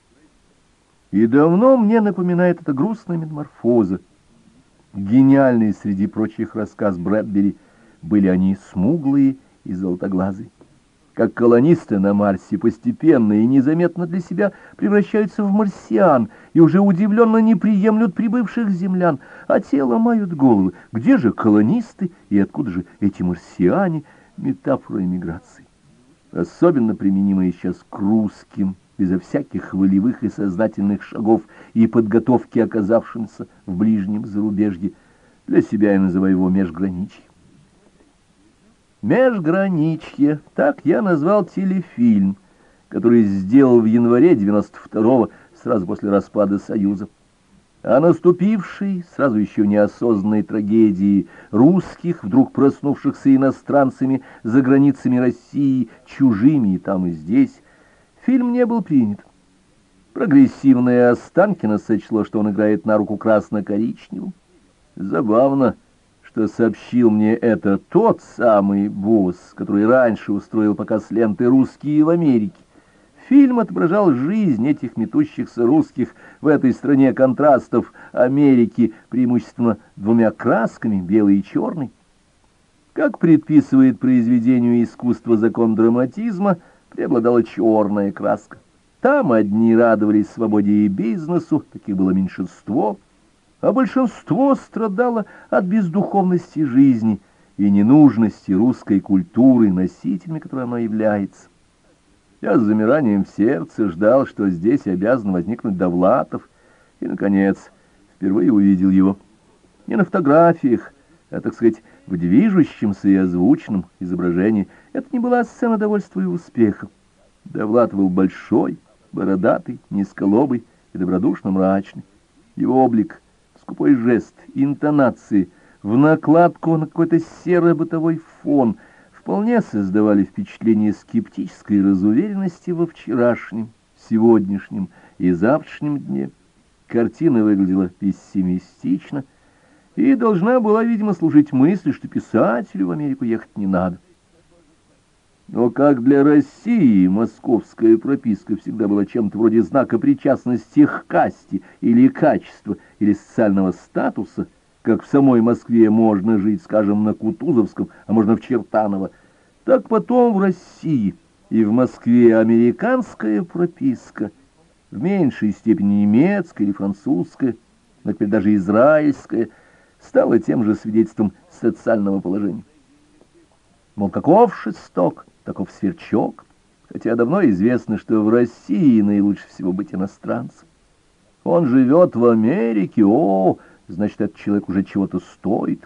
И давно мне напоминает эта грустная метаморфоза. Гениальный среди прочих рассказ Брэдбери, были они смуглые и золотоглазые. Как колонисты на Марсе постепенно и незаметно для себя превращаются в марсиан и уже удивленно не приемлют прибывших землян, а те ломают головы. Где же колонисты и откуда же эти марсиане? Метафора эмиграции. Особенно применимая сейчас к русским, безо всяких волевых и сознательных шагов и подготовки оказавшимся в ближнем зарубежье. Для себя я называю его межграничье. «Межграничье» — так я назвал телефильм, который сделал в январе 92-го, сразу после распада Союза. О наступившей, сразу еще неосознанной трагедии русских, вдруг проснувшихся иностранцами за границами России, чужими и там, и здесь, фильм не был принят. Прогрессивное Останкино сочло, что он играет на руку красно-коричневым. Забавно, что сообщил мне это тот самый босс, который раньше устроил показ ленты «Русские в Америке». Фильм отображал жизнь этих метущихся русских в этой стране контрастов Америки, преимущественно двумя красками, белый и черный. Как предписывает произведению искусства закон драматизма, преобладала черная краска. Там одни радовались свободе и бизнесу, таких было меньшинство, а большинство страдало от бездуховности жизни и ненужности русской культуры, носителями которой она является. Я с замиранием в сердце ждал, что здесь обязан возникнуть Довлатов, и, наконец, впервые увидел его. Не на фотографиях, а, так сказать, в движущемся и озвученном изображении. Это не была сцена довольства и успеха. Довлатов был большой, бородатый, низколобый и добродушно мрачный. Его облик, скупой жест, интонации, в накладку на какой-то серо-бытовой фон вполне создавали впечатление скептической разуверенности во вчерашнем, сегодняшнем и завтрашнем дне. Картина выглядела пессимистично и должна была, видимо, служить мысли, что писателю в Америку ехать не надо. Но как для России московская прописка всегда была чем-то вроде знака причастности к касте или качества, или социального статуса, как в самой Москве можно жить, скажем, на Кутузовском, а можно в Чертаново, так потом в России и в Москве американская прописка, в меньшей степени немецкая или французская, но теперь даже израильская, стало тем же свидетельством социального положения. Мол, каков шесток, таков сверчок, хотя давно известно, что в России наилучше всего быть иностранцем. Он живет в Америке, значит, этот человек уже чего-то стоит.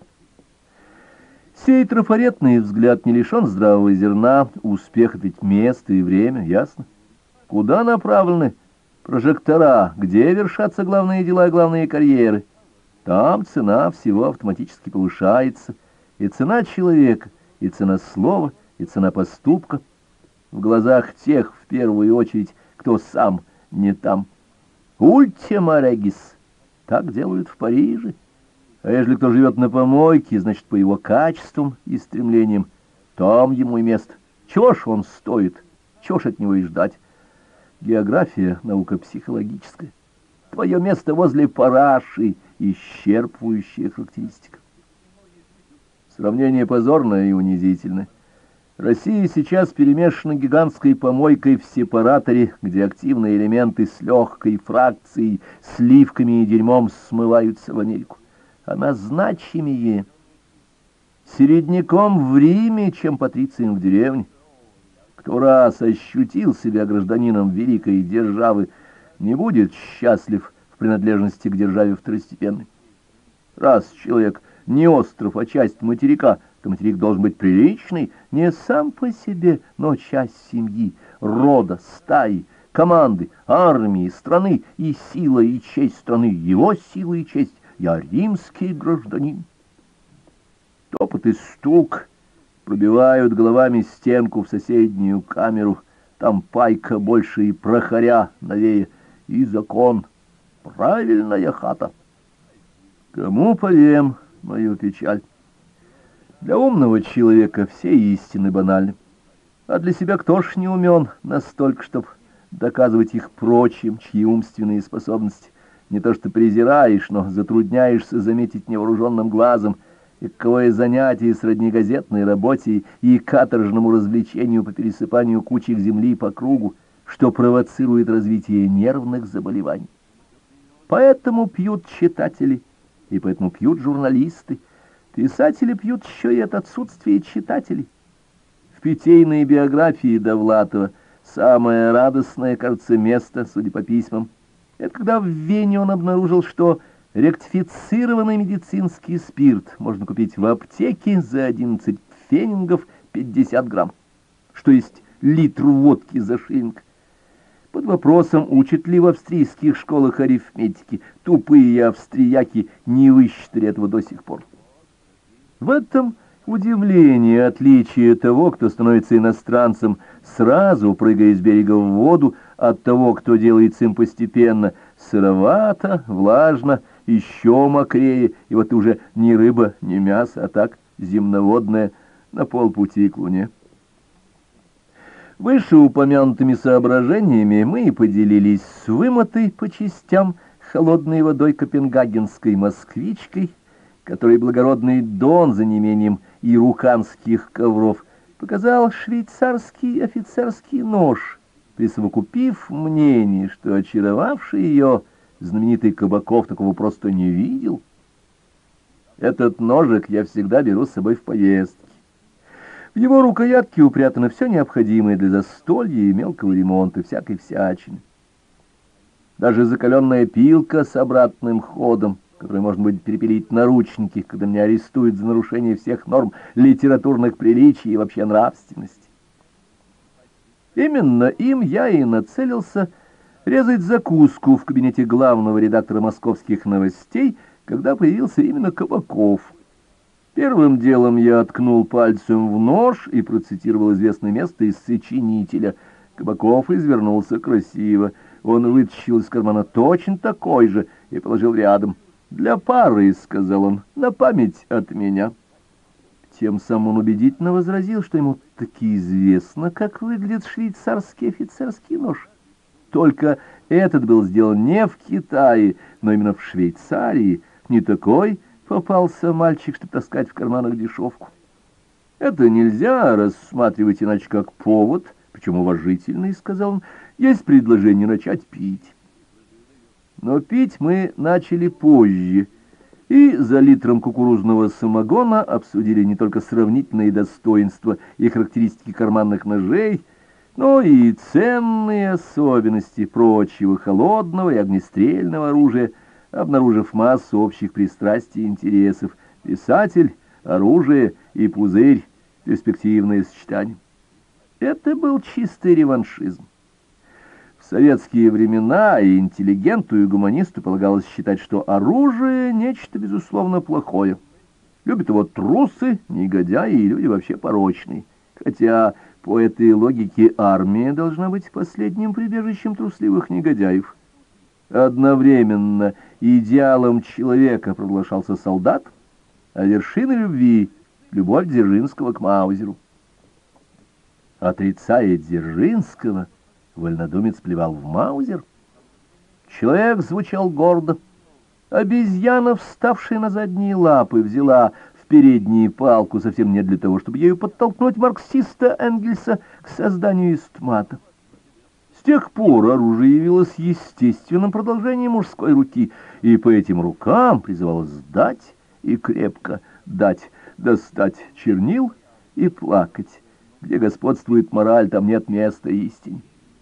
Сей трафаретный взгляд не лишен здравого зерна, успех — ведь место и время, ясно? Куда направлены прожектора, где вершатся главные дела и главные карьеры? Там цена всего автоматически повышается, и цена человека, и цена слова, и цена поступка. В глазах тех, в первую очередь, кто сам не там. Ультима регис. Так делают в Париже. А если кто живет на помойке, значит, по его качествам и стремлениям, там ему и место. Чего ж он стоит? Чего ж от него и ждать? География — наука психологическая. Твое место возле параши — исчерпывающая характеристика. Сравнение позорное и унизительное. Россия сейчас перемешана гигантской помойкой в сепараторе, где активные элементы с легкой фракцией, сливками и дерьмом смываются в Америку. Она значимее середняком в Риме, чем патрицием в деревне. Кто раз ощутил себя гражданином великой державы, не будет счастлив в принадлежности к державе второстепенной. Раз человек не остров, а часть материка, то материк должен быть приличный, не сам по себе, но часть семьи, рода, стаи, команды, армии, страны, и сила и честь страны, его сила и честь. Я римский гражданин. Топот и стук пробивают головами стенку в соседнюю камеру. Там пайка больше и прохоря новее, и закон. Правильная хата. Кому повем мою печаль? Для умного человека все истины банальны. А для себя кто ж не умен настолько, чтоб доказывать их прочим, чьи умственные способности не то что презираешь, но затрудняешься заметить невооруженным глазом, и каковое занятие сродни газетной работе и каторжному развлечению по пересыпанию кучек земли по кругу, что провоцирует развитие нервных заболеваний. Поэтому пьют читатели, и поэтому пьют журналисты. Писатели пьют еще и от отсутствия читателей. В питейной биографии Довлатова самое радостное, кажется, место, судя по письмам, это когда в Вене он обнаружил, что ректифицированный медицинский спирт можно купить в аптеке за 11 пфенингов 50 грамм, что есть литр водки за шиллинг. Под вопросом, учат ли в австрийских школах арифметики, тупые австрияки не высчитали этого до сих пор. В этом удивление отличие того, кто становится иностранцем, сразу прыгая с берега в воду, от того, кто делается им постепенно, сыровато, влажно, еще мокрее, и вот уже ни рыба, ни мясо, а так земноводное на полпути к Луне. Вышеупомянутыми соображениями мы и поделились с вымытой по частям холодной водой копенгагенской москвичкой, которой благородный Дон за неимением ируканских ковров показал швейцарский офицерский нож, присовокупив мнение, что очаровавший ее знаменитый Кабаков такого просто не видел. Этот ножик я всегда беру с собой в поездки. В его рукоятке упрятано все необходимое для застолья и мелкого ремонта, всякой всячины. Даже закаленная пилка с обратным ходом, которой можно будет перепилить наручники, когда меня арестуют за нарушение всех норм литературных приличий и вообще нравственности. Именно им я и нацелился резать закуску в кабинете главного редактора «Московских новостей», когда появился именно Кабаков. Первым делом я ткнул пальцем в нож и процитировал известное место из сочинителя. Кабаков извернулся красиво. Он вытащил из кармана точно такой же и положил рядом. «Для пары», — сказал он, — «на память от меня». Тем самым он убедительно возразил, что ему таки известно, как выглядит швейцарский офицерский нож. Только этот был сделан не в Китае, но именно в Швейцарии. Не такой попался мальчик, чтобы таскать в карманах дешевку. Это нельзя рассматривать иначе как повод, причем уважительный, сказал он, есть предложение начать пить. Но пить мы начали позже, и за литром кукурузного самогона обсудили не только сравнительные достоинства и характеристики карманных ножей, но и ценные особенности прочего холодного и огнестрельного оружия, обнаружив массу общих пристрастий и интересов. Писатель, оружие и пузырь — перспективное сочетание. Это был чистый реваншизм. В советские времена и интеллигенту, и гуманисту полагалось считать, что оружие — нечто, безусловно, плохое. Любят его трусы, негодяи и люди вообще порочные. Хотя, по этой логике, армия должна быть последним прибежищем трусливых негодяев. Одновременно идеалом человека провозглашался солдат, а вершиной любви — любовь Дзержинского к Маузеру. Отрицая Дзержинского, вольнодумец плевал в Маузер. Человек звучал гордо. Обезьяна, вставшая на задние лапы, взяла в передние палку совсем не для того, чтобы ею подтолкнуть марксиста Энгельса к созданию истмата. С тех пор оружие явилось естественным продолжением мужской руки, и по этим рукам призывалось дать и крепко дать, достать чернил и плакать. Где господствует мораль, там нет места истине.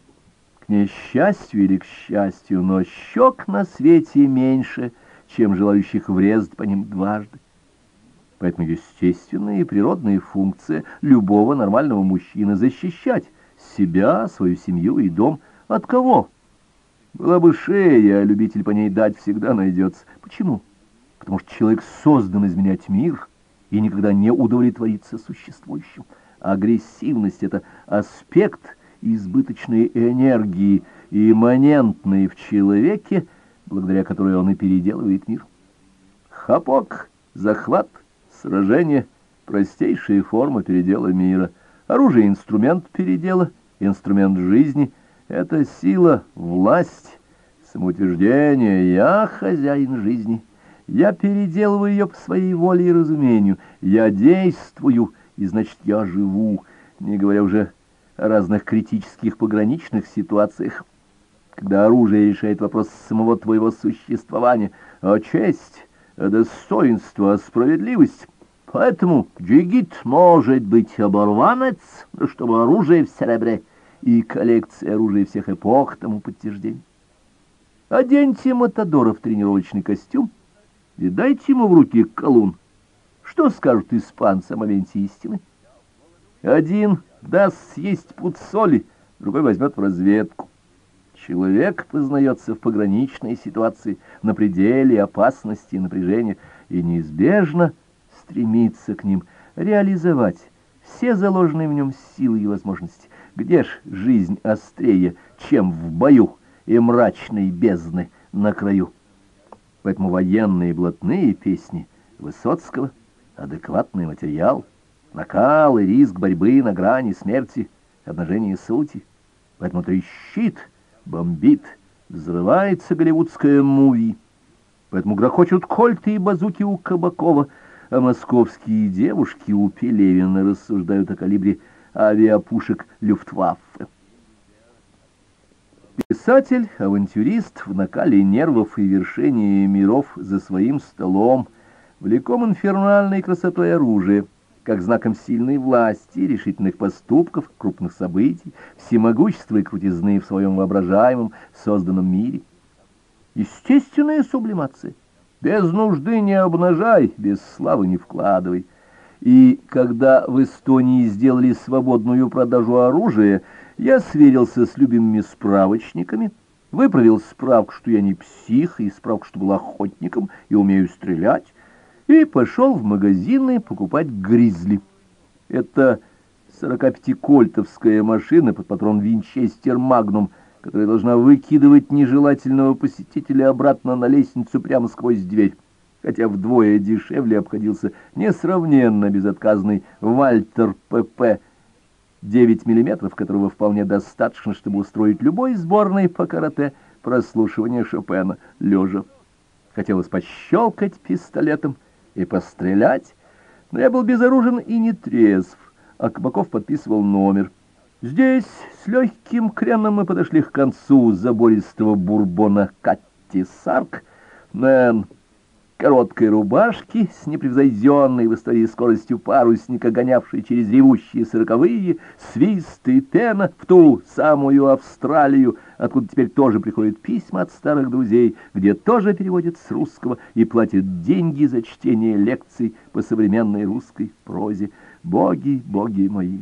К несчастью или к счастью, но щек на свете меньше, чем желающих врезать по ним дважды. Поэтому естественная и природная функция любого нормального мужчины — защищать себя, свою семью и дом. От кого? Была бы шея, а любитель по ней дать всегда найдется. Почему? Потому что человек создан изменять мир и никогда не удовлетворится существующим. Агрессивность — это аспект избыточной энергии, имманентной в человеке, благодаря которой он и переделывает мир. Хапок, захват, сражение — простейшая форма передела мира. Оружие — инструмент передела, инструмент жизни — это сила, власть, самоутверждение. Я хозяин жизни, я переделываю ее по своей воле и разумению, я действую, и значит, я живу, не говоря уже о разных критических пограничных ситуациях, когда оружие решает вопрос самого твоего существования, а честь, а достоинство, а справедливость. Поэтому джигит может быть оборванец, чтобы оружие в серебре, и коллекция оружия всех эпох тому подтверждение. Оденьте Матадора в тренировочный костюм и дайте ему в руки колун. Что скажут испанцы о моменте истины? Один даст съесть пуд соли, другой возьмет в разведку. Человек познается в пограничной ситуации, на пределе опасности и напряжения, и неизбежно стремится к ним, реализовать все заложенные в нем силы и возможности. Где ж жизнь острее, чем в бою и мрачной бездны на краю? Поэтому военные блатные песни Высоцкого — адекватный материал, накал и риск борьбы на грани смерти, обнажение сути. Поэтому трещит, бомбит, взрывается голливудская муви. Поэтому грохочут кольты и базуки у Кабакова, а московские девушки у Пелевина рассуждают о калибре авиапушек Люфтваффе. Писатель, авантюрист в накале нервов и вершении миров за своим столом, влеком инфернальной красотой оружия, как знаком сильной власти, решительных поступков, крупных событий, всемогущества и крутизны в своем воображаемом, созданном мире. Естественная сублимация. Без нужды не обнажай, без славы не вкладывай. И когда в Эстонии сделали свободную продажу оружия, я сверился с любимыми справочниками, выправил справку, что я не псих, и справку, что был охотником и умею стрелять, и пошел в магазины покупать «Гризли». Это 45-кольтовская машина под патрон «Винчестер Магнум», которая должна выкидывать нежелательного посетителя обратно на лестницу прямо сквозь дверь, хотя вдвое дешевле обходился несравненно безотказный «Вальтер ПП» 9 мм, которого вполне достаточно, чтобы устроить любой сборной по карате прослушивание Шопена лежа. Хотелось пощелкать пистолетом и пострелять, но я был безоружен и не трезв, а Кабаков подписывал номер. Здесь с легким креном мы подошли к концу забористого бурбона Катти Сарк. Нэн, короткой рубашке с непревзойденной в истории скоростью парусника, гонявшей через ревущие сороковые, свист и пена в ту самую Австралию, откуда теперь тоже приходят письма от старых друзей, где тоже переводят с русского и платят деньги за чтение лекций по современной русской прозе. Боги, боги мои!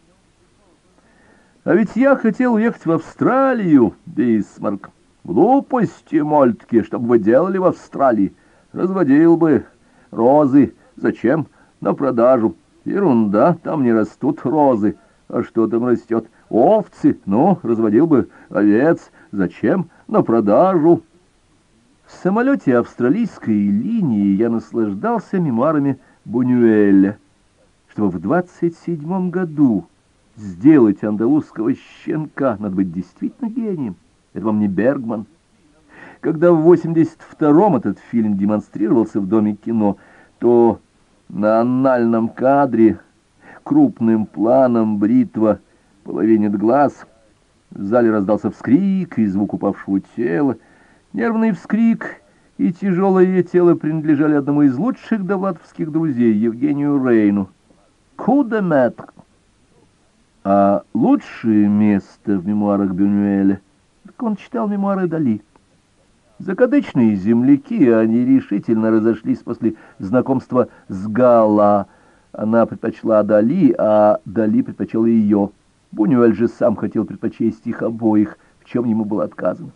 А ведь я хотел уехать в Австралию, Бисмарк. Глупости, мольтки, что бы вы делали в Австралии? Разводил бы розы. Зачем? На продажу. Ерунда, там не растут розы. А что там растет? Овцы. Ну, разводил бы овец. Зачем? На продажу. В самолете австралийской линии я наслаждался мемуарами Бунюэля, чтобы в 27 году сделать андалузского щенка, надо быть действительно гением. Это вам не Бергман. Когда в 82-м этот фильм демонстрировался в Доме кино, то на аннальном кадре крупным планом бритва половинит глаз. В зале раздался вскрик и звук упавшего тела. Нервный вскрик и тяжелое тело принадлежали одному из лучших довлатовских друзей, Евгению Рейну. Кудеметр. А лучшее место в мемуарах Бюнюэля, так он читал мемуары Дали. Закадычные земляки, они решительно разошлись после знакомства с Гала. Она предпочла Дали, а Дали предпочел ее. Бунюэль же сам хотел предпочесть их обоих, в чем ему было отказано.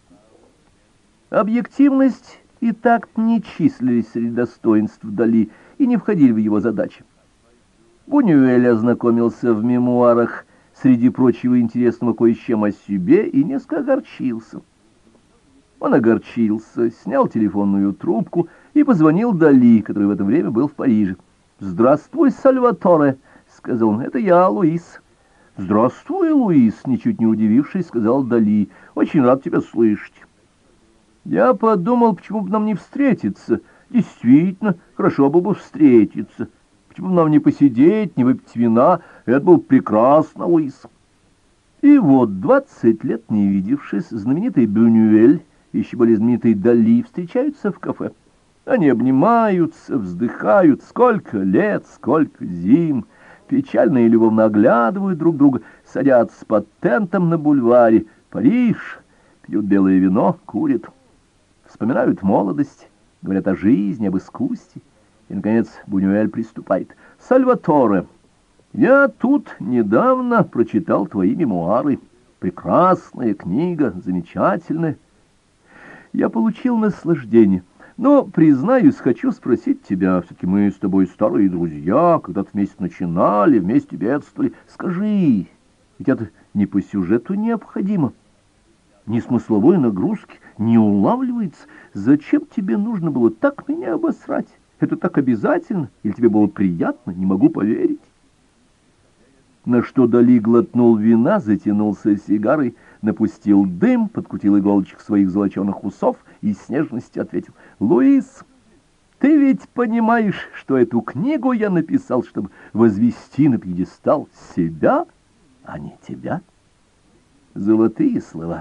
Объективность и такт не числились среди достоинств Дали и не входили в его задачи. Бунюэль ознакомился в мемуарах среди прочего интересного кое с чем о себе и несколько огорчился. Он огорчился, снял телефонную трубку и позвонил Дали, который в это время был в Париже. «Здравствуй, Сальваторе», — сказал он, — «это я, Луис». «Здравствуй, Луис», — ничуть не удивившись, сказал Дали, — «очень рад тебя слышать». «Я подумал, почему бы нам не встретиться. Действительно, хорошо было бы встретиться. Почему бы нам не посидеть, не выпить вина? Это было прекрасно, Луис». И вот 20 лет не видевшись, знаменитый Бюнюэль и еще более знаменитый Дали встречаются в кафе. Они обнимаются, вздыхают, сколько лет, сколько зим, печально и любовно оглядывают друг друга, садятся под тентом на бульваре, Париж, пьют белое вино, курят, вспоминают молодость, говорят о жизни, об искусстве. И, наконец, Бунюэль приступает. «Сальваторе, я тут недавно прочитал твои мемуары. Прекрасная книга, замечательная. Я получил наслаждение. Но, признаюсь, хочу спросить тебя, все-таки мы с тобой старые друзья, когда-то вместе начинали, вместе бедствовали. Скажи, ведь это не по сюжету необходимо, ни смысловой нагрузки не улавливается. Зачем тебе нужно было так меня обосрать? Это так обязательно? Или тебе было приятно? Не могу поверить». На что Дали глотнул вина, затянулся сигарой, напустил дым, подкрутил иголочек своих золоченых усов и с нежностью ответил: «Луис, ты ведь понимаешь, что эту книгу я написал, чтобы возвести на пьедестал себя, а не тебя?» Золотые слова.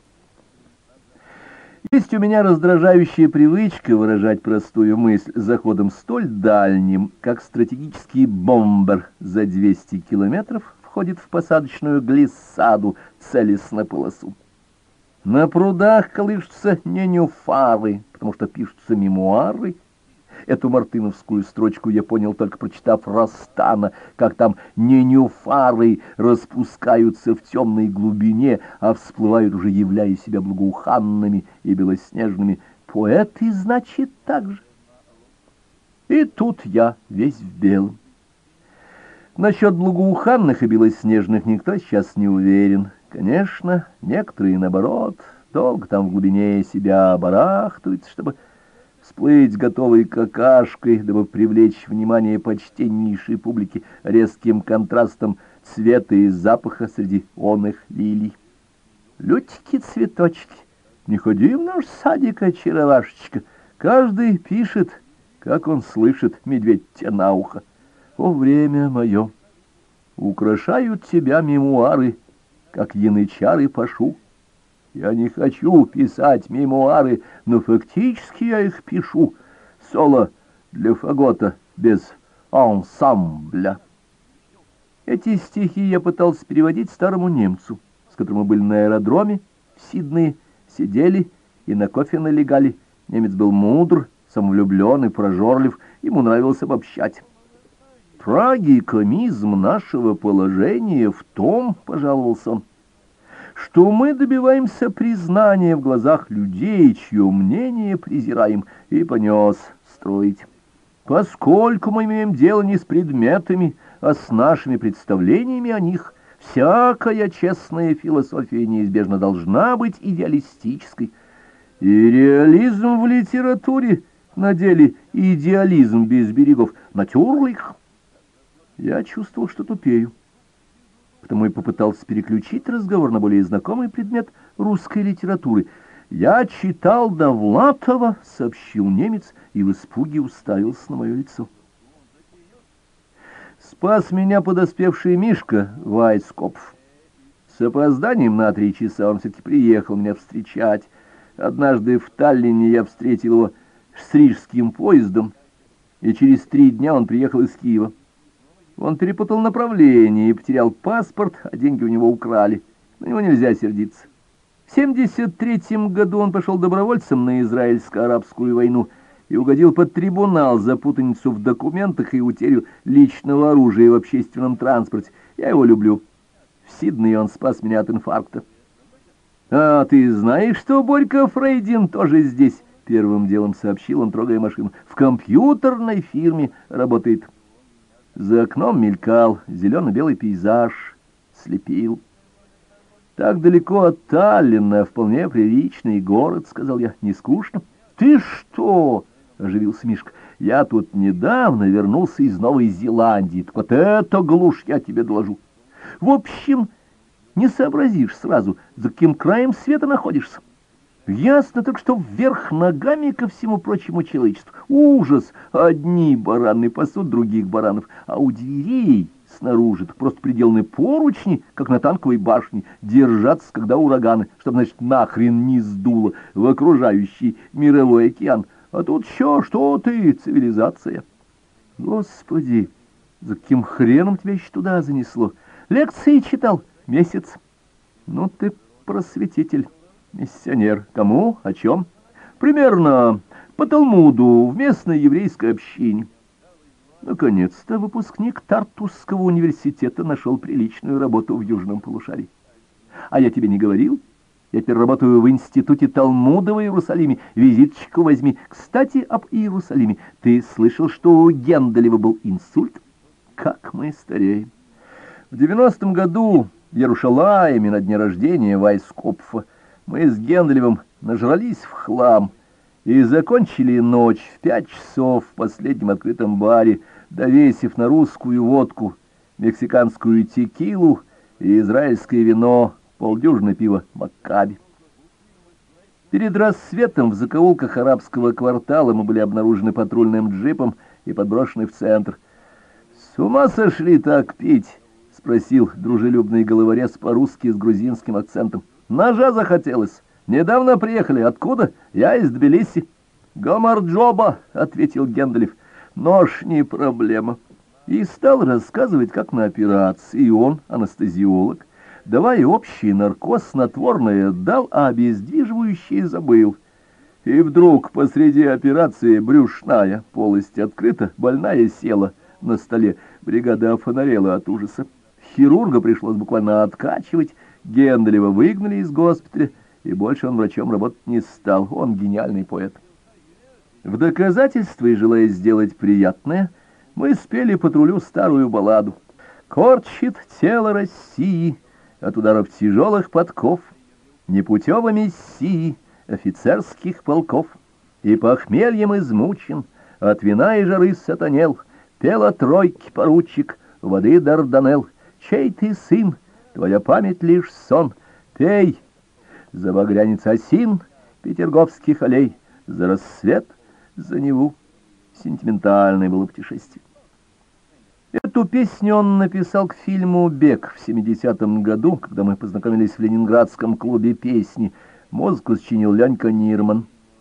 Есть у меня раздражающая привычка выражать простую мысль заходом столь дальним, как стратегический бомбер за 200 километров входит в посадочную глиссаду, целясь на полосу. На прудах колышутся ненюфары, потому что пишутся мемуары. Эту мартыновскую строчку я понял, только прочитав Растана, как там ненюфары распускаются в темной глубине, а всплывают уже, являя себя благоуханными и белоснежными. Поэты, значит, так же. И тут я весь в белом. Насчет благоуханных и белоснежных никто сейчас не уверен. Конечно, некоторые, наоборот, долго там в глубине себя барахтаются, чтобы всплыть готовой какашкой, дабы привлечь внимание почтеннейшей публики резким контрастом цвета и запаха среди онных лилий. Лютики-цветочки, не ходи в наш садик, очаровашечка. Каждый пишет, как он слышит, медведь тебе на ухо. О, время мое! Украшают тебя мемуары, как янычары пашу. Я не хочу писать мемуары, но фактически я их пишу. соло для фагота без ансамбля. Эти стихи я пытался переводить старому немцу, с которым мы были на аэродроме в Сиднее, сидели и на кофе налегали. Немец был мудр, самовлюблен и прожорлив, ему нравилось обобщать. «Трагикомизм нашего положения в том, — пожаловался он, — что мы добиваемся признания в глазах людей, чье мнение презираем, и понес строить. Поскольку мы имеем дело не с предметами, а с нашими представлениями о них, всякая честная философия неизбежно должна быть идеалистической. И реализм в литературе на деле идеализм без берегов, натюрлих». Я чувствовал, что тупею, потому и попытался переключить разговор на более знакомый предмет русской литературы. «Я читал Довлатова», — сообщил немец, и в испуге уставился на мое лицо. Спас меня подоспевший Мишка Вайскопф. С опозданием на 3 часа он все-таки приехал меня встречать. Однажды в Таллине я встретил его с рижским поездом, и через 3 дня он приехал из Киева. Он перепутал направление и потерял паспорт, а деньги у него украли. На него нельзя сердиться. В 1973 году он пошел добровольцем на израильско-арабскую войну и угодил под трибунал за путаницу в документах и утерю личного оружия в общественном транспорте. Я его люблю. В Сиднее он спас меня от инфаркта. «А ты знаешь, что Борька Фрейдин тоже здесь?» — первым делом сообщил он, трогая машину. «В компьютерной фирме работает». За окном мелькал зелено-белый пейзаж, слепил. «Так далеко от Таллина, вполне приличный город», — сказал я. «Не скучно?» «Ты что?» — оживился Мишка. «Я тут недавно вернулся из Новой Зеландии. Так вот это глушь, я тебе доложу. В общем, не сообразишь сразу, за каким краем света находишься. Ясно только, что вверх ногами ко всему прочему человечеству. Ужас! Одни бараны пасут других баранов, а у дверей снаружи просто приделаны поручни, как на танковой башне, держаться, когда ураганы, чтобы, значит, нахрен не сдуло в окружающий мировой океан. А тут еще что ты, цивилизация? Господи, за каким хреном тебя еще туда занесло? Лекции читал месяц. Ну ты просветитель. Миссионер. Кому? О чем? Примерно по Талмуду в местной еврейской общине. Наконец-то выпускник Тартусского университета нашел приличную работу в Южном полушарии. А я тебе не говорил? Я теперь работаю в институте Талмуда в Иерусалиме. Визиточку возьми. Кстати, об Иерусалиме. Ты слышал, что у Генделева был инсульт? Как мы стареем. В 90-м году в Иерушалайме на дне рождения Вайскопфа мы с Генделевым нажрались в хлам и закончили ночь в 5 часов в последнем открытом баре, довесив на русскую водку, мексиканскую текилу и израильское вино, полдюжины пива «Маккаби». Перед рассветом в закоулках арабского квартала мы были обнаружены патрульным джипом и подброшены в центр. «С ума сошли так пить?» — спросил дружелюбный головорез по-русски с грузинским акцентом. «Ножа захотелось. Недавно приехали. Откуда? Я из Тбилиси». «Гамарджоба», — ответил Генделев. «Нож не проблема». И стал рассказывать, как на операции. И он, анестезиолог, давая общий наркоз, снотворное дал, а обездвиживающее забыл. И вдруг посреди операции брюшная полость открыта, больная села на столе. Бригада офонарела от ужаса. Хирурга пришлось буквально откачивать. Генделева выгнали из госпиталя, и больше он врачом работать не стал. Он гениальный поэт. В доказательство и желая сделать приятное, мы спели патрулю старую балладу. «Корчит тело России от ударов тяжелых подков, непутевой мессии офицерских полков, и похмельем измучен, от вина и жары сатанел, пел о тройке поручик воды Дарданелл. Чей ты сын? Твоя память лишь сон. Пей за багрянец осин петерговских аллей, за рассвет, за Неву». Сентиментальное было путешествие. Эту песню он написал к фильму «Бег» в 70-м году, когда мы познакомились в ленинградском клубе песни. Музыку сочинил Ленька Нирман.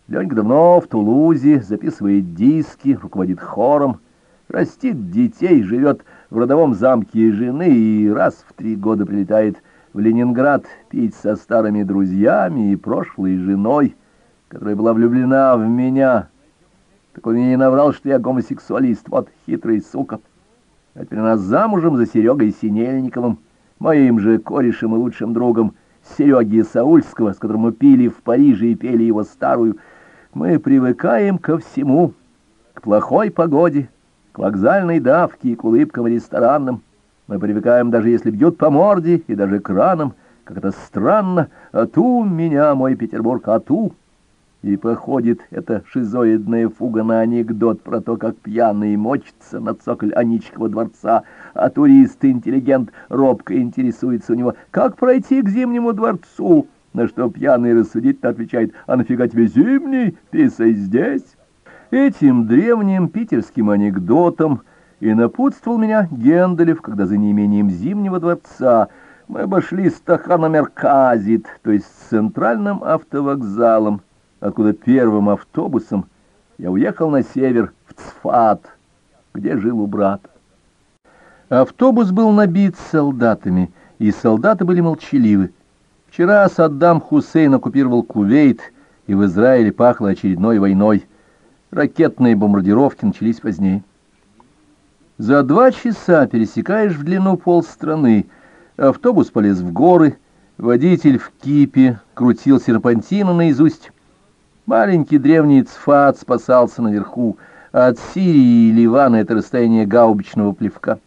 Ленька давно в Тулузе, записывает диски, руководит хором, растит детей, живет в родовом замке жены и раз в 3 года прилетает в Ленинград пить со старыми друзьями и прошлой женой, которая была влюблена в меня. Так он мне не наврал, что я гомосексуалист, вот хитрый сука. А теперь она замужем за Серегой Синельниковым, моим же корешем и лучшим другом, Сереги Саульского, с которым мы пили в Париже и пели его старую. Мы привыкаем ко всему, к плохой погоде, к вокзальной давке и к улыбкам ресторанным. Мы привыкаем, даже если бьют по морде, и даже к ранам. Как это странно, ату меня, мой Петербург, ату. И походит эта шизоидная фуга на анекдот про то, как пьяный мочится на цоколь Аничкова дворца, а турист-интеллигент робко интересуется у него, как пройти к Зимнему дворцу, на что пьяный рассудительно отвечает: а нафига тебе Зимний, писай здесь. Этим древним питерским анекдотом и напутствовал меня Генделев, когда за неимением Зимнего дворца мы обошли Стаханомерказит, то есть с центральным автовокзалом, откуда первым автобусом я уехал на север, в Цфат, где жил у брата. Автобус был набит солдатами, и солдаты были молчаливы. Вчера Саддам Хусейн оккупировал Кувейт, и в Израиле пахло очередной войной. Ракетные бомбардировки начались позднее. За 2 часа пересекаешь в длину полстраны. Автобус полез в горы, водитель в кипе крутил серпантину наизусть. Маленький древний Цфат спасался наверху. От Сирии и Ливана это расстояние гаубичного плевка.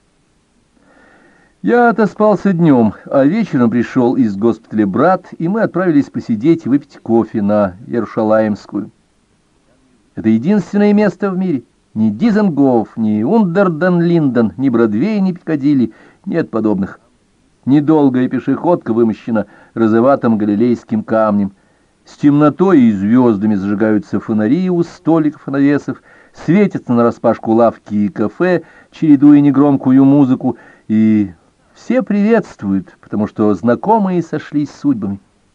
Я отоспался днем, а вечером пришел из госпиталя брат, и мы отправились посидеть и выпить кофе на Ярушалаимскую. Это единственное место в мире. Ни Дизенгоф, ни Ундерден-Линден, ни Бродвей, ни Пикадилли, нет подобных. Недолгая пешеходка вымощена розоватым галилейским камнем. С темнотой и звездами зажигаются фонари у столиков и навесов, светятся нараспашку лавки и кафе, чередуя негромкую музыку, и все приветствуют, потому что знакомые сошлись судьбами.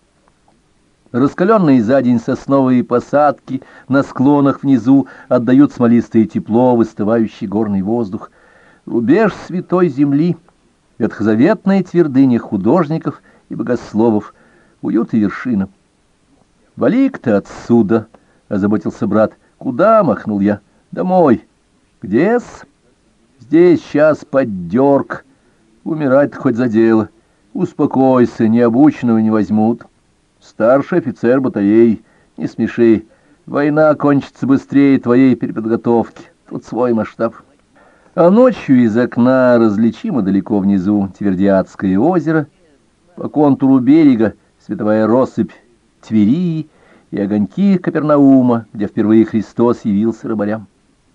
Раскаленные за день сосновые посадки на склонах внизу отдают смолистое тепло в остывающий горный воздух. Рубеж святой земли, ветхозаветная твердыня художников и богословов, уют и вершина. «Вали-ка ты отсюда!» — озаботился брат. «Куда?» — махнул я. «Домой». «Где-с?» «Здесь сейчас поддерг. Умирать хоть за дело. Успокойся, необученного не возьмут. Старший офицер батареи, не смеши. Война кончится быстрее твоей переподготовки. Тут свой масштаб». А ночью из окна различимо далеко внизу Твердиадское озеро, по контуру берега световая россыпь Твери и огоньки Капернаума, где впервые Христос явился рыбарям.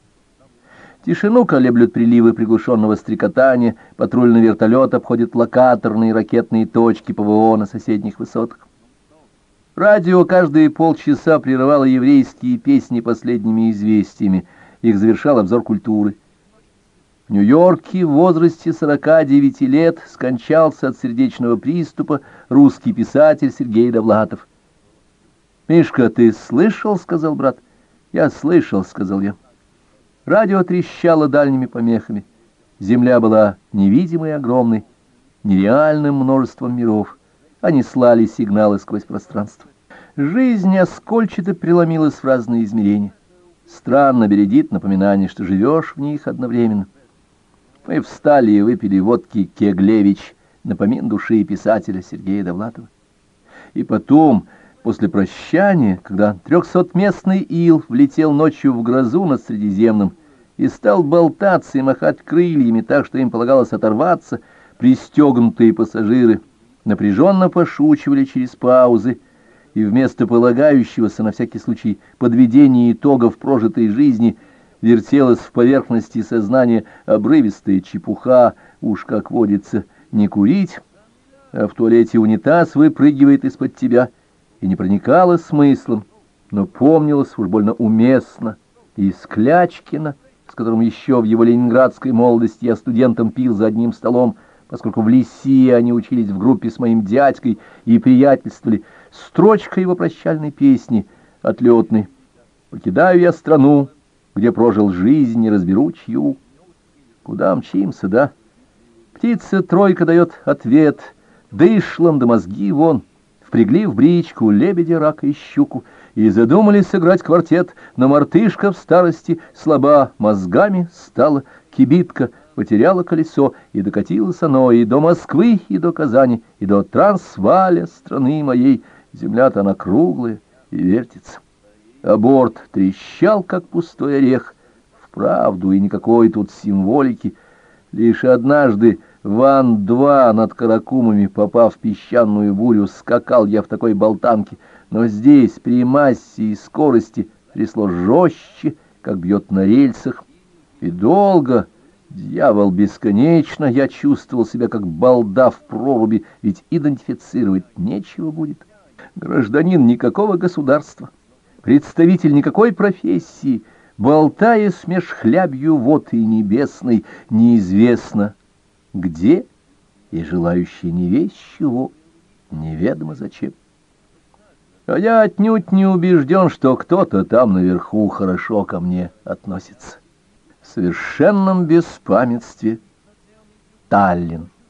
Тишину колеблют приливы приглушенного стрекотания, патрульный вертолет обходит локаторные ракетные точки ПВО на соседних высотах. Радио каждые полчаса прерывало еврейские песни последними известиями, их завершал обзор культуры. В Нью-Йорке в возрасте 49 лет скончался от сердечного приступа русский писатель Сергей Довлатов. «Мишка, ты слышал?» — сказал брат. «Я слышал», — сказал я. Радио трещало дальними помехами. Земля была невидимой и огромной, нереальным множеством миров. Они слали сигналы сквозь пространство. Жизнь оскольчато преломилась в разные измерения. Странно бередит напоминание, что живешь в них одновременно. Мы встали и выпили водки Кеглевич, напомин души писателя Сергея Довлатова. И потом, после прощания, когда 300-местный ил влетел ночью в грозу над Средиземным и стал болтаться и махать крыльями так, что им полагалось оторваться, пристегнутые пассажиры напряженно пошучивали через паузы, и вместо полагающегося на всякий случай подведения итогов прожитой жизни вертелась в поверхности сознания обрывистая чепуха, уж как водится, не курить, а в туалете унитаз выпрыгивает из-под тебя, и не проникала смыслом, но помнилась уж больно уместно и из Клячкина, с которым еще в его ленинградской молодости я студентом пил за одним столом, поскольку в Лисе они учились в группе с моим дядькой и приятельствовали, строчка его прощальной песни, отлетной. Покидаю я страну, где прожил жизнь, не разберу чью. Куда мчимся, да? Птица-тройка дает ответ, дышлом да мозги вон. Впрягли в бричку лебедя, рака и щуку, и задумали сыграть квартет, но мартышка в старости слаба мозгами стала, кибитка потеряла колесо, и докатилось оно и до Москвы, и до Казани, и до Трансваля, страны моей. Земля-то она круглая и вертится. А борт трещал, как пустой орех. Вправду, и никакой тут символики. Лишь однажды Ван-2 над Каракумами, попав в песчаную бурю, скакал я в такой болтанке, но здесь при массе и скорости трясло жестче, как бьет на рельсах, и долго, дьявол, бесконечно я чувствовал себя как балда в проруби, ведь идентифицировать нечего будет. Гражданин никакого государства, представитель никакой профессии, болтаясь меж хлябью вод и небесной, неизвестно где, и желающий не весть чего, неведомо зачем. А я отнюдь не убежден, что кто-то там наверху хорошо ко мне относится. В совершенном беспамятстве Таллин.